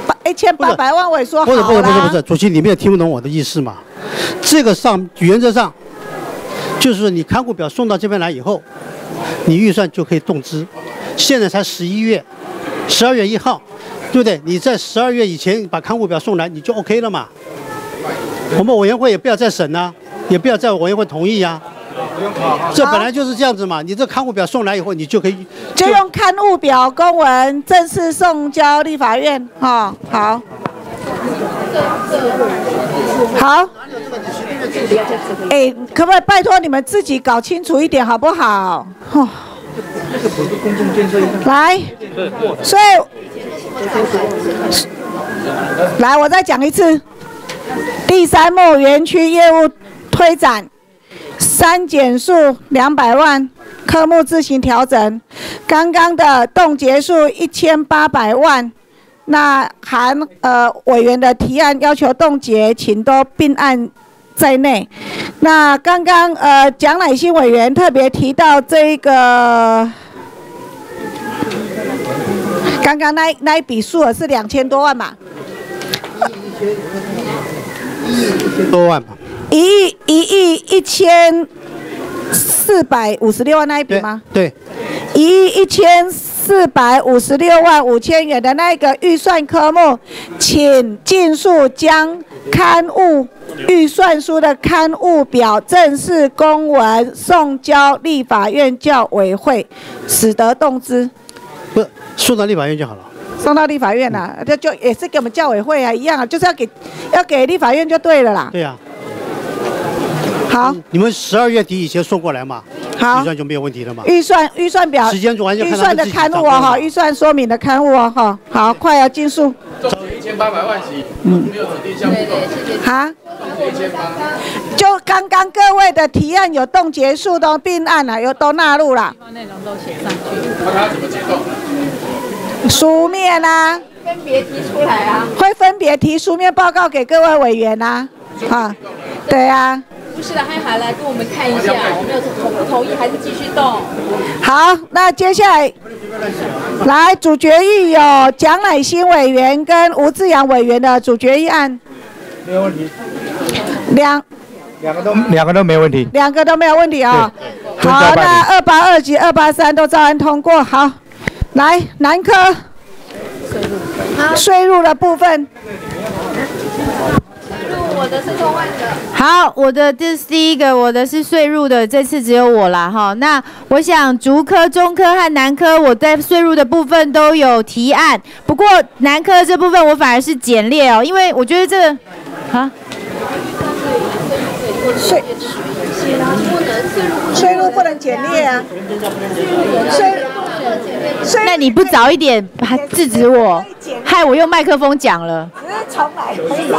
1800万，我也说好啦。 不是，主席，你们也听不懂我的意思嘛？这个原则上，就是你刊物表送到这边来以后，你预算就可以动支。现在才11月，12月1号，对不对？你在12月以前把刊物表送来，你就 OK 了嘛？我们委员会也不要再审啊，也不要在委员会同意啊。这本来就是这样子嘛，你这刊物表送来以后，你就可以就用刊物表公文正式送交立法院。好，可不可以拜托你们自己搞清楚一点好不好？来，所以来，我再讲一次，第3幕园区业务推展。删减数200万，科目自行调整。刚刚的冻结数1800万，那含委员的提案要求冻结，请都并案在内。那刚刚蒋乃馨委员特别提到这个，刚刚那一笔数额是2000多万嘛 ？1000多万吧。 1亿1456万那一笔吗？ 对。 1亿1456万5000元的那个预算科目，请尽速将刊物预算书的刊物表正式公文送交立法院教委会，使得动支。 不，送到立法院就好了。 送到立法院啦，就也是给我们教委会啊一样啊，就是要给立法院就对了啦。 对呀。 好， 你们12月底以前送过来嘛？ 好， 预算就没有问题了嘛？ 预算表， 时间完全预算的刊物哦哈，预算说明的刊物哦哈。好，快要尽速。 1800万起，没有指定项目。 好。就刚刚各位的提案有动结束的并案了，有都纳入了。 内容都写上去。 那他怎么解冻？ 书面啊。 分别提出来啊。 会分别提书面报告给各位委员啊。啊，对啊。 不是的，还来跟我们看一下，我们有同意还是继续动？ 好，那接下来来主决议有蒋乃馨委员跟吴志阳委员的主决议案。 没有问题。 两个都没问题。 两个都没有问题啊。好，那282及283都照案通过。好，来南科税入的部分。 我的是通案的。 好，我的这是第一个，我的是税入的，这次只有我啦哈。那我想竹科、中科和南科，我在税入的部分都有提案，不过南科这部分我反而是简列哦，因为我觉得这个啊， 税入不能简列啊， 那你不早一点制止我，害我用麦克风讲了。 重来，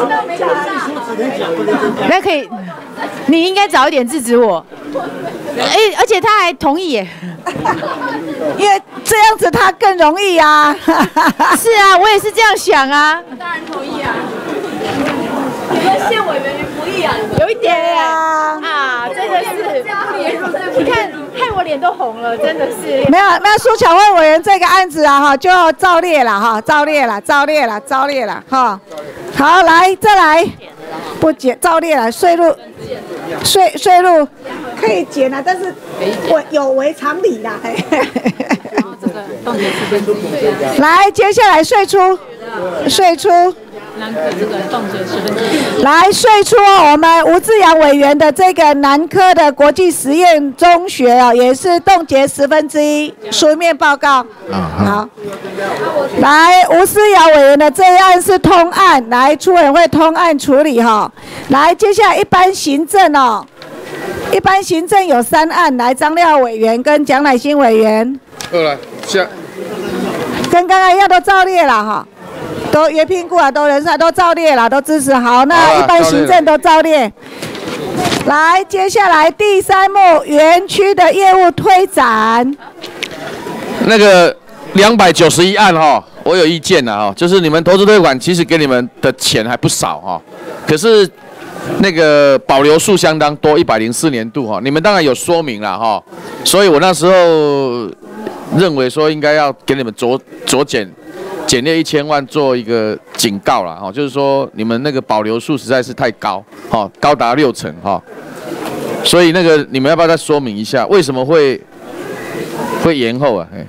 那可以，你应该早一点制止我。而且他还同意耶， 因为这样子他更容易啊。 是啊，我也是这样想啊。 当然同意啊。你们县委员不义啊？ 有一点啊，真的是。你看，害我脸都红了，真的是。 没有，那苏巧慧委员这个案子啊，哈，就照列了哈，照列了哈。好，来再来，不减照列了，税入可以减啊，但是有违常理啦。来，接下来税出。 南科这个冻结10%。 来税出我们吴志阳委员的这个南科的国际实验中学哦，也是冻结1/10书面报告。好，来吴思瑶委员的这一案是通案，来出委员会通案处理哈。来，接下来一般行政哦，一般行政有3案，来张廖委员跟蒋乃馨委员。 来下， 跟刚刚一样都照列了哈。都约评估啊，都人事都照列了，都支持好。那一般行政都照列。来，接下来第3幕园区的业务推展。 那个291案哈，我有意见了哈，就是你们投资推广其实给你们的钱还不少哈，可是那个保留数相当多，104年度哈，你们当然有说明了哈，所以我那时候认为说应该要给你们酌减列1000万做一个警告啦，哈，就是说你们那个保留数实在是太高，哈，高达60%哈，所以那个你们要不要再说明一下，为什么会延后啊？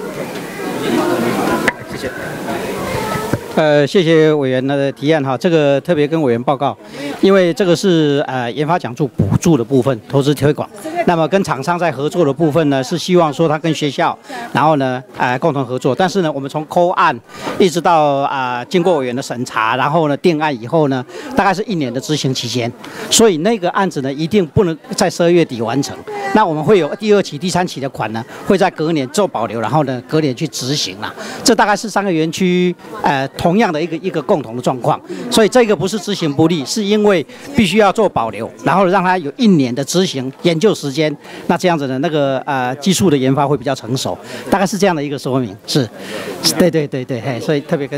谢谢。谢谢委员的提案哈，这个特别跟委员报告，因为这个是研发奖助补助的部分，投资推广。那么跟厂商在合作的部分呢，是希望说他跟学校，然后呢共同合作。但是呢，我们从扣案一直到经过委员的审查，然后呢定案以后呢，大概是1年的执行期间。所以那个案子呢，一定不能在12月底完成。那我们会有第2期、第3期的款呢，会在隔年做保留，然后呢隔年去执行啦。这大概是3个园区同样的一个共同的状况，所以这个不是执行不力，是因为必须要做保留，然后让它有1年的执行研究时间，那这样子的那个技术的研发会比较成熟，大概是这样的一个说明。是，对，嘿，所以特别跟。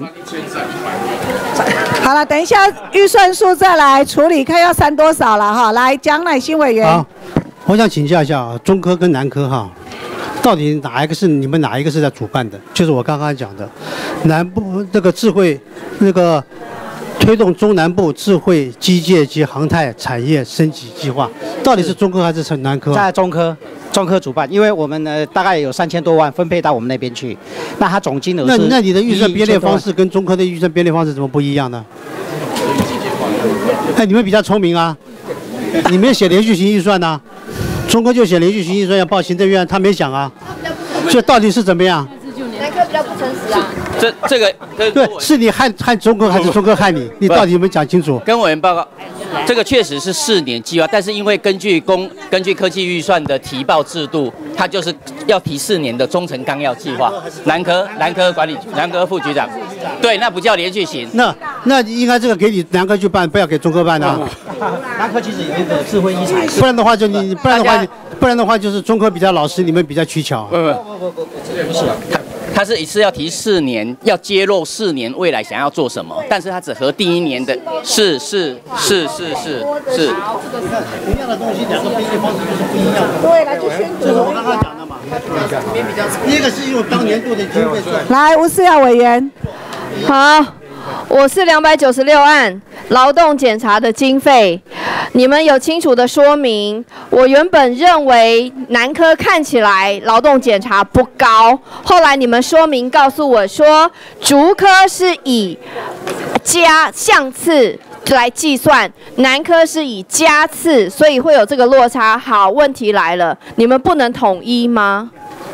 好了，等一下预算数再来处理，看要删多少了哈。来，蒋乃馨委员。 好，我想请教一下啊，中科跟南科哈。到底你们哪一个是在主办的？就是我刚刚讲的，南部这个智慧那个推动中南部智慧机械及航太产业升级计划，到底是中科还是南科？ 在中科主办，因为我们呢大概有3000多万分配到我们那边去，那它总金额是那你的预算编列方式跟中科的预算编列方式怎么不一样呢？你们比较聪明啊，你们写连续型预算呢？中科就写连续型预算要报行政院，他没想啊，所以到底是怎么样？ 南科比较不诚实啊。 这个对，是你害中科还是中科害你？你到底有没有讲清楚？ 跟委员报告，这个确实是4年计划，但是因为根据科技预算的提报制度，它就是要提4年的中程纲要计划。南科管理局南科副局长，对，那不叫连续型。 那应该这个给你南科去办，不要给中科办啊。 南科其实有一个智慧医材， 不然的话就是中科比较老实，你们比较取巧。 不是，他是一次要提4年，要揭露4年未来想要做什么，但是他只核第1年的，是。 同样的东西，两个编写方式就是不一样的。对，来就宣读。这是我刚刚讲的嘛。第一个是用当年度的经费算。 来，吴思耀委员。 好。我是296案劳动检查的经费，你们有清楚的说明。我原本认为南科看起来劳动检查不高，后来你们说明告诉我说，竹科是以加项次来计算，南科是以加次，所以会有这个落差。好，问题来了，你们不能统一吗？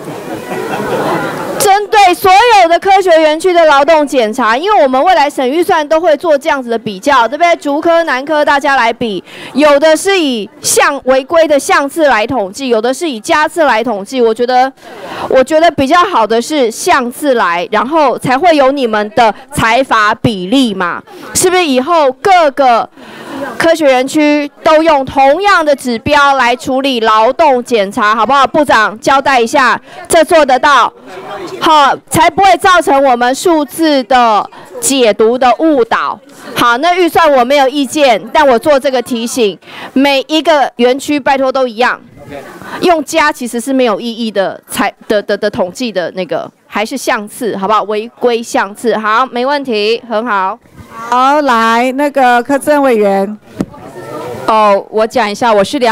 针对所有的科学园区的劳动检查，因为我们未来审预算都会做这样子的比较，对不对？竹科、南科大家来比，有的是以违规的项次来统计，有的是以加次来统计。我觉得比较好的是项次来，然后才会有你们的财阀比例嘛，是不是？以后各个科学园区都用同样的指标来处理劳动检查，好不好？部长交代一下，这做得到。好，才不会造成我们数字的解读的误导。好，那预算我没有意见，但我做这个提醒，每一个园区拜托都一样，用加其实是没有意义的，统计的那个还是项次，好不好？违规项次，好，没问题，很好。 好，来那个柯志恩委员。 我讲一下，我是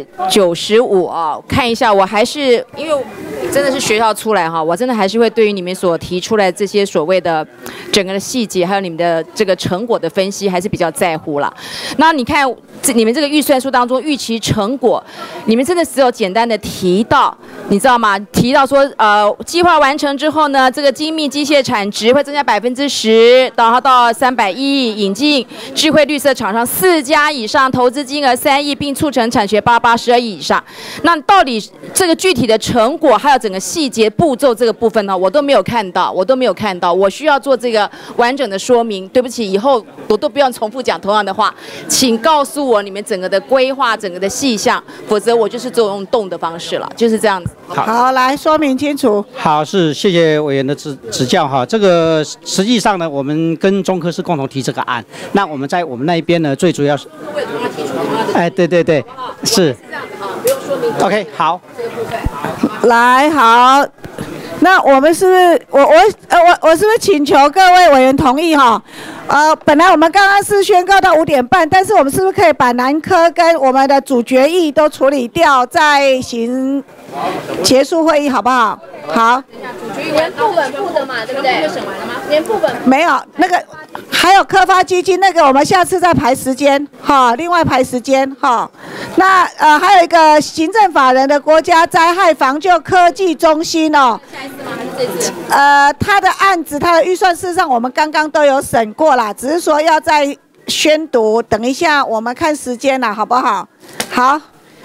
295啊，看一下，我还是因为真的是学校出来哈，我真的还是会对于你们所提出来这些所谓的整个的细节，还有你们的这个成果的分析，还是比较在乎啦。那你看你们这个预算书当中预期成果，你们真的只有简单的提到，你知道吗？提到说计划完成之后呢，这个精密机械产值会增加10%，然后到300亿，引进智慧绿色厂商4家以上，投资金额3亿，并促成产学12亿以上。那到底这个具体的成果还有整个细节步骤这个部分呢，我都没有看到，我需要做这个完整的说明。对不起，以后我都不用重复讲同样的话，请告诉我你们整个的规划、整个的细项，否则我就是做用动的方式了，就是这样子。 好，来说明清楚。 好，谢谢委员的指教哈。这个实际上呢，我们跟中科是共同提这个案。那我们在我们那一边呢，最主要是，对，是。OK， 好。 来，好。那我们是不是我是不是请求各位委员同意哈？本来我们刚刚是宣告到5点半，但是我们是不是可以把南科跟我们的主决议都处理掉，再行结束会议，好不好？好。 连副本部的嘛，对不对？审完了吗？连副本没有，那个还有科发基金那个，我们下次再排时间哈，另外排时间哈。那还有一个行政法人的国家灾害防救科技中心哦。下一次吗？还是这次？他的案子，他的预算事实上我们刚刚都有审过啦，只是说要再宣读，等一下我们看时间啦，好不好？好。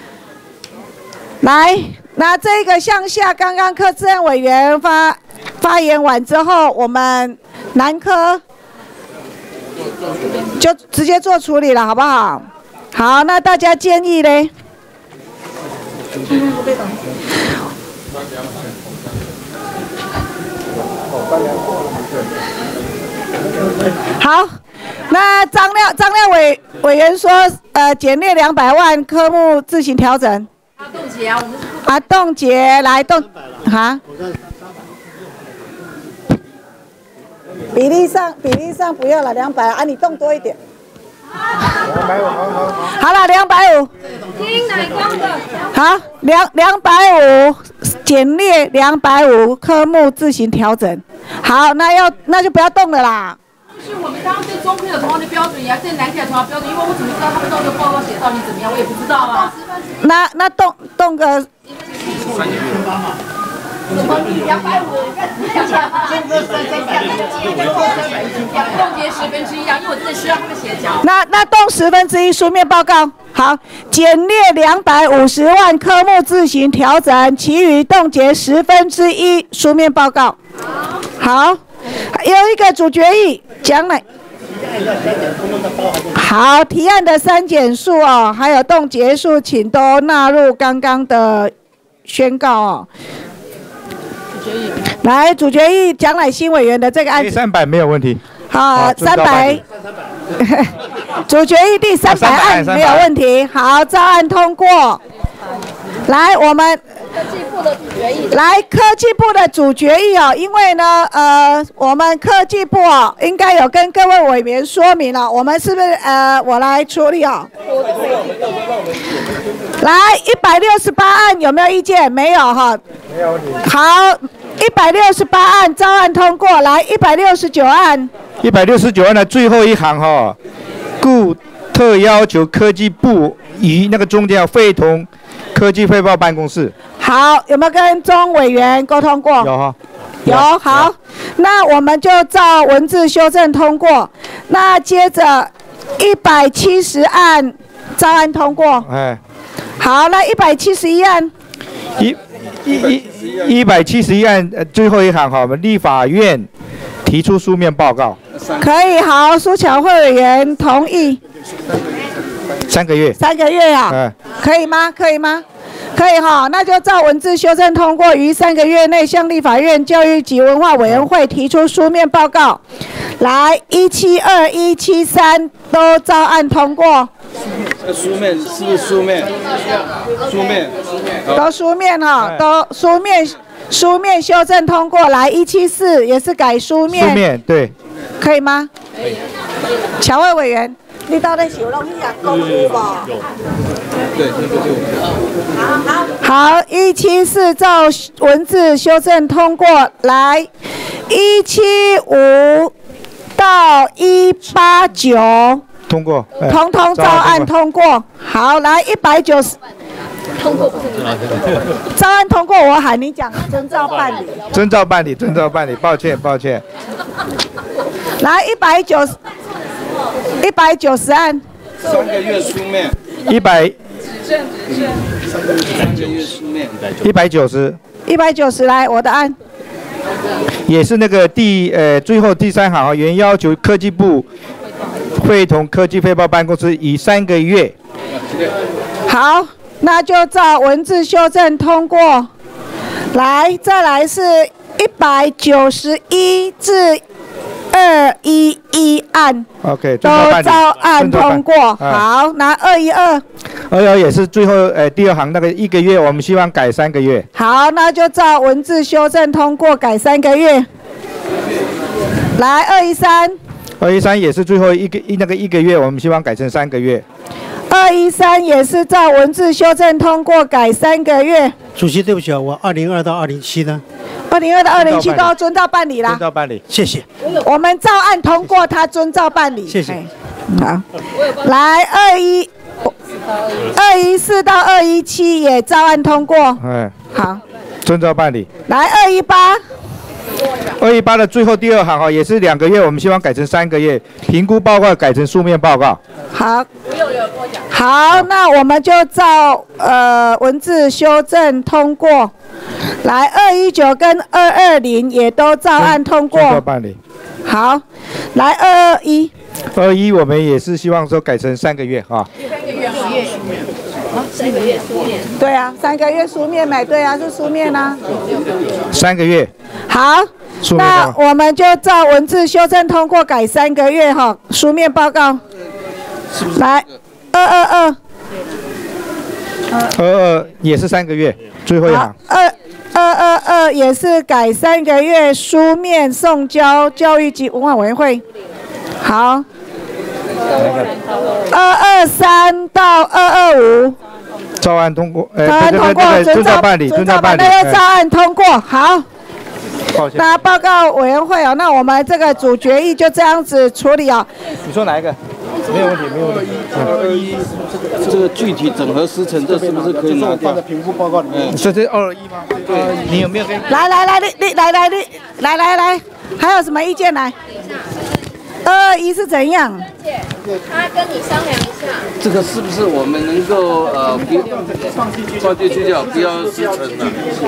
来，那这个项下刚刚柯志恩委员发言完之后，我们南科就直接做处理了，好不好？好，那大家建议嘞？好，那张亮委员说，减列200万，科目自行调整。 冻结啊，我们是冻结来冻哈。比例上不要了200啊，你动多一点。好了，250。听乃光的。好，250减列250，科目自行调整。好，那就不要动了啦。 是我们当时中科有同样的标准，也要对南科有同样的标准，因为我怎么知道他们到时候报告写到底怎么样，我也不知道啊。 那动个。 冻结1/10啊，因为我真的需要他们协调。 那动1/10书面报告。好，简列250万科目自行调整，其余冻结1/10书面报告。好，有一个主决议讲了。好，提案的删减数哦，还有冻结数，请都纳入刚刚的宣告哦。来，主决议蒋乃馨委员的这个案子 300没有问题。 好，300。主决议第300案没有问题。好，照案通过。来，我们科技部的主决议。来，科技部的主决议哦，因为呢，我们科技部哦，应该有跟各位委员说明了，我们是不是我来处理哦？来，168案有没有意见？没有哈。没有问题。好，168案照案通过。来，169案。 169案的最后一行哈，故特要求科技部与那个中间要会同科技汇报办公室。 好，有没有跟钟委员沟通过？ 有哈。 有，好，那我们就照文字修正通过。那接着170案照案通过。 哎。 好，那171案。 171案最后一行哈，我们立法院提出书面报告。 可以，好，苏巧慧委员同意。 3个月。 3个月啊？可以吗？可以吗？可以哈，那就照文字修正通过，于3个月内向立法院教育及文化委员会提出书面报告。来，172、173都照案通过。 书面是不是书面？书面。 都书面哈，都书面修正通过。来，174也是改书面。 书面对。 可以吗？可以。乔慧委员。你到底是有弄去啊？公布不？ 对，那个就好，174照文字修正通过。来，175到189 通过， 通通照案通过。好，来190。 通过不是你照案通过，我喊你讲，遵照办理。 遵照办理，遵照办理，抱歉。 来190案。 3个月书面。 100。 3个月书面。 190。 190来，我的案。 也是那个最后第3行啊，原要求科技部会同科技汇报办公室以3个月。 好，那就照文字修正通过。来，再来是191至211案。 OK， 都照案通过。好，拿212。 212也是最后第2行那个1个月，我们希望改3个月。 好，那就照文字修正通过，改3个月。来213。 213也是最后那个1个月，我们希望改成3个月。 213也是照文字修正通过，改3个月。 主席，对不起啊，我202到207呢 ？202到207都遵照办理啦。 遵照办理， 谢谢。 我们照案通过，他遵照办理。 谢谢。 好，来214到217也照案通过。好， 遵照办理。 来 218的最后第2行也是2个月，我们希望改成3个月。评估报告改成书面报告。 好，好，那我们就照文字修正通过。来219跟220也都照案通过。 遵照办理。 好，来221。 221我们也是希望说改成3个月啊。 3个月书面。3个月书面。 对啊，3个月书面买，对啊，是书面啊。 3个月。 好，那我们就照文字修正通过，改3个月哈，书面报告。来 222也是3个月，最后一行。 222也是改3个月，书面送交教育及文化委员会。好。223到225。 照案通过。 照案通过， 遵照办理，遵照办理。 那就照案通过，好。那报告委员会哦，那我们这个主决议就这样子处理哦。 你说哪一个？ 没有问题，没有问题。 这个具体整合时程，这是不是可以拿掉？ 评估报告里面。 这是221吗？对，你有没有跟？ 来，还有什么意见来？221是怎样？ 姐，他跟你商量一下。 这个是不是我们能够放进去就好，不要时程了？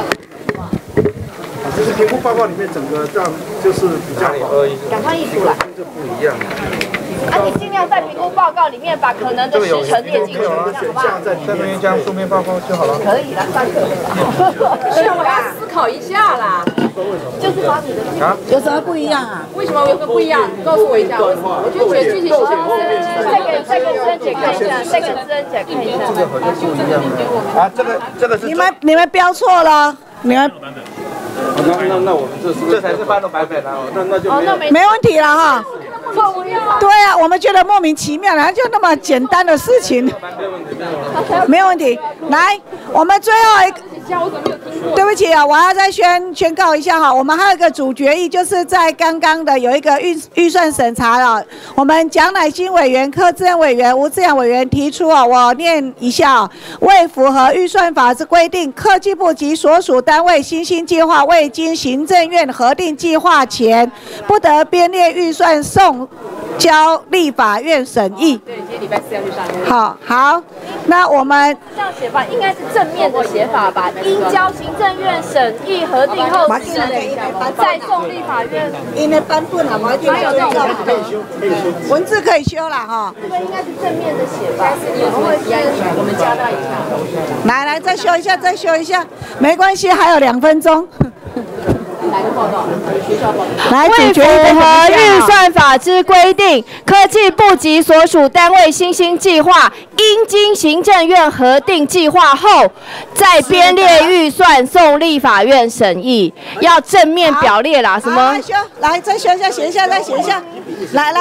就是评估报告里面整个这样就是比较赶快一组来。 这不一样。 啊，你尽量在评估报告里面把可能的时程列进去，这样好不好？ 在那边将书面报告就好了。 可以了，上课了。 是我要思考一下啦。 就是把你的有什么不一样啊？ 为什么有个不一样？告诉我一下。我就觉得具体情况。 再给志恩姐看一下，再给志恩姐看一下。 这个好像不一样啊，这个是你们标错了，你们。 那我们这才是翻的版本啊，那就没问题了哈。对啊，我们觉得莫名其妙了，就那么简单的事情，没有问题。来，我们最后一个，对不起啊，我要再宣告一下哈，我们还有一个主决议，就是在刚刚的有一个预算审查了，我们蒋乃馨委员、柯志恩委员、吴志阳委员提出啊，我念一下啊，为符合预算法之规定，科技部及所属单位新兴计划未经行政院核定计划前，不得编列预算送交立法院审议。 对，今天礼拜4要去上院。 好，那我们这样写法应该是正面的写法吧？应交行政院审议核定后，再送立法院。 因为版本啊，我听有这种文字可以修了哈。 这个应该是正面的写法。 你有什么提案？我们加大一下。 来，再修一下，没关系，还有2分钟。 来个报道，学校报道。 来， 为符合预算法之规定，科技部及所属单位新兴计划，应经行政院核定计划后，再编列预算送立法院审议。要正面表列啦，什么？ 来，再修一下，写一下，再写一下。来，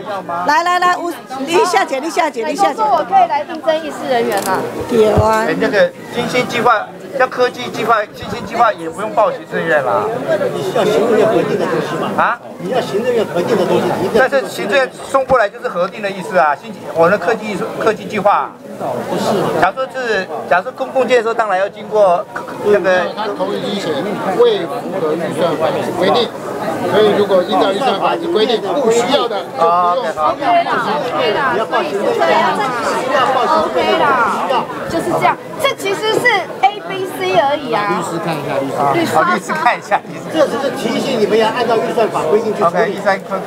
立夏姐。 说我可以来应征议事人员啦。 有啊。 那个新兴计划。像科技计划、新兴计划也不用报行政院啦。 你需要行政院核定的东西嘛？啊？你要行政院核定的东西， 但是行政院送过来就是核定的意思啊。我的科技计划。 不是。 假设公共建设当然要经过那个。 他同意前未符合预算法之规定，所以如果依照预算法之规定不需要的就不用。 OK 啦，所以是这样嘛 ？OK 啦，就是这样。这其实是 ABC 而已啊。 律师看一下， 律师看一下。 这只是提醒你们要按照预算法规定去处理。 OK，13科。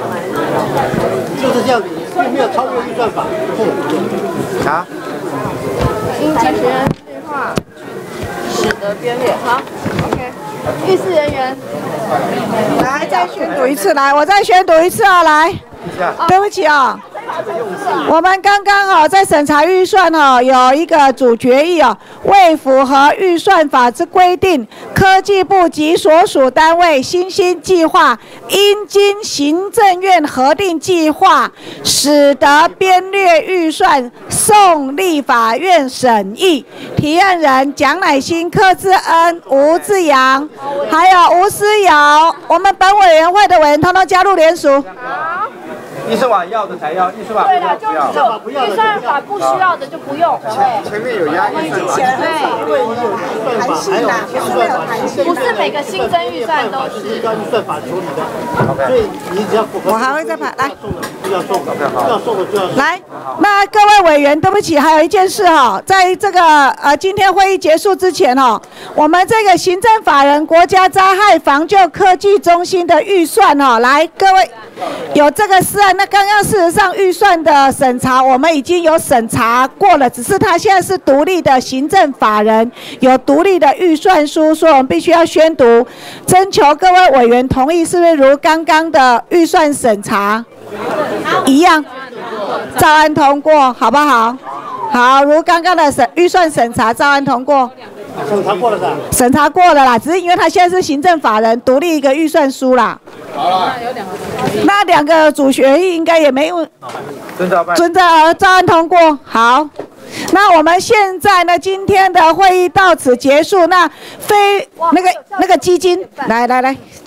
就是这样子，并没有超越预算法。 啥？ 应经学院计划使得编列。好 ，OK。议事人员。 来，再宣读一次，我再宣读一次啊，来。对不起啊，我们刚刚在审查预算有一个主决议为符合预算法之规定，科技部及所属单位新兴计划应经行政院核定计划，使得编列预算送立法院审议。提案人蒋乃馨、柯志恩、吴志阳，还有吴思瑶，我们本委员会的委员通通加入联署。 预算法要的才要，预算法对了，就预算法不需要的就不用。 前面有压预算法， 对，还有预算法， 不是每个新增预算都是照预算法处理的，所以你只要符合。 我还会再排来。 要送的，要送的就要送。 来，那各位委员，对不起，还有一件事在这个今天会议结束之前我们这个行政法人国家灾害防救科技中心的预算来，各位有这个事案。那刚刚事实上预算的审查我们已经有审查过了，只是他现在是独立的行政法人，有独立的预算书，所以我们必须要宣读，征求各位委员同意，是不是如刚刚的预算审查一样，照案通过，好不好？好，如刚刚的预算审查照案通过。 审查过了是吧？ 审查过了啦，只是因为他现在是行政法人，独立一个预算书啦。 好了， 那2个主决议应该也没有遵照照案通过。好，那我们现在呢，今天的会议到此结束。那那个基金，来，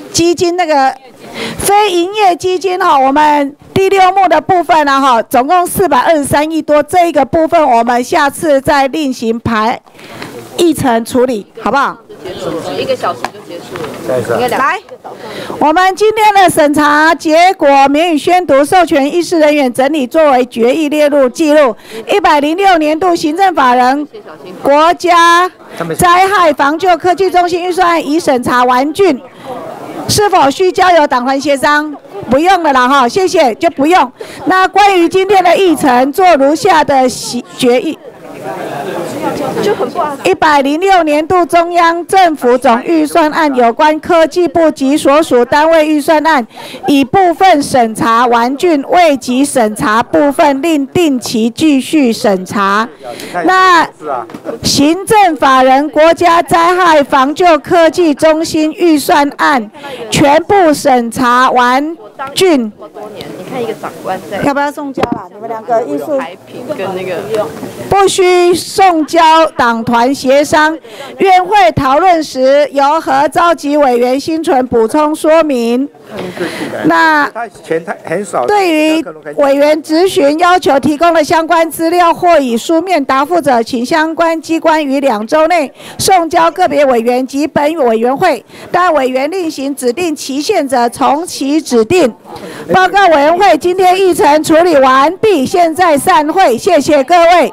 基金那个非营业基金哈，我们第6目的部分呢哈，总共423亿多，这一个部分我们下次再另行排议程处理，好不好 ？1个小时就结束了。 来，我们今天的审查结果免予宣读，授权议事人员整理作为决议列入记录。106年度行政法人国家灾害防救科技中心预算案已审查完竣，是否需交由党团协商？不用了啦哈，谢谢，就不用。那关于今天的议程，做如下的决议。106年度中央政府总预算案有关科技部及所属单位预算案，已部分审查完竣，未及审查部分另定期继续审查。那行政法人国家灾害防救科技中心预算案全部审查完竣。 你看一个长官在， 要不要送交啦？你们2个艺术牌品跟那个不需送交党团协商，院会讨论时由何召集委员心存补充说明。那对于委员质询要求提供的相关资料或以书面答复者，请相关机关于2周内送交个别委员及本委员会，但委员另行指定期限者，从其指定。报告委员会今天议程处理完毕，现在散会，谢谢各位。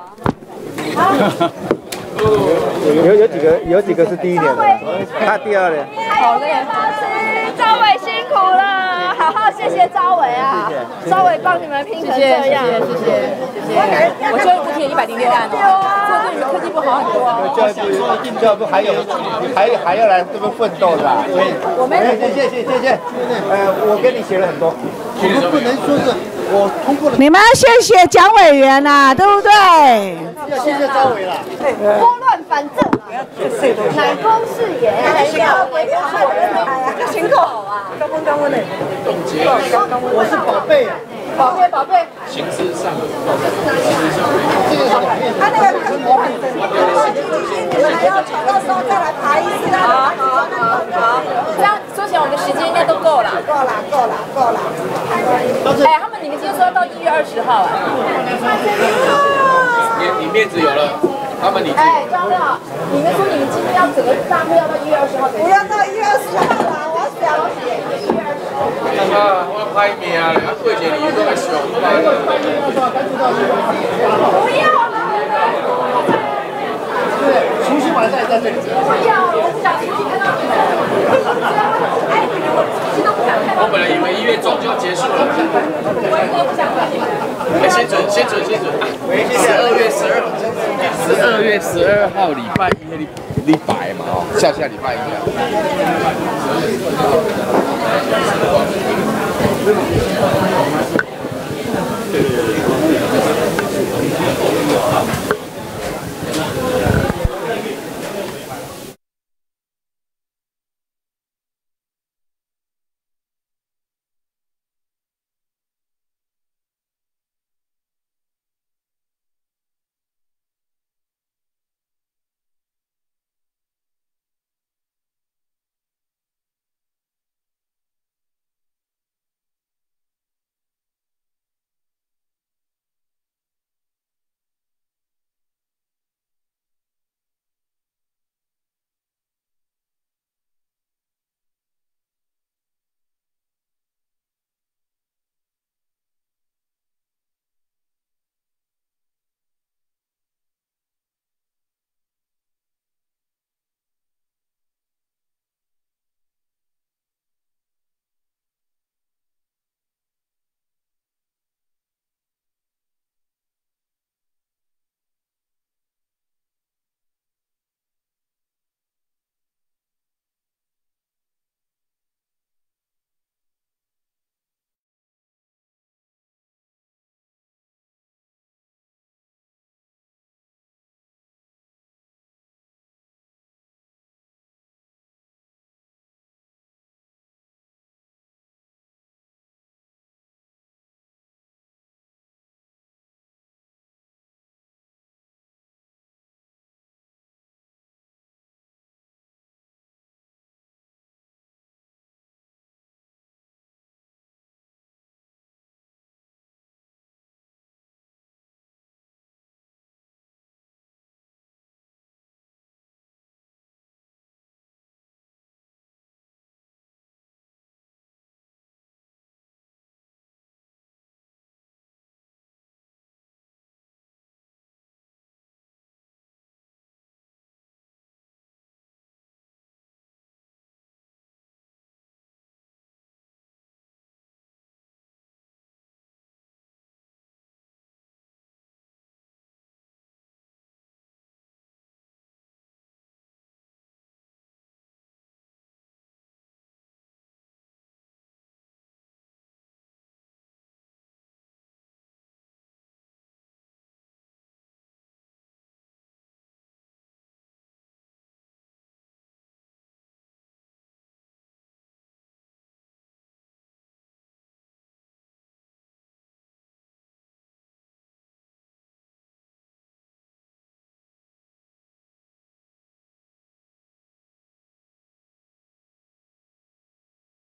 有几个是第1年的，他第2年。 好累，赵伟辛苦了，好好谢谢赵伟啊，赵伟帮你们拼成这样， 谢谢。我教育部填106案哦，这对你们科技部好很多哦。 教育部还要来这边奋斗的，所以我们谢谢。我跟你写了很多，我们不能说是我通过了。 你们要谢谢蒋委员呐，对不对？ 谢谢赵伟了。 拨乱反正啊，乃公是也。 辛苦啊！刚问的。 我是宝贝啊。 宝贝。 形式上。 他那个我很正，你们还要到时候再来排一次。好， 这样说起来我们的时间应该都够了。 够了。 哎，你们今天说要到1月20号啊？ 你面子有了，他们你。 哎，张亮，你们说你们今天要整个大会要到1月20号， 不要到1月20号啦，我想写1月20号。 我拍面啊，过节你都会想吧。 不要了。 除夕晚上也在这里。 不要，我不想出去看到你们。 我本来以为1月中就结束了。 我也不想看你们。 先准。12月12号礼拜1，礼拜嘛哦，下礼拜1啊。